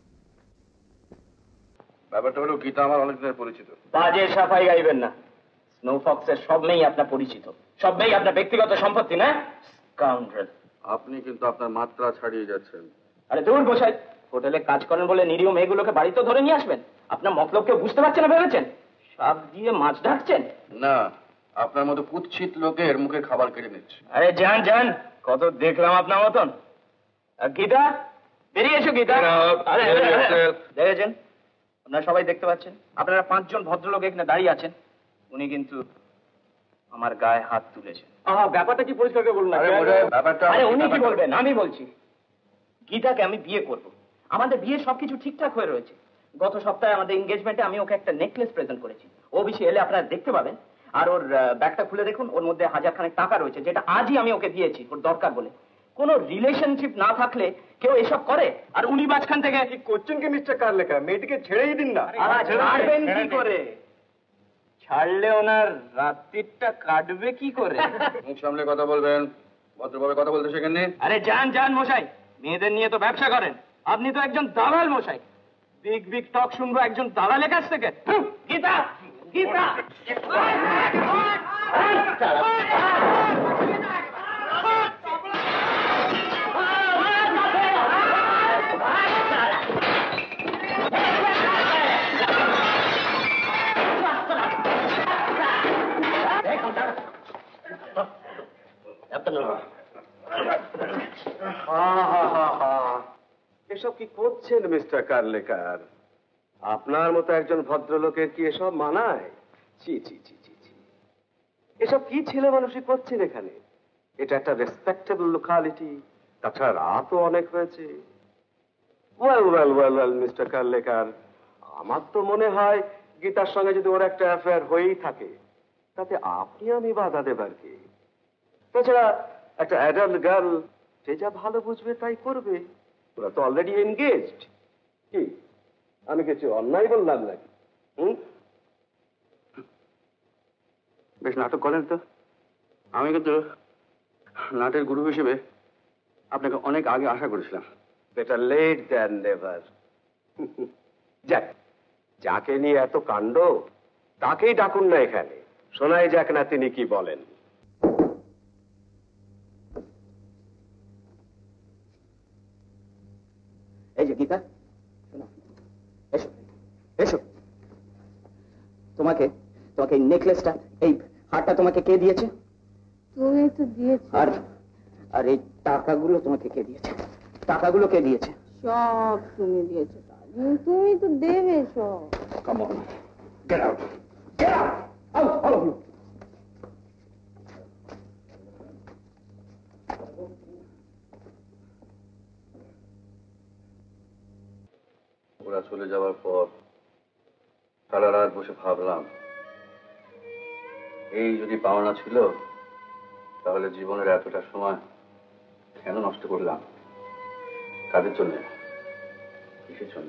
ব্যাপারটা হলো গীতা আমার অনেকদিনের পরিচিত। বাজে সাফাই গাইবেন না। স্নো ফক্সের সব মেয়েই আপনার পরিচিত, সব মেয়েই আপনার ব্যক্তিগত সম্পত্তি, না? স্কাউন্ড্রেল। আপনি কিন্তু আপনার মাত্রা ছাড়িয়ে যাচ্ছেন। আরে দূর বসাই, হোটেলে কাজ করেন বলে নিরীহ মেয়েগুলোকে বাড়িতে ধরে নিয়ে আসবেন? আপনার মতলব কেউ বুঝতে পারছে না ভেবেছেন? শাক দিয়ে মাছ ঢাকছেন? না, আপনার মতো কুৎসিত লোকের মুখে খাবার কেড়ে নিচ্ছে। আরে যান যান, কত দেখলাম আপনার মতন। গীতা, বেরিয়ে এসো গীতা। আরে, দেখেছেন, আপনারা সবাই দেখতে পাচ্ছেন, আপনারা পাঁচজন ভদ্রলোক এখানে দাঁড়িয়ে আছেন, উনি কিন্তু আমার গায়ে হাত তুলেছেন। ব্যাপারটা কি পরিষ্কার করে বলুন। আরে উনি কি বলবেন, আমি বলছি। গীতাকে আমি বিয়ে করব, আমাদের বিয়ে সবকিছু ঠিকঠাক হয়ে রয়েছে। গত সপ্তাহে আমাদের এনগেজমেন্টে আমি ওকে একটা নেকলেস প্রেজেন্ট করেছি। ও বিষয়ে এলে আপনারা দেখতে পাবেন। আর ওর ব্যাগটা খুলে দেখুন, ওর মধ্যে হাজার খানেক টাকা রয়েছে, যেটা আজই আমি ওকে দিয়েছি ওর দরকার বলে। কোন রিলেশনশিপ না থাকলে কেউ এসব করে? আর উনি মাঝখান থেকে কি করছেন কি মিস্টার কারলেকার? মেয়েটিকে ছেড়েই দিন না। ছাড়বেন কি করে? ছাড়লে ওনার রাত্রিটা কাটবে কি করে? মুখ সামনে কথা বলবেন, ভদ্রভাবে কথা বলতে শেখেননি। আরে যান যান মশাই, মেয়েদের নিয়ে তো ব্যবসা করেন, আপনি তো একজন দালাল মশাই। বিগ বিগ টক শুনবো একজন দালালের কাছ থেকে? গীতা, গীতা, এসব কি করছেন মিস্টার কারলেকার? আপনার মতো একজন ভদ্রলোকের কি এসব মানায়? ছি ছি ছি ছি ছি, এসব কি ছেলে মানুষই করছেন এখানে? এটা একটা রেসপেক্টেবল লোকালিটি, তাছাড়া রাতও অনেক হয়েছে। Well well well well mister Karlekar, আমার তো মনে হয় গীতার সঙ্গে যদি ওর একটা অ্যাফেয়ার হয়েই থাকে, তাতে আপনি আমি বাধা দেবার কি? তাছাড়া একটা অ্যাডাল্ট গার্ল, সে যা ভালো বুঝবে তাই করবে। ওরা তো অলরেডি এনগেজড। কি আমি কিছু অন্যায় বললাম নাকি? হুম, বেশ নাটক করেন তো। আমি কিন্তু নাটের গুরু হিসেবে আপনাকে অনেক আগে আশা করেছিলাম। Better late than never. যাক, যাকে নিয়ে এত কাণ্ড, তাকেই ডাকুন না এখানে, শোনাই যাক না তিনি কি বলেন। এই যে গীতা, শোনো, এসো এসো। তোমাকে তোমাকে এই নেকলেসটা, এই হারটা তোমাকে কে দিয়েছে? তুমি তো দিয়েছো। আর আর এই টাকাগুলো তোমাকে কে দিয়েছে? টাকাগুলো কে দিয়েছে? সব তুমি দিয়েছো। তুমি তো দেবে সব। Come on, get out, get out, out, all of you. ওরা চলে যাওয়ার পর সারা রাত বসে ভাবলাম, এই যদি পাওনা ছিল তাহলে জীবনের এতটা সময় কেন নষ্ট করলাম? কাদের জন্য, কিসের জন্য?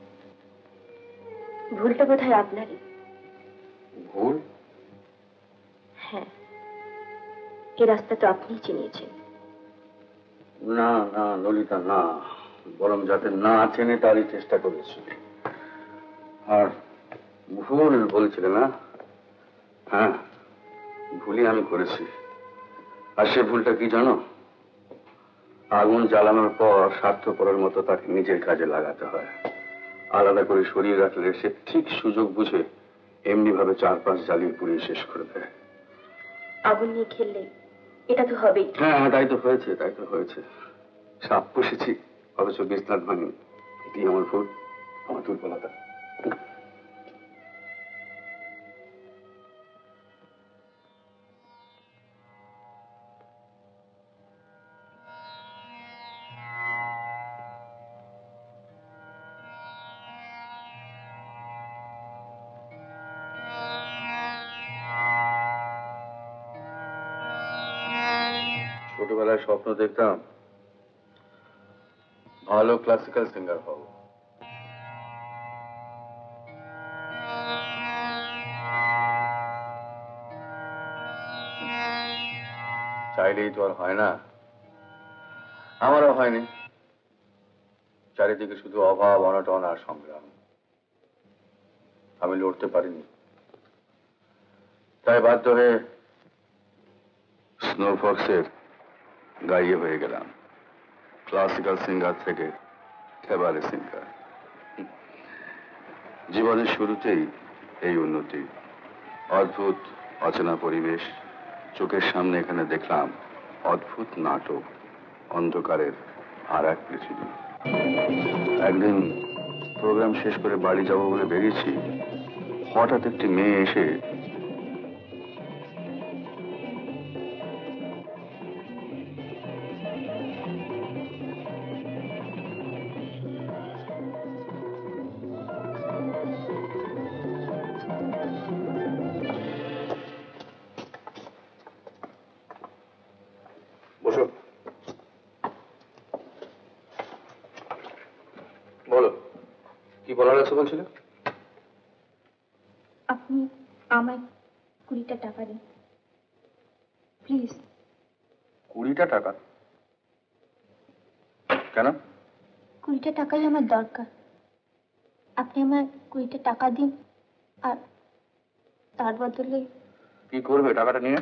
ভুলটা বোধহয় আপনারই। ভুল? হ্যাঁ, এই রাস্তা তো আপনিই চিনিয়েছেন। না না ললিতা, না, বরং যাতে না চেনে তারই চেষ্টা করেছি। আর ভুল বলছিলে না? হ্যাঁ, ভুলই আমি করেছি। আর সে ভুলটা কি জানো? আগুন জ্বালানোর পর স্বার্থপরের মতো তাকে নিজের কাজে লাগাতে হয়। আলাদা করে সরিয়ে রাখলে সে ঠিক সুযোগ বুঝে এমনি ভাবে চার পাঁচ জ্বালিয়ে পুড়িয়ে শেষ করে দেয়। আগুন নিয়ে খেললে এটা তো হবেই। হ্যাঁ হ্যাঁ, তাই তো হয়েছে, তাই তো হয়েছে। সাপ পুষেছি অথচ বিস্তার ভাঙি। এটি আমার ভুল, আমার দুর্বলতা। ছোটবেলায় স্বপ্ন দেখতাম ভালো ক্লাসিক্যাল সিঙ্গার হব। চাইলেই তো আর হয় না, আমারও হয়নি। চারিদিকে শুধু অভাব, অনটন আর সংগ্রাম। আমি লড়তে পারিনি, তাই বাধ্য হয়ে স্নোফক্সের গাইয়ে হয়ে গেলাম। ক্লাসিক্যাল সিঙ্গার থেকে ক্যাবারে সিঙ্গার। জীবনের শুরুতেই এই উন্নতি। অদ্ভুত অচেনা পরিবেশ চোখের সামনে এখানে দেখলাম, অদ্ভুত নাটক অন্ধকারের আর এক পৃথিবী। একদিন প্রোগ্রাম শেষ করে বাড়ি যাব বলে বেরিয়েছি, হঠাৎ একটি মেয়ে এসে বলছিল, আপনি আমায় কুড়িটা টাকা দিন প্লিজ। কুড়িটা টাকা? কেন? কুড়িটা টাকাই আমার দরকার। আপনি আমায় কুড়িটা টাকা দিন, আর তার বদলে কি করবে টাকাটা নিয়ে?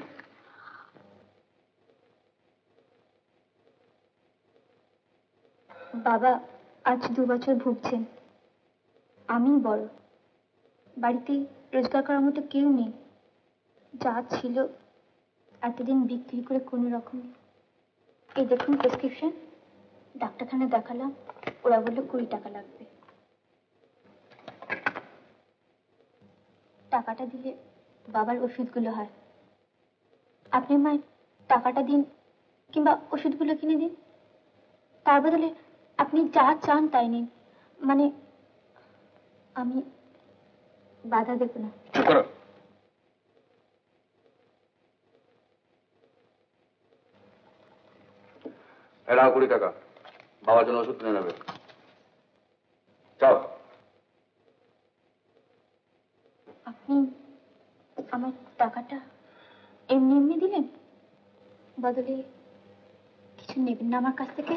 বাবা আজ দু বছর ভুগছেন, আমি বড়, বাড়িতে রোজগার করার মতো কেউ নেই। যা ছিল এতদিন বিক্রি করে কোনো রকম। এই দেখুন প্রেসক্রিপশন, ডাক্তারখানে দেখালাম, ওরা বললো কুড়ি টাকা লাগবে। টাকাটা দিলে বাবার ওষুধগুলো হয়। আপনি আমায় টাকাটা দিন, কিংবা ওষুধগুলো কিনে দিন, তার বদলে আপনি যা চান তাই নিন। মানে আমি বাধা দেব না। এরাও কুড়ি টাকা, বাবার জন্য ওষুধ কিনে নেবে। যাও। আপনি আমার টাকাটা এমনি এমনি দিলেন, বদলে কিছু নেবেন না আমার কাছ থেকে?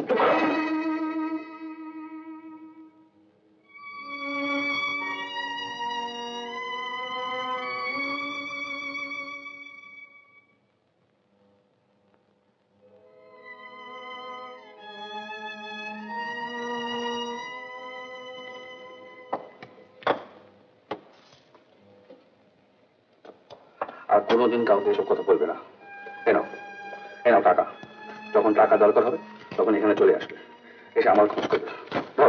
আর কোনোদিন কাউকে এসব কথা বলবে না। এনাও এনাও টাকা, যখন টাকা দরকার হবে তখন এখানে চলে আসবে, এসে আমার খোঁজ করবে। ধরো।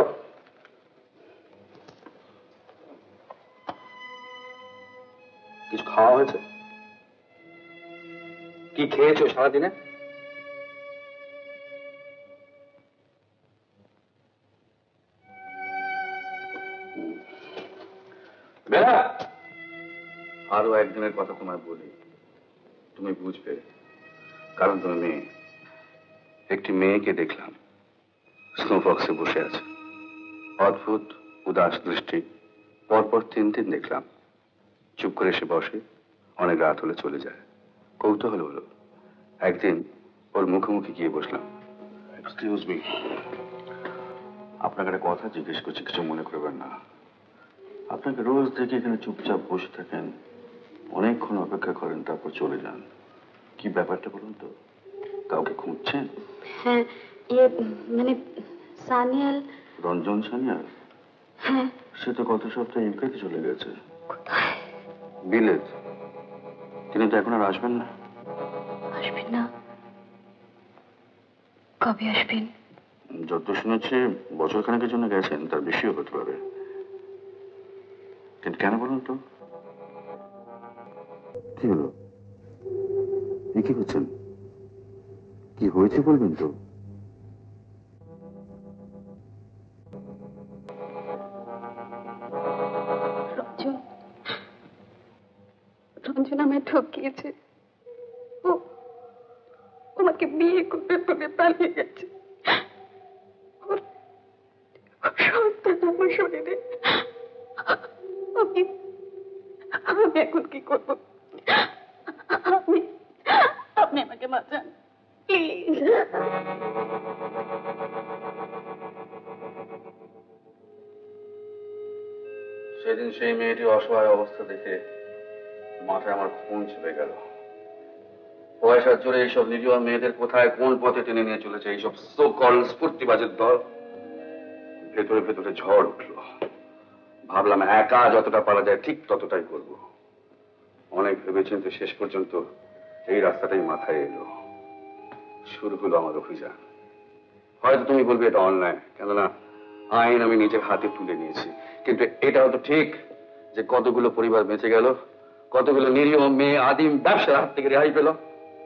কিছু খাওয়া হয়েছে? কি খেয়েছো সারাদিনে? বেলা আরো একদিনের কথা তোমায় বলি, তুমি বুঝবে, কারণ তুমি মেয়ে। একটি মেয়েকে দেখলাম স্নোবক্সে বসে আছে, অদ্ভুত উদাস দৃষ্টি। পরপর তিন দিন দেখলাম, চুপ করে এসে বসে, অনেক রাত হলে চলে যায়। কৌতূহল হলো, একদিন ওর মুখোমুখি গিয়ে বসলাম। এক্সকিউজ মি, আপনাকে একটা কথা জিজ্ঞেস করছি, কিছু মনে করবেন না। আপনাকে রোজ দেখে এখানে চুপচাপ বসে থাকেন, অনেকক্ষণ অপেক্ষা করেন, তারপর চলে যান। কি ব্যাপারটা বলুন তো? কাউকে খুঁজছেন? হ্যাঁ, ইয়ে মানে সানিয়াল। রঞ্জন সানিয়াল? হ্যাঁ। সে তো গত সপ্তাহে ইউকেতে চলে গেছে। বিলেত। তিনি তো এখন আর আসবেন না। আসবেন না? কবে আসবেন? যত শুনেছি বছর খানেকের জন্য গেছেন, তার বেশিও হতে পারে। কিন্তু কেন বলুন তো? কি হলো? এ কি করছেন? কি হয়েছে বলবেন তো? রঞ্জন রঞ্জন আমায় ঠকিয়েছে। ও আমাকে বিয়ে করবে বলে পালিয়ে গেছে। ওর সন্তান আমার শরীরে। আমি আমি এখন কি করবো? আপনি আপনি আমাকে বাঁচান প্লিজ। সেদিন সেই মেয়েটি অসহায় অবস্থা দেখে মাথায় আমার খুন চেপে গেল। পয়সার জোরে এইসব নিরীহ মেয়েদের কোথায় কোন পথে টেনে নিয়ে চলেছে এইসব সো কল স্ফূর্তিবাজের দল। ভেতরে ভেতরে ঝড় উঠল। ভাবলাম একা যতটা পারা যায় ঠিক ততটাই করব। অনেক ভেবেচিন্তে শেষ পর্যন্ত এই রাস্তাটাই মাথায় এলো। শুরু হলো আমার অভিযান। হয়তো তুমি বলবে এটা অন্যায়, কেননা আইন আমি নিজের হাতে তুলে নিয়েছি, কিন্তু এটাও তো ঠিক যে কতগুলো পরিবার বেঁচে গেল, কতগুলো নিরীহ মেয়ে আদিম ব্যবসার হাত থেকে রেহাই পেল।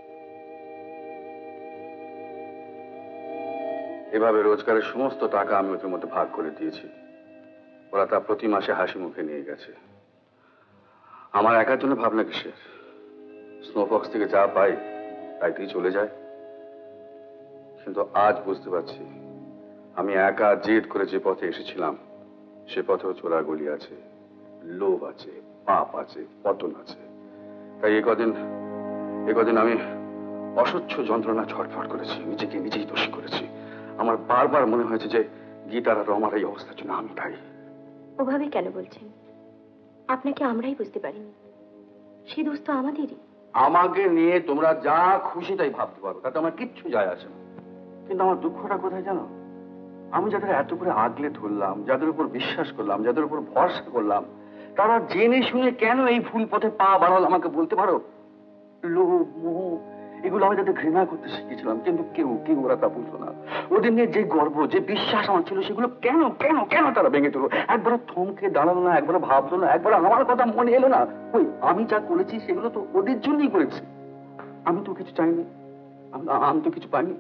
এভাবে রোজগারের সমস্ত টাকা আমি ওদের মধ্যে ভাগ করে দিয়েছি। ওরা তা প্রতি মাসে হাসি মুখে নিয়ে গেছে। আমার একার জন্য ভাবনা কিসের? স্নোফক্স থেকে যা পাই তাইতেই চলে যায়। কিন্তু আজ বুঝতে পারছি আমি একা জেদ করে যে পথে এসেছিলাম সে পথেও চোরাগলি আছে, লোভ আছে, পাপ আছে, পতন আছে। তাই এ কদিন এ কদিন আমি অসহ্য যন্ত্রণা ছটফট করেছি, নিজেকে নিজেই দোষী করেছি। আমার বারবার মনে হয়েছে যে গীতার আর আমার এই অবস্থার জন্য আমি দায়ী। ওভাবে কেন বলছেন? আপনাকে আমরাই বুঝতে পারিনি, সে দোষ তো আমাদেরই। আমাকে নিয়ে তোমরা যা খুশি তাই ভাবতে পারো, তাতে আমার কিচ্ছু যায় আসে না। কিন্তু আমার দুঃখটা কোথায় জানো? আমি যাদের এত করে আগলে ধরলাম, যাদের উপর বিশ্বাস করলাম, যাদের উপর ভরসা করলাম, তারা জেনে শুনে কেন এই ভুল পথে পা বাড়াল আমাকে বলতে পারো? লোভ, মোহ, এগুলো আমি তাদের ঘৃণা করতে শিখেছিলাম, কিন্তু কেউ কেউ ওরা তা বুঝলো না। ওদের নিয়ে যে গর্ব, যে বিশ্বাস আমার ছিল, সেগুলো কেন কেন কেন তারা ভেঙে দিল? একবার থমকে দাঁড়ালো না, একবার ভাবলো না, একবার আমার কথা মনে এলো না। ওই আমি যা করেছি সেগুলো তো ওদের জন্যই করেছি। আমি তো কিছু চাইনি, আমি তো কিছু পাইনি।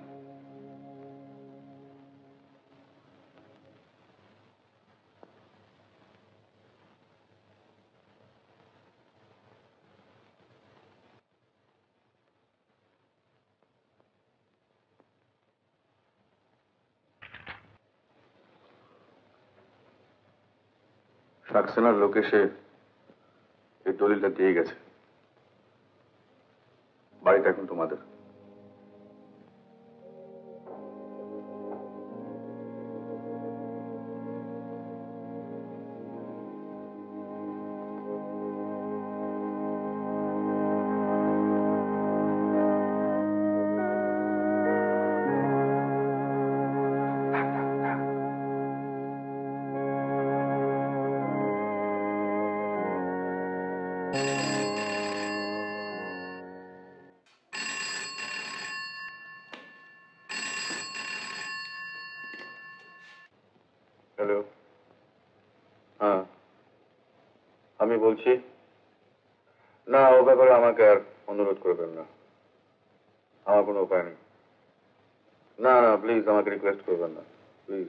সাকসেনার লোক এসে এই দলিলটা দিয়ে গেছে। বাড়িটা এখন তোমাদের। হ্যালো, হ্যাঁ আমি বলছি। না, ও ব্যাপারে আমাকে আর অনুরোধ করবেন না, আমার কোনো উপায় নেই। না না প্লিজ আমাকে রিকোয়েস্ট করবেন না, please.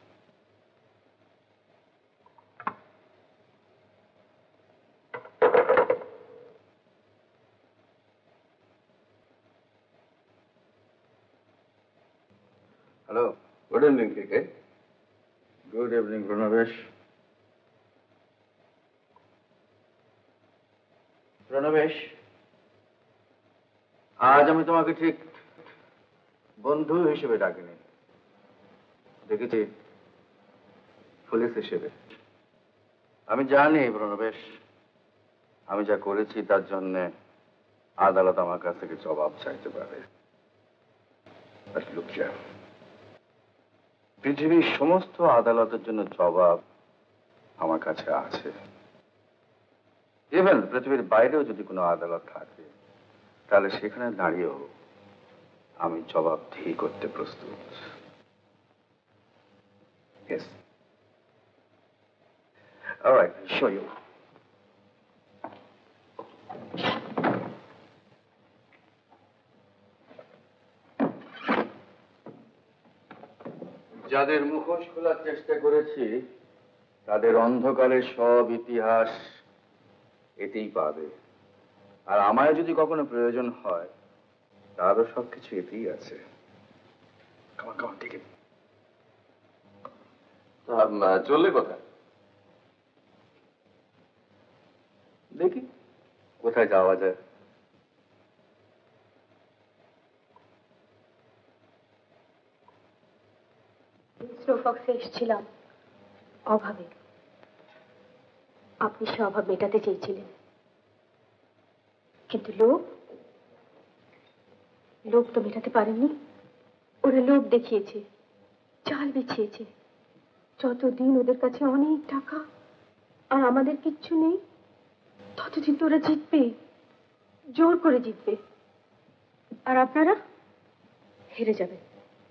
Hello, good evening K K. Good evening Pranabesh. Pranabesh, আজ আমি তোমাকে ঠিক বন্ধু হিসেবে ডাকিনি, দেখেছি পুলিশ হিসেবে। আমি জানি প্রণবেশ, আমি যা করেছি তার জন্য আদালত আমার কাছ থেকে জবাব চাইতে পারে। পৃথিবীর সমস্ত আদালতের জন্য জবাব আমার কাছে আছে। ইভেন পৃথিবীর বাইরেও যদি কোনো আদালত থাকে তাহলে সেখানে দাঁড়িয়েও আমি জবাবদিহি করতে প্রস্তুত। Yes. All right, I'll show you. যাদের মুখোশ খোলার চেষ্টা করেছি তাদের অন্ধকারের সব ইতিহাস এতেই পাবে, আর আমায় যদি কখনো প্রয়োজন হয় তারও সবকিছু এতেই আছে। Come on, come on, take it. চললে কোথায়? দেখি কোথায় যাওয়া যায়। স্নোফক্সে এসেছিলাম অভাবে। আপনি সে অভাব মেটাতে চেয়েছিলেন, কিন্তু লোভ লোভ তো মেটাতে পারেননি। ওরা লোভ দেখিয়েছে, চাল বিছিয়েছে। যতদিন ওদের কাছে অনেক টাকা আর আমাদের কিচ্ছু নেই, ততদিন তো ওরা জিতবে, জোর করে জিতবে। আর আপনারা হেরে যাবে।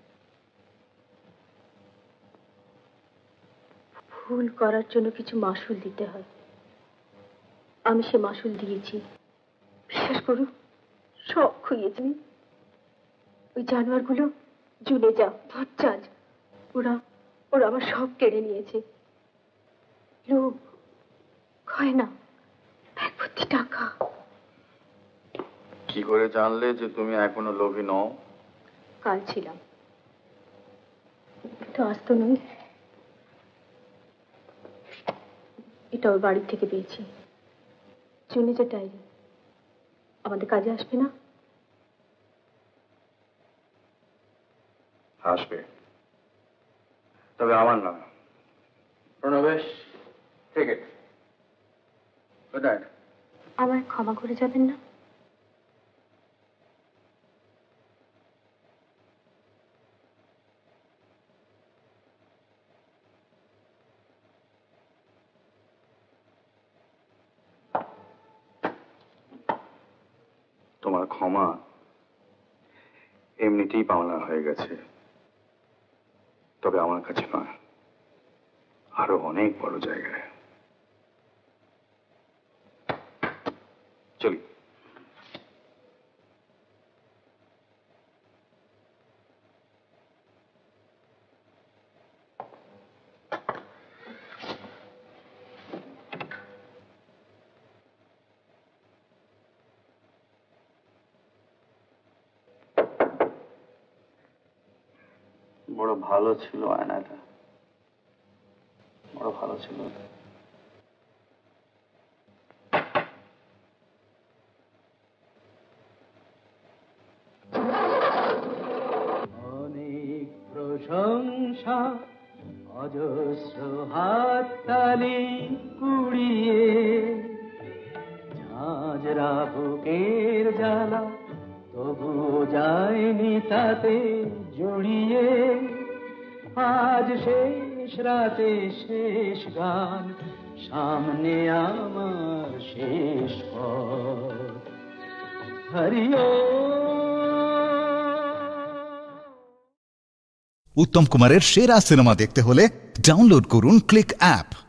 ভুল করার জন্য কিছু মাসুল দিতে হয়, আমি সে মাসুল দিয়েছি। বিশ্বাস করুন, সব খুইয়েছি। ওই জানোয়ারগুলো জুলে যা ভট্টাজ, ওরা ওরা আমার সব কেড়ে নিয়েছে। লোভ, গয়না, ব্যাগ ভর্তি টাকা। কি করে জানলে যে তুমি এখনো লোভী নও? কাল ছিলাম, তো আজ তো নই। এটা ওর বাড়ির থেকে পেয়েছি, জুনিজের ডায়েরি। আমাদের কাজে আসবে না? আসবে, তবে আমার না। প্রণবেশ, ঠিক আছে। Good night. আমায় ক্ষমা করে যাবেন না? তোমার ক্ষমা এমনিতেই পাওনা হয়ে গেছে, তবে আমার কাছে নয়, আরো অনেক বড় জায়গায়। চলি। বড় ভালো ছিল আয়নাটা, বড় ভালো ছিল। অনেক প্রশংসা, অজস্র হাততালি কুড়িয়ে, ঝাঁঝরা বুকের জ্বালা তবুও যায়নি তাতে জড়িয়ে। আজ শেষ রাতে শেষ গান, সামনে আমার শেষ পথ। হরিও। উত্তম কুমারের সেরা সিনেমা দেখতে হলে ডাউনলোড করুন ক্লিক অ্যাপ।